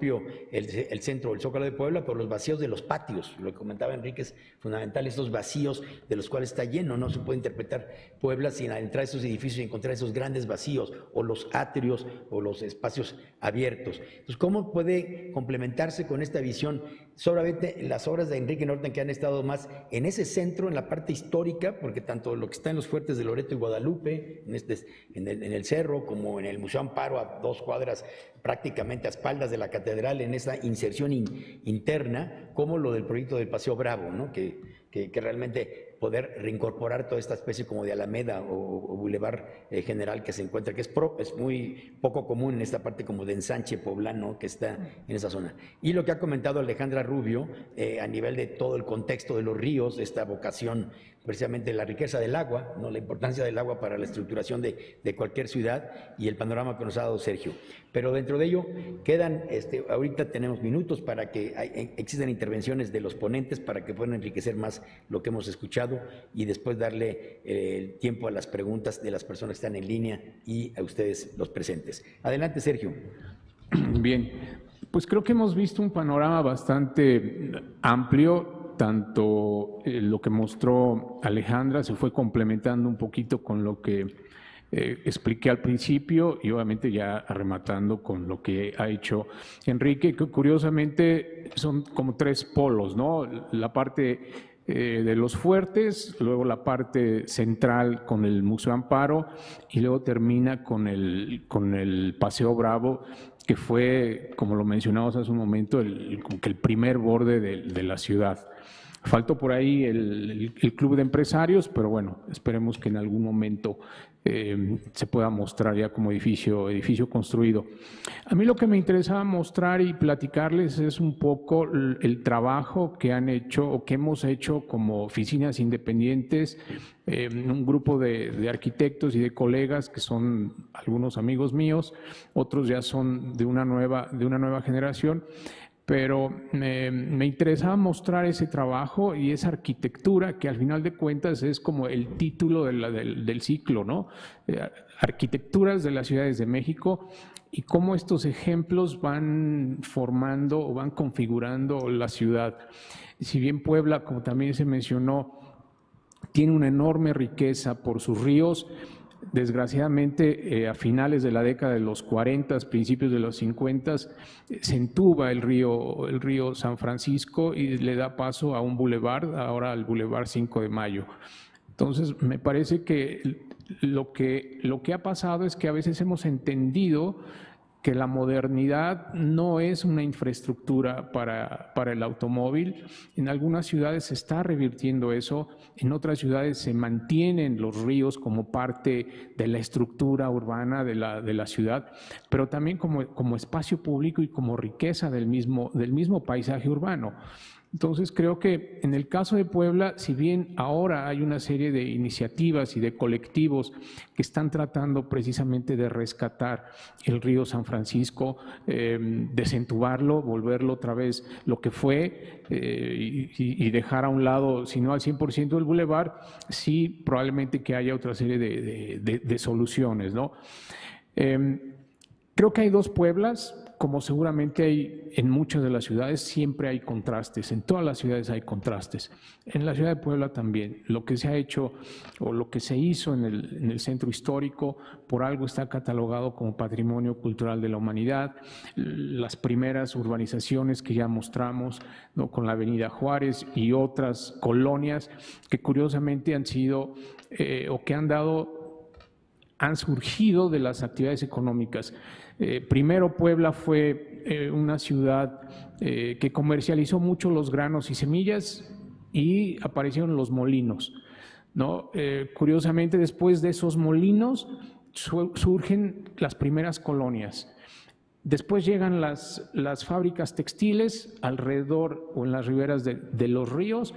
el centro, el Zócalo de Puebla, pero los vacíos de los patios, lo que comentaba Enrique, es fundamental, estos vacíos de los cuales está lleno. No se puede interpretar Puebla sin entrar a esos edificios y encontrar esos grandes vacíos, o los atrios, o los espacios abiertos. Entonces, ¿cómo puede complementarse con esta visión? Solamente las obras de Enrique Norton, que han estado más en ese centro, en la parte histórica, porque tanto lo que está en los fuertes de Loreto y Guadalupe, en el cerro, como en el Museo Amparo, a 2 cuadras prácticamente a espaldas de la catedral, en esa inserción interna, como lo del proyecto del Paseo Bravo, ¿no? que realmente poder reincorporar toda esta especie como de alameda o bulevar general que se encuentra, que es muy poco común en esta parte como de ensanche poblano que está en esa zona. Y lo que ha comentado Alejandra Rubio, a nivel de todo el contexto de los ríos, de esta vocación, precisamente la riqueza del agua, ¿no? La importancia del agua para la estructuración de cualquier ciudad, y el panorama que nos ha dado Sergio. Pero dentro de ello quedan, ahorita tenemos minutos para que existan intervenciones de los ponentes para que puedan enriquecer más lo que hemos escuchado, y después darle el tiempo a las preguntas de las personas que están en línea y a ustedes los presentes. Adelante, Sergio. Bien, pues creo que hemos visto un panorama bastante amplio. Tanto lo que mostró Alejandra se fue complementando un poquito con lo que expliqué al principio, y obviamente ya rematando con lo que ha hecho Enrique, que curiosamente son como 3 polos, ¿no? La parte de los fuertes, luego la parte central con el Museo Amparo, y luego termina con el Paseo Bravo, que fue, como lo mencionamos hace un momento, como que el primer borde de la ciudad. Faltó por ahí el club de empresarios, pero bueno, esperemos que en algún momento se pueda mostrar ya como edificio construido. A mí lo que me interesaba mostrar y platicarles es un poco el trabajo que han hecho o que hemos hecho como oficinas independientes, un grupo de arquitectos y de colegas que son algunos amigos míos, otros ya son de una nueva generación. Pero me interesaba mostrar ese trabajo y esa arquitectura que al final de cuentas es como el título del ciclo, ¿no? Arquitecturas de las ciudades de México, y cómo estos ejemplos van formando o van configurando la ciudad. Si bien Puebla, como también se mencionó, tiene una enorme riqueza por sus ríos, desgraciadamente a finales de la década de los 40, principios de los 50, se entuba el río San Francisco y le da paso a un bulevar, ahora al Bulevar 5 de Mayo. Entonces, me parece que lo que ha pasado es que a veces hemos entendido que la modernidad no es una infraestructura para el automóvil. En algunas ciudades se está revirtiendo eso, en otras ciudades se mantienen los ríos como parte de la estructura urbana de la ciudad, pero también como espacio público y como riqueza del mismo paisaje urbano. Entonces, creo que en el caso de Puebla, si bien ahora hay una serie de iniciativas y de colectivos que están tratando precisamente de rescatar el río San Francisco, desentubarlo, volverlo otra vez lo que fue y dejar a un lado, si no al 100% el bulevar, sí probablemente que haya otra serie de soluciones, ¿no? Creo que hay 2 Pueblas. Como seguramente hay en muchas de las ciudades, siempre hay contrastes, en todas las ciudades hay contrastes. En la ciudad de Puebla también, lo que se ha hecho o lo que se hizo en el centro histórico, por algo está catalogado como Patrimonio Cultural de la Humanidad. Las primeras urbanizaciones que ya mostramos, ¿no?, con la Avenida Juárez y otras colonias que curiosamente han sido o que han surgido de las actividades económicas. Primero Puebla fue una ciudad que comercializó mucho los granos y semillas, y aparecieron los molinos, ¿no? Curiosamente, después de esos molinos surgen las primeras colonias. Después llegan las fábricas textiles alrededor o en las riberas de los ríos,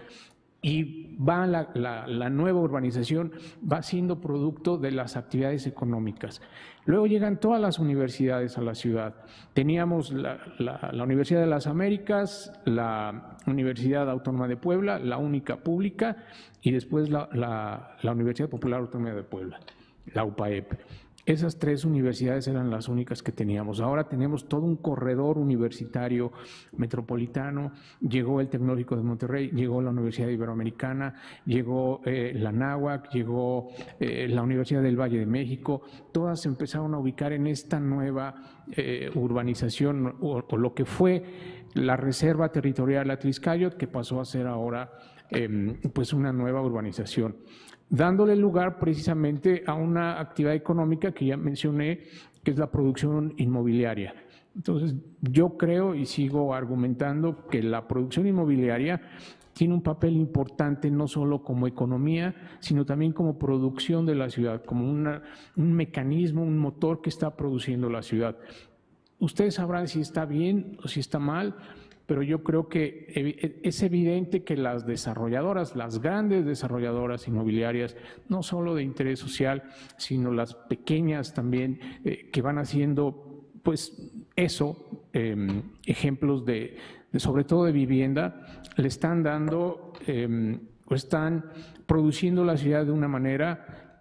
y va la nueva urbanización, va siendo producto de las actividades económicas. Luego llegan todas las universidades a la ciudad. Teníamos la Universidad de las Américas, la Universidad Autónoma de Puebla, la única pública, y después la Universidad Popular Autónoma de Puebla, la UPAEP. Esas 3 universidades eran las únicas que teníamos. Ahora tenemos todo un corredor universitario metropolitano. Llegó el Tecnológico de Monterrey, llegó la Universidad Iberoamericana, llegó la Anáhuac, llegó la Universidad del Valle de México. Todas se empezaron a ubicar en esta nueva urbanización o lo que fue la Reserva Territorial Atliscayot, que pasó a ser ahora pues una nueva urbanización, dándole lugar precisamente a una actividad económica que ya mencioné, que es la producción inmobiliaria. Entonces, yo creo y sigo argumentando que la producción inmobiliaria tiene un papel importante no solo como economía, sino también como producción de la ciudad, como un mecanismo, un motor que está produciendo la ciudad. Ustedes sabrán si está bien o si está mal, pero yo creo que es evidente que las desarrolladoras, las grandes desarrolladoras inmobiliarias, no solo de interés social, sino las pequeñas también, que van haciendo, pues eso, ejemplos sobre todo de vivienda, le están dando, o están produciendo la ciudad de una manera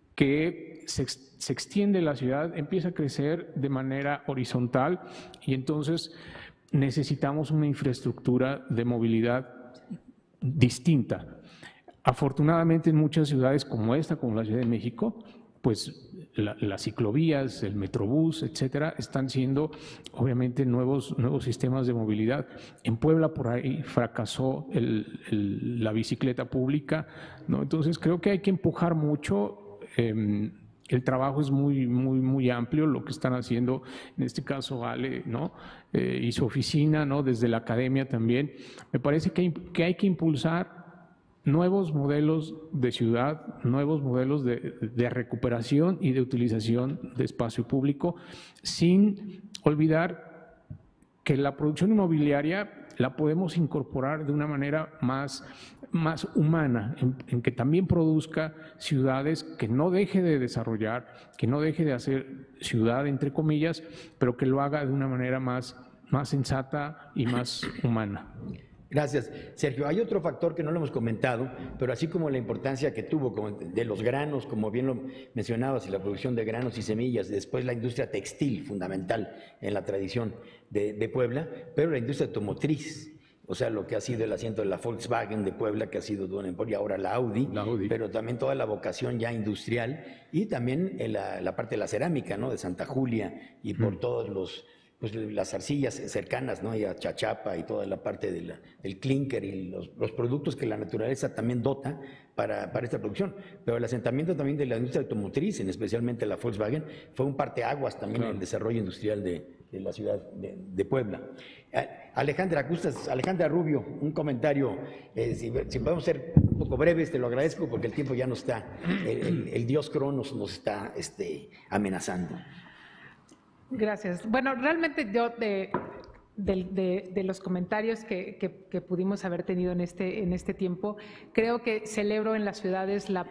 que se extiende la ciudad, empieza a crecer de manera horizontal, y entonces necesitamos una infraestructura de movilidad distinta. Afortunadamente en muchas ciudades como esta, como la Ciudad de México, pues las ciclovías, el metrobús, etcétera, están siendo obviamente nuevos sistemas de movilidad. En Puebla por ahí fracasó la bicicleta pública, ¿no? Entonces creo que hay que empujar mucho. El trabajo es muy amplio, lo que están haciendo, en este caso Ale, ¿no? Y su oficina, ¿no? Desde la academia también. Me parece que hay que impulsar nuevos modelos de ciudad, nuevos modelos de recuperación y de utilización de espacio público, sin olvidar que la producción inmobiliaria la podemos incorporar de una manera más humana, en que también produzca ciudades, que no deje de desarrollar, que no deje de hacer ciudad, entre comillas, pero que lo haga de una manera más sensata y más humana. Gracias, Sergio. Hay otro factor que no lo hemos comentado, pero así como la importancia que tuvo de los granos, como bien lo mencionabas, y la producción de granos y semillas, después la industria textil, fundamental en la tradición de Puebla, pero la industria automotriz, o sea, lo que ha sido el asiento de la Volkswagen de Puebla, que ha sido y ahora la Audi, pero también toda la vocación ya industrial, y también la parte de la cerámica, ¿no? De Santa Julia, y por todos las arcillas cercanas, ¿no? Y a Chachapa y toda la parte del clinker y los productos que la naturaleza también dota para esta producción. Pero el asentamiento también de la industria automotriz, especialmente la Volkswagen, fue un parteaguas también en el desarrollo industrial de la ciudad de Puebla. Alejandra Rubio, un comentario, si podemos ser un poco breves, te lo agradezco porque el tiempo ya no está, el dios Cronos nos está amenazando. Gracias. Bueno, realmente yo de los comentarios que pudimos haber tenido en este tiempo, creo que celebro en las ciudades la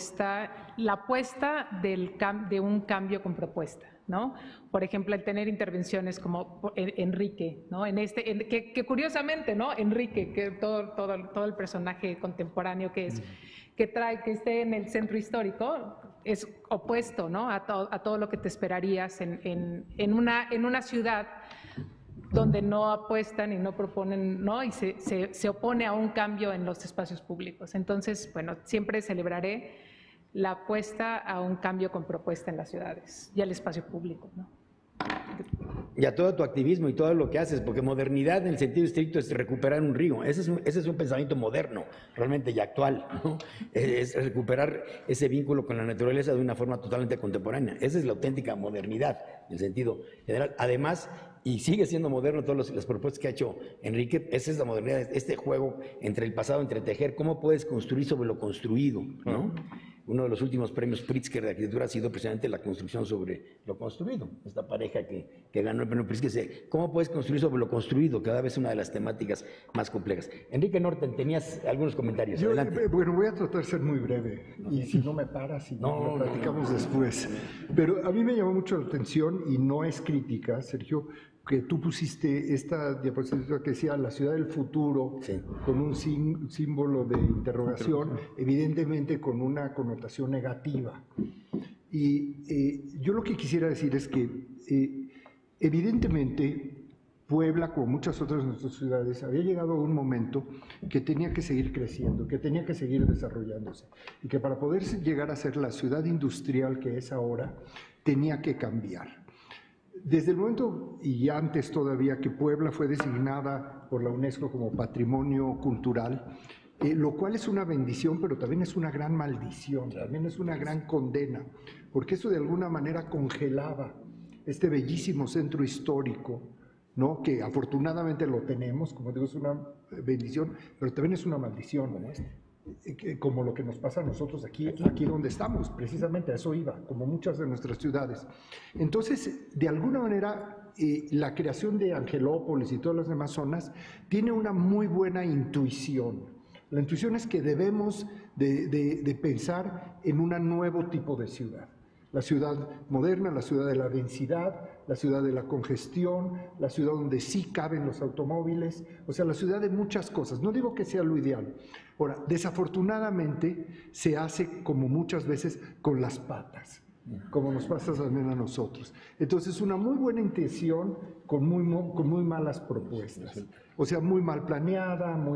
apuesta de un cambio con propuesta, ¿no? Por ejemplo, el tener intervenciones como Enrique, ¿no? Que curiosamente, ¿no? Enrique, que todo el personaje contemporáneo que esté en el centro histórico, es opuesto, ¿no? a todo lo que te esperarías en una ciudad donde no apuestan y no proponen, ¿no? Y se opone a un cambio en los espacios públicos. Entonces, bueno, siempre celebraré la apuesta a un cambio con propuesta en las ciudades y al espacio público, ¿no? y a todo tu activismo y todo lo que haces, porque modernidad en el sentido estricto es recuperar un río. Ese es un pensamiento moderno, realmente y actual, ¿no? Es recuperar ese vínculo con la naturaleza de una forma totalmente contemporánea. Esa es la auténtica modernidad en el sentido general. Además, y sigue siendo moderno todas las propuestas que ha hecho Enrique, esa es la modernidad, este juego entre el pasado, entre tejer, cómo puedes construir sobre lo construido, ¿no? Uno de los últimos premios Pritzker de arquitectura ha sido precisamente la construcción sobre lo construido. Esta pareja que ganó el premio Pritzker dice, ¿cómo puedes construir sobre lo construido? Cada vez una de las temáticas más complejas. Enrique Norten, tenías algunos comentarios. Adelante. Bueno, voy a tratar de ser muy breve, y si no me paras, lo platicamos después. Pero a mí me llamó mucho la atención, y no es crítica, Sergio, que tú pusiste esta diapositiva que decía la ciudad del futuro, sí, con un símbolo de interrogación, evidentemente con una connotación negativa. Y yo lo que quisiera decir es que evidentemente Puebla, como muchas otras de nuestras ciudades, había llegado a un momento que tenía que seguir creciendo, que tenía que seguir desarrollándose, y que para poder llegar a ser la ciudad industrial que es ahora, tenía que cambiar. Desde el momento, y antes todavía, que Puebla fue designada por la UNESCO como Patrimonio Cultural, lo cual es una bendición, pero también es una gran maldición, también es una gran condena, porque eso de alguna manera congelaba este bellísimo centro histórico, ¿no? Que afortunadamente lo tenemos, como digo, es una bendición, pero también es una maldición, ¿no? Como lo que nos pasa a nosotros aquí donde estamos, precisamente a eso iba, como muchas de nuestras ciudades. Entonces, de alguna manera, la creación de Angelópolis y todas las demás zonas tiene una muy buena intuición. La intuición es que debemos de pensar en un nuevo tipo de ciudad. La ciudad moderna, la ciudad de la densidad, la ciudad de la congestión, la ciudad donde sí caben los automóviles, o sea, la ciudad de muchas cosas. No digo que sea lo ideal. Ahora, desafortunadamente se hace como muchas veces con las patas, como nos pasa también a nosotros. Entonces, una muy buena intención con muy malas propuestas. O sea, muy mal planeada, muy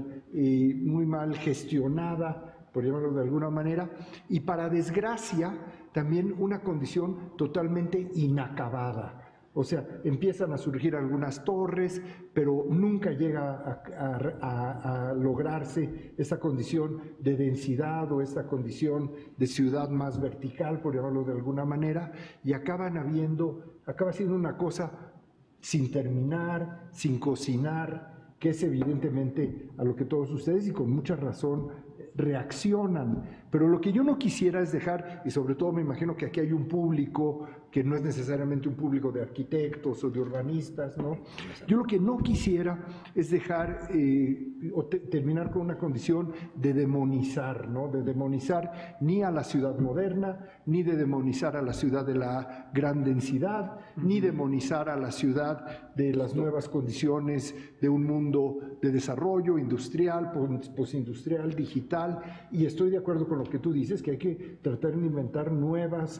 mal gestionada, por llamarlo de alguna manera, y para desgracia, también una condición totalmente inacabada. O sea, empiezan a surgir algunas torres, pero nunca llega a lograrse esa condición de densidad o esta condición de ciudad más vertical, por llamarlo de alguna manera, y acaba siendo una cosa sin terminar, sin cocinar, que es evidentemente a lo que todos ustedes, y con mucha razón, reaccionan. Pero lo que yo no quisiera es dejar, y sobre todo me imagino que aquí hay un público que no es necesariamente un público de arquitectos o de urbanistas, ¿no? Yo lo que no quisiera es dejar o terminar con una condición de demonizar, ¿no? De demonizar ni a la ciudad moderna, ni de demonizar a la ciudad de la gran densidad, ni demonizar a la ciudad de las nuevas condiciones de un mundo de desarrollo industrial, postindustrial, digital, y estoy de acuerdo con lo que tú dices, que hay que tratar de inventar nuevos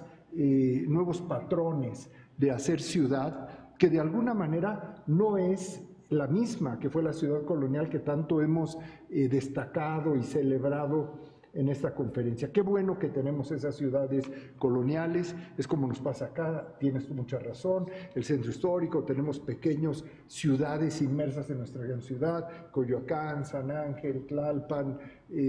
patrones de hacer ciudad, que de alguna manera no es la misma que fue la ciudad colonial que tanto hemos destacado y celebrado en esta conferencia. Qué bueno que tenemos esas ciudades coloniales, es como nos pasa acá, tienes mucha razón, el centro histórico, tenemos pequeñas ciudades inmersas en nuestra gran ciudad, Coyoacán, San Ángel, Tlalpan,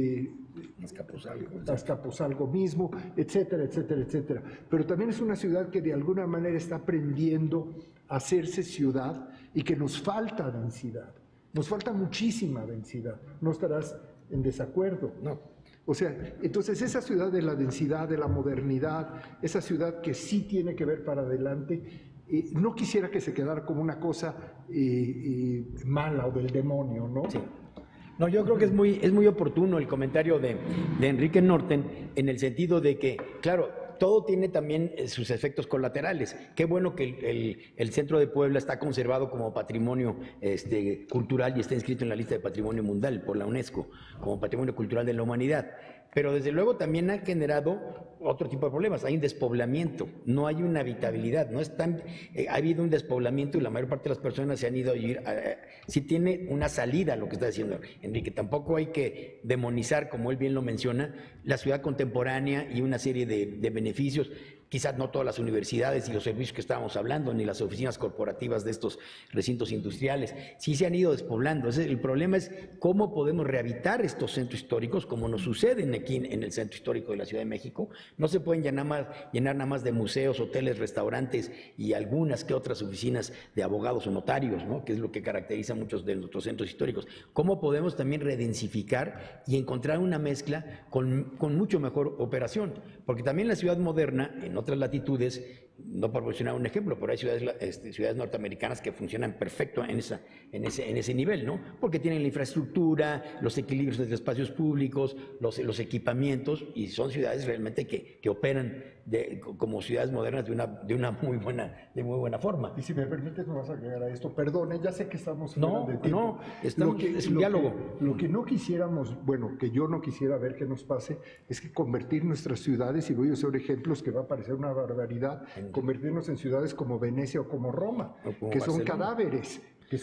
Azcapotzalco mismo, etcétera, etcétera, etcétera. Pero también es una ciudad que de alguna manera está aprendiendo a hacerse ciudad y que nos falta densidad, nos falta muchísima densidad. ¿No estarás en desacuerdo? No. O sea, entonces esa ciudad de la densidad, de la modernidad, esa ciudad que sí tiene que ver para adelante, no quisiera que se quedara como una cosa mala o del demonio, ¿no? Sí. No, yo creo que es muy oportuno el comentario de Enrique Norten en el sentido de que, claro, todo tiene también sus efectos colaterales. Qué bueno que el centro de Puebla está conservado como patrimonio cultural y está inscrito en la lista de patrimonio mundial por la UNESCO, como patrimonio cultural de la humanidad. Pero desde luego también ha generado otro tipo de problemas. Hay un despoblamiento, no hay una habitabilidad, ha habido un despoblamiento y la mayor parte de las personas se han ido a vivir. Sí tiene una salida lo que está diciendo Enrique. Tampoco hay que demonizar, como él bien lo menciona, la ciudad contemporánea y una serie de beneficios. quizás no todas las universidades y los servicios que estábamos hablando, ni las oficinas corporativas de estos recintos industriales, sí se han ido despoblando. El problema es cómo podemos rehabilitar estos centros históricos, como nos suceden aquí en el centro histórico de la Ciudad de México. No se pueden llenar nada más de museos, hoteles, restaurantes y algunas que otras oficinas de abogados o notarios, ¿no? Que es lo que caracteriza a muchos de nuestros centros históricos. ¿Cómo podemos también redensificar y encontrar una mezcla con mucho mejor operación? Porque también la ciudad moderna, en otras latitudes, no por mencionar un ejemplo, pero hay ciudades norteamericanas que funcionan perfecto en ese nivel, ¿no? Porque tienen la infraestructura, los equilibrios de espacios públicos, los equipamientos, y son ciudades realmente que operan como ciudades modernas de una muy buena forma. Y si me permites, me vas a agregar a esto. Perdone, ya sé que estamos fuera de tiempo. No, es un diálogo. Lo que no quisiéramos, bueno, que yo no quisiera ver que nos pase, es que convertir nuestras ciudades, y voy a usar ejemplos que va a parecer una barbaridad, convertirnos en ciudades como Venecia o como Roma, que son cadáveres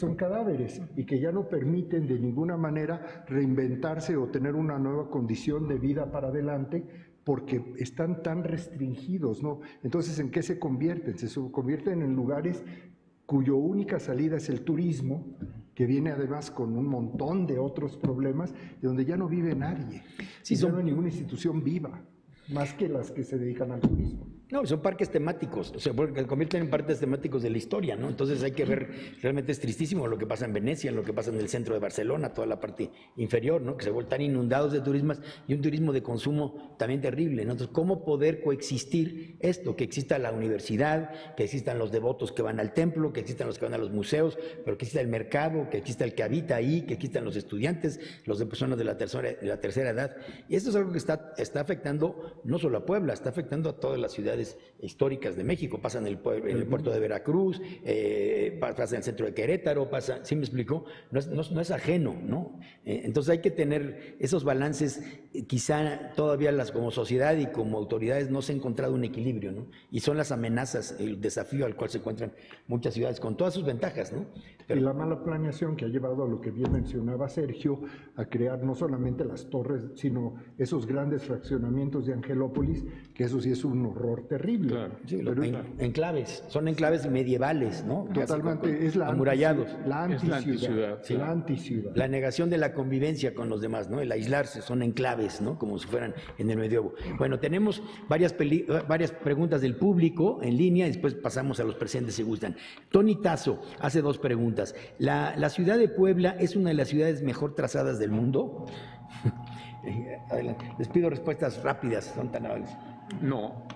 y que ya no permiten de ninguna manera reinventarse o tener una nueva condición de vida para adelante, porque están tan restringidos, ¿no? Entonces, ¿en qué se convierten? Se convierten en lugares cuya única salida es el turismo, que viene además con un montón de otros problemas, y donde ya no vive nadie, ya no hay ninguna institución viva, más que las que se dedican al turismo. No, son parques temáticos, o sea, porque se convierten en parques temáticos de la historia, ¿no? Entonces hay que ver, realmente es tristísimo lo que pasa en Venecia, lo que pasa en el centro de Barcelona, toda la parte inferior, ¿no? Que se vuelven inundados de turismo y un turismo de consumo también terrible, ¿no? Entonces, ¿cómo poder coexistir esto? Que exista la universidad, que existan los devotos que van al templo, que existan los que van a los museos, pero que exista el mercado, que exista el que habita ahí, que existan los estudiantes, los de personas de la tercera edad. Y esto es algo que está afectando no solo a Puebla, está afectando a todas las ciudades históricas de México. Pasa en el puerto de Veracruz, pasa en el centro de Querétaro, pasa, ¿sí me explicó? No es ajeno, ¿no? Entonces hay que tener esos balances. Quizá todavía como sociedad y como autoridades no se ha encontrado un equilibrio, ¿no? Y son las amenazas, el desafío al cual se encuentran muchas ciudades, con todas sus ventajas, ¿no? Y la mala planeación que ha llevado a lo que bien mencionaba Sergio, a crear no solamente las torres, sino esos grandes fraccionamientos de Angelópolis, que eso sí es un horror terrible. Claro. Sí, enclaves, son enclaves medievales, ¿no? Totalmente, es la amurallados. anticiudad. Sí. La anticiudad. La negación de la convivencia con los demás, ¿no? El aislarse, son enclaves, ¿no? Como si fueran en el medievo. Bueno, tenemos varias preguntas del público en línea y después pasamos a los presentes si gustan. Tony Tazo hace 2 preguntas. ¿La ciudad de Puebla es una de las ciudades mejor trazadas del mundo? Adelante. Les pido respuestas rápidas, son tan amables. No.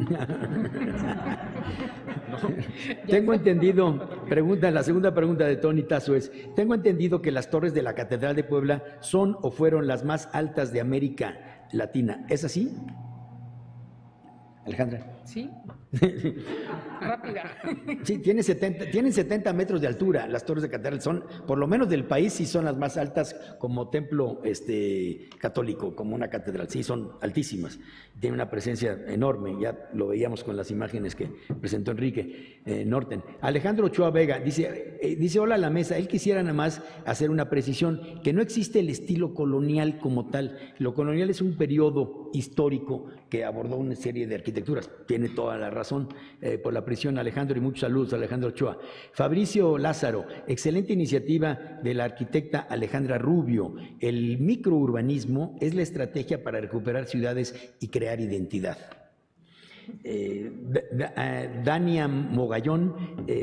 Tengo entendido, la segunda pregunta de Tony Tazo es, tengo entendido que las torres de la Catedral de Puebla son o fueron las más altas de América Latina. ¿Es así? Alejandra. Sí. Rápida. Sí, tienen 70 metros de altura las torres de catedral, son, por lo menos del país, sí son las más altas como templo católico, como una catedral, sí, son altísimas, tienen una presencia enorme, ya lo veíamos con las imágenes que presentó Enrique Norten. Alejandro Ochoa Vega dice, hola a la mesa, él quisiera nada más hacer una precisión, que no existe el estilo colonial como tal, lo colonial es un periodo histórico que abordó una serie de arquitecturas, tiene toda la razón por la presión, Alejandro, y muchos saludos a Alejandro Ochoa. Fabricio Lázaro, excelente iniciativa de la arquitecta Alejandra Rubio. El microurbanismo es la estrategia para recuperar ciudades y crear identidad. Dania Mogallán,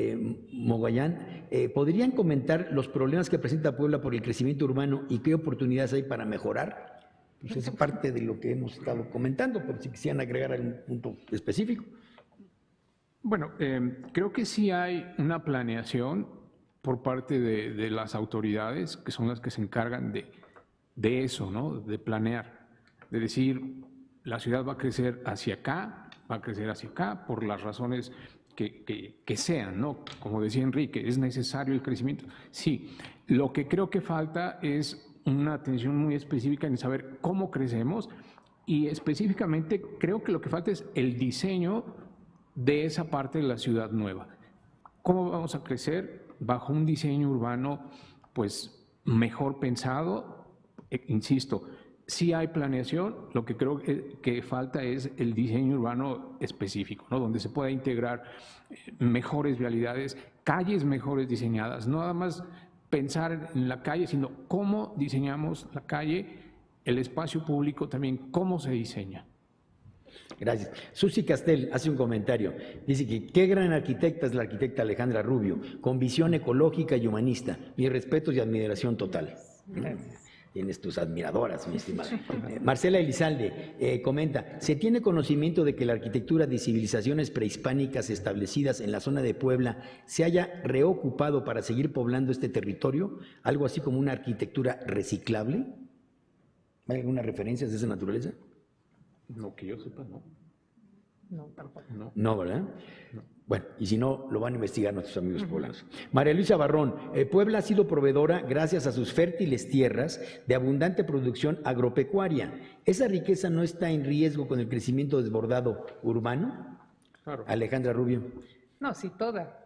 ¿podrían comentar los problemas que presenta Puebla por el crecimiento urbano y qué oportunidades hay para mejorar? Pues es parte de lo que hemos estado comentando, pero si quisieran agregar algún punto específico. Bueno, creo que sí hay una planeación por parte de las autoridades, que son las que se encargan de eso, ¿no? De planear, de decir, la ciudad va a crecer hacia acá, va a crecer hacia acá, por las razones que sean, ¿no? Como decía Enrique, ¿es necesario el crecimiento? Sí, lo que creo que falta es una atención muy específica en saber cómo crecemos y específicamente creo que lo que falta es el diseño de esa parte de la ciudad nueva. ¿Cómo vamos a crecer? Bajo un diseño urbano pues mejor pensado, insisto, sí hay planeación, lo que creo que falta es el diseño urbano específico, ¿no? Donde se pueda integrar mejores vialidades, calles mejores diseñadas, no nada más pensar en la calle, sino cómo diseñamos la calle, el espacio público también, cómo se diseña. Gracias. Susi Castel hace un comentario. Dice que qué gran arquitecta es la arquitecta Alejandra Rubio, con visión ecológica y humanista. Mi respeto y admiración total. Gracias. Tienes tus admiradoras, mi estimada. Marcela Elizalde comenta, ¿se tiene conocimiento de que la arquitectura de civilizaciones prehispánicas establecidas en la zona de Puebla se haya reocupado para seguir poblando este territorio? ¿Algo así como una arquitectura reciclable? ¿Hay alguna referencia de esa naturaleza? No, que yo sepa, no. No, tampoco. No, ¿verdad? No. Bueno, y si no, lo van a investigar nuestros amigos poblanos. María Luisa Barrón, Puebla ha sido proveedora, gracias a sus fértiles tierras, de abundante producción agropecuaria. ¿Esa riqueza no está en riesgo con el crecimiento desbordado urbano? Claro. Alejandra Rubio. No, sí, toda.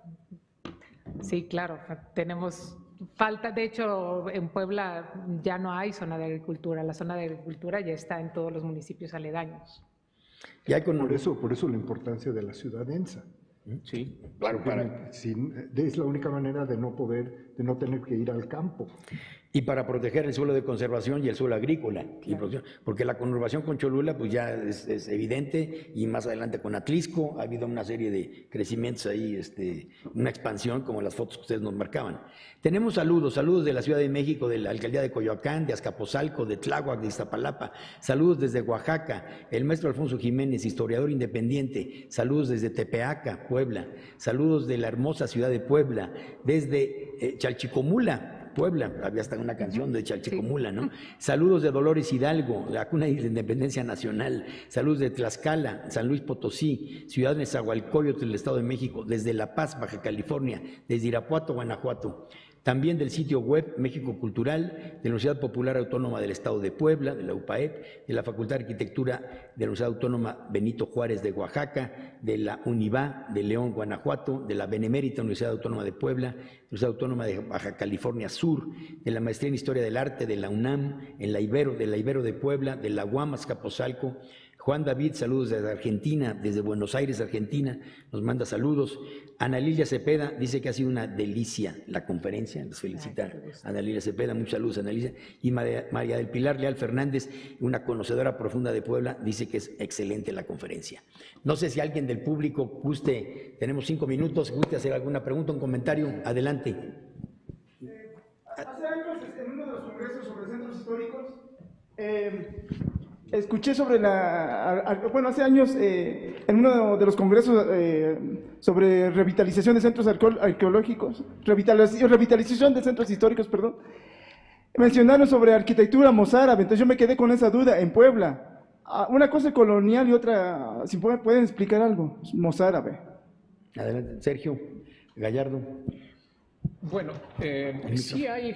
Sí, claro, tenemos falta, de hecho, en Puebla ya no hay zona de agricultura, la zona de agricultura ya está en todos los municipios aledaños. Ya con... por eso la importancia de la ciudad densa. Sí, claro, es la única manera de no tener que ir al campo. Y para proteger el suelo de conservación y el suelo agrícola, claro. Y producción, porque la conurbación con Cholula pues ya es evidente, y más adelante con Atlisco ha habido una serie de crecimientos ahí, una expansión como las fotos que ustedes nos marcaban. Tenemos saludos de la Ciudad de México, de la Alcaldía de Coyoacán, de Azcapotzalco, de Tláhuac, de Iztapalapa, saludos desde Oaxaca, el maestro Alfonso Jiménez, historiador independiente, saludos desde Tepeaca, Puebla, saludos de la hermosa ciudad de Puebla, desde Chalchicomula, Puebla, había hasta una canción de Chalchicomula, ¿no? Saludos de Dolores Hidalgo, la cuna de la independencia nacional, saludos de Tlaxcala, San Luis Potosí, Ciudad de Nezahualcóyotl del Estado de México, desde La Paz, Baja California, desde Irapuato, Guanajuato. También del sitio web México Cultural, de la Universidad Popular Autónoma del Estado de Puebla, de la UPAEP, de la Facultad de Arquitectura de la Universidad Autónoma Benito Juárez de Oaxaca, de la UNIVA de León, Guanajuato, de la Benemérita Universidad Autónoma de Puebla, de la Universidad Autónoma de Baja California Sur, de la Maestría en Historia del Arte de la UNAM, de la Ibero de Puebla, de la UAM Azcapotzalco. Juan David, saludos desde Argentina, desde Buenos Aires, Argentina, nos manda saludos. Ana Lilia Cepeda dice que ha sido una delicia la conferencia, nos felicita Ana Lilia Cepeda, muchos saludos Ana Lilia. Y María del Pilar Leal Fernández, una conocedora profunda de Puebla, dice que es excelente la conferencia. No sé si alguien del público guste, tenemos 5 minutos, guste hacer alguna pregunta, un comentario, adelante. Hace años, en uno de los congresos sobre centros históricos, escuché sobre hace años en uno de los congresos sobre revitalización de centros arqueológicos, revitalización de centros históricos, perdón, mencionaron sobre arquitectura mozárabe, entonces yo me quedé con esa duda en Puebla. Una cosa colonial y otra, si pueden explicar algo, mozárabe. Adelante, Sergio Gallardo. Bueno, sí hay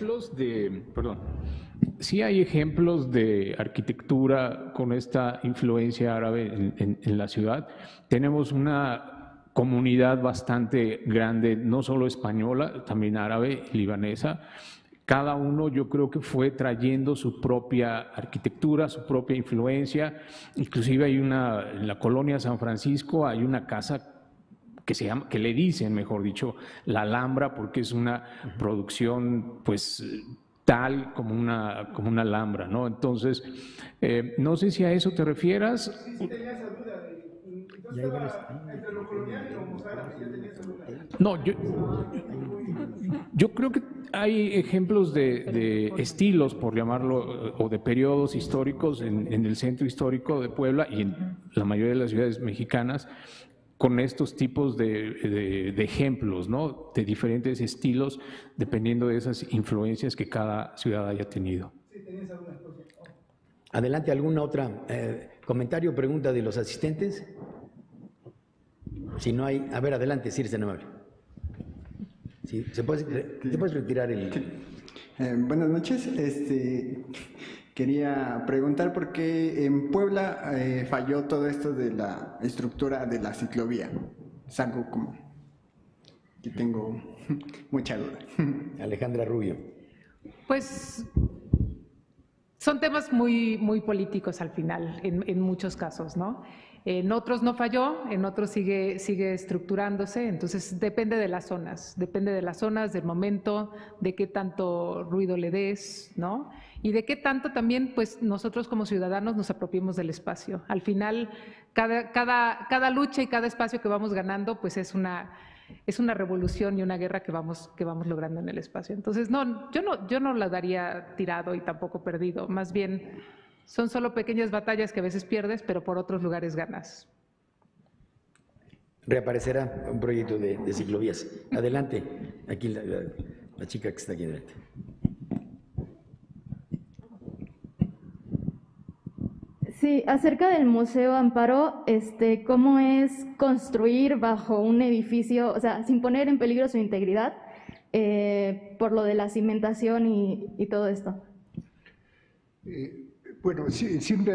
ejemplos de arquitectura con esta influencia árabe en la ciudad. Tenemos una comunidad bastante grande, no solo española, también árabe y libanesa. Cada uno yo creo que fue trayendo su propia arquitectura, su propia influencia. Inclusive en la colonia San Francisco hay una casa que le dicen, mejor dicho, la Alhambra, porque es una producción, pues, tal como una Alhambra, ¿no? Entonces, no sé si a eso te refieras. Sí, tenía esa duda. Entre lo colonial y lo mozárabe, ya tenía esa duda. No, yo creo que hay ejemplos de estilos, por llamarlo, o de periodos históricos en el centro histórico de Puebla y en la mayoría de las ciudades mexicanas, con estos tipos de ejemplos, ¿no? De diferentes estilos, dependiendo de esas influencias que cada ciudad haya tenido. Adelante, ¿alguna otra comentario o pregunta de los asistentes? Si no hay, a ver, adelante, Circe Amable. Sí, ¿te puedes retirar el...? Buenas noches, quería preguntar por qué en Puebla falló todo esto de la estructura de la ciclovía. Es algo como que tengo mucha duda. Alejandra Rubio. Pues son temas muy, muy políticos al final, en muchos casos, ¿no? En otros no falló, en otros sigue estructurándose, entonces depende de las zonas, del momento, de qué tanto ruido le des, ¿no? Y de qué tanto también, pues, nosotros como ciudadanos nos apropiemos del espacio. Al final, cada lucha y cada espacio que vamos ganando, pues es una revolución y una guerra que vamos logrando en el espacio. Entonces, no, yo no la daría tirado y tampoco perdido, más bien son solo pequeñas batallas que a veces pierdes, pero por otros lugares ganas. Reaparecerá un proyecto de ciclovías. Adelante, aquí la chica que está aquí adelante. Sí, acerca del Museo Amparo, ¿cómo es construir bajo un edificio, o sea, sin poner en peligro su integridad, por lo de la cimentación y todo esto? Bueno, siempre,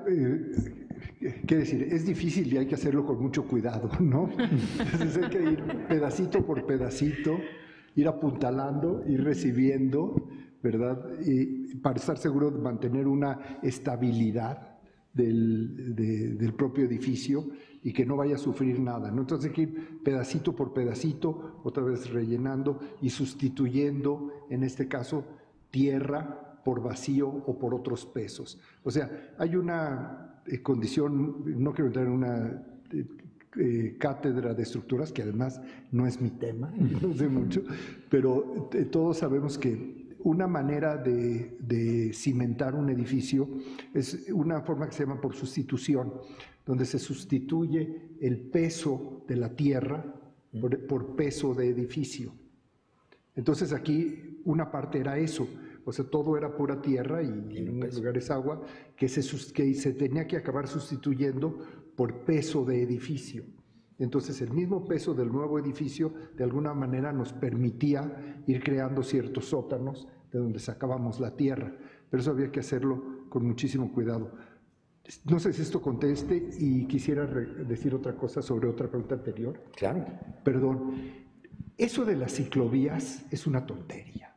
¿qué decir? Es difícil y hay que hacerlo con mucho cuidado, ¿no? Entonces hay que ir pedacito por pedacito, ir apuntalando, ir recibiendo, ¿verdad? Y para estar seguro de mantener una estabilidad del propio edificio y que no vaya a sufrir nada, ¿no? Entonces hay que ir pedacito por pedacito, otra vez rellenando y sustituyendo, en este caso, tierra por vacío o por otros pesos. O sea, hay una condición, no quiero entrar en una cátedra de estructuras, que además no es mi tema, no sé mucho, pero todos sabemos que una manera de cimentar un edificio es una forma que se llama por sustitución, donde se sustituye el peso de la tierra por peso de edificio. Entonces aquí una parte era eso, o sea, todo era pura tierra y en unos lugares agua, que se tenía que acabar sustituyendo por peso de edificio. Entonces el mismo peso del nuevo edificio de alguna manera nos permitía ir creando ciertos sótanos de donde sacábamos la tierra, pero eso había que hacerlo con muchísimo cuidado. No sé si esto conteste y quisiera decir otra cosa sobre otra pregunta anterior. Claro. Perdón. Eso de las ciclovías es una tontería.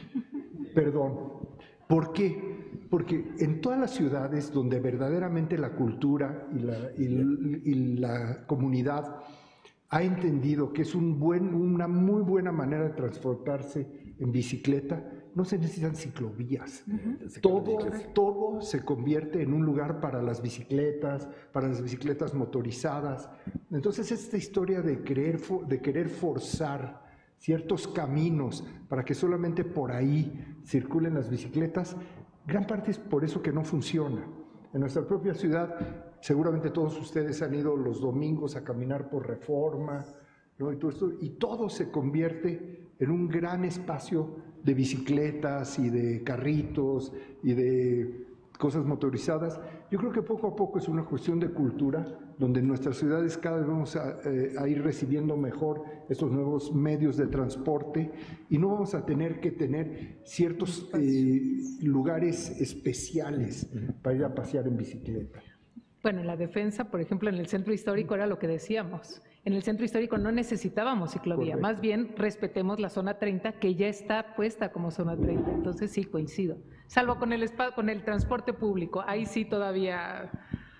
Perdón. ¿Por qué? Porque en todas las ciudades donde verdaderamente la cultura y la comunidad ha entendido que es una muy buena manera de transportarse en bicicleta, no se necesitan ciclovías. Todo se convierte en un lugar para las bicicletas motorizadas. Entonces esta historia de querer forzar ciertos caminos para que solamente por ahí circulen las bicicletas, gran parte es por eso que no funciona. En nuestra propia ciudad, seguramente todos ustedes han ido los domingos a caminar por Reforma, ¿no? Y todo se convierte en un gran espacio de bicicletas y de carritos y de cosas motorizadas. Yo creo que poco a poco es una cuestión de cultura, donde en nuestras ciudades cada vez vamos a ir recibiendo mejor estos nuevos medios de transporte y no vamos a tener que tener ciertos lugares especiales para ir a pasear en bicicleta. Bueno, en la Defensa, por ejemplo, en el centro histórico era lo que decíamos. En el centro histórico no necesitábamos ciclovía, correcto. Más bien respetemos la zona 30, que ya está puesta como zona 30. Entonces sí, coincido. Salvo con el transporte público, ahí sí todavía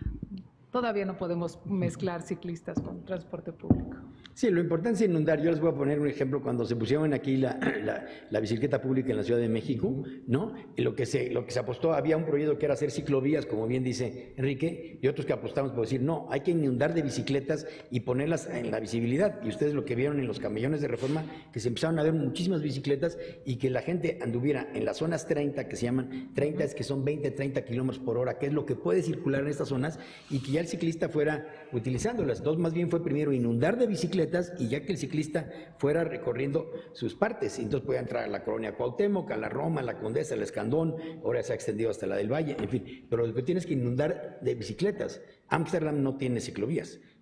no podemos mezclar ciclistas con transporte público. Sí, lo importante es inundar. Yo les voy a poner un ejemplo. Cuando se pusieron aquí la bicicleta pública en la Ciudad de México, ¿no? Y lo que se apostó, había un proyecto que era hacer ciclovías, como bien dice Enrique, y otros que apostamos por decir, no, hay que inundar de bicicletas y ponerlas en la visibilidad. Y ustedes lo que vieron en los camellones de Reforma, que se empezaron a ver muchísimas bicicletas y que la gente anduviera en las zonas 30, que se llaman 30, es que son 20, 30 kilómetros por hora, que es lo que puede circular en estas zonas, y que ya el ciclista fuera utilizándolas. Entonces, más bien fue primero inundar de bicicletas y ya que el ciclista fuera recorriendo sus partes. Entonces podía entrar a la colonia Cuauhtémoc, a la Roma, a la Condesa, al Escandón, ahora se ha extendido hasta la del Valle, en fin. Pero lo que tienes que inundar de bicicletas. Ámsterdam no tiene ciclovías.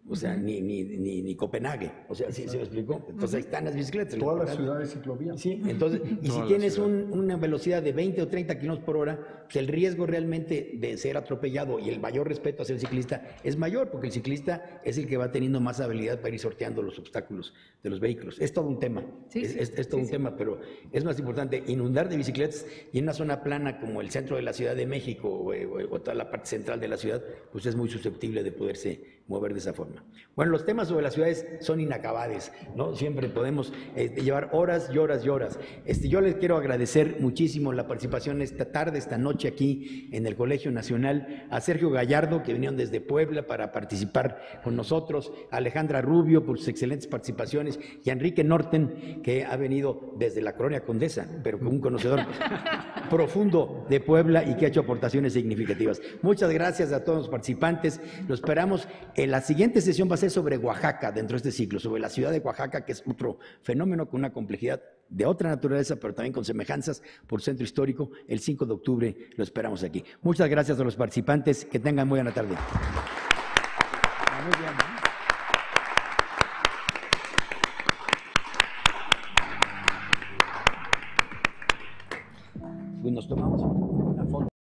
o sea, ni Copenhague, o sea, ¿sí se me explicó? Entonces ahí están las bicicletas. Todas las ciudades ciclovías. Sí, entonces, y si tienes una velocidad de 20 o 30 kilómetros por hora, pues el riesgo realmente de ser atropellado y el mayor respeto hacia el ciclista es mayor, porque el ciclista es el que va teniendo más habilidad para ir sorteando los obstáculos de los vehículos. Es todo un tema, es todo un tema, pero es más importante inundar de bicicletas y en una zona plana como el centro de la Ciudad de México o toda la parte central de la ciudad, pues es muy susceptible de poderse mover de esa forma. Bueno, los temas sobre las ciudades son inacabables, ¿no? Siempre podemos llevar horas y horas y horas. Yo les quiero agradecer muchísimo la participación esta tarde, esta noche aquí en el Colegio Nacional, a Sergio Gallardo, que vinieron desde Puebla para participar con nosotros, a Alejandra Rubio por sus excelentes participaciones y a Enrique Norten, que ha venido desde la Colonia Condesa, pero como un conocedor profundo de Puebla y que ha hecho aportaciones significativas. Muchas gracias a todos los participantes. Lo esperamos. La siguiente sesión va a ser sobre Oaxaca dentro de este ciclo, sobre la ciudad de Oaxaca, que es otro fenómeno con una complejidad de otra naturaleza, pero también con semejanzas por centro histórico. El 5 de octubre lo esperamos aquí. Muchas gracias a los participantes. Que tengan muy buena tarde. Muy bien, ¿no? Pues nos tomamos una foto.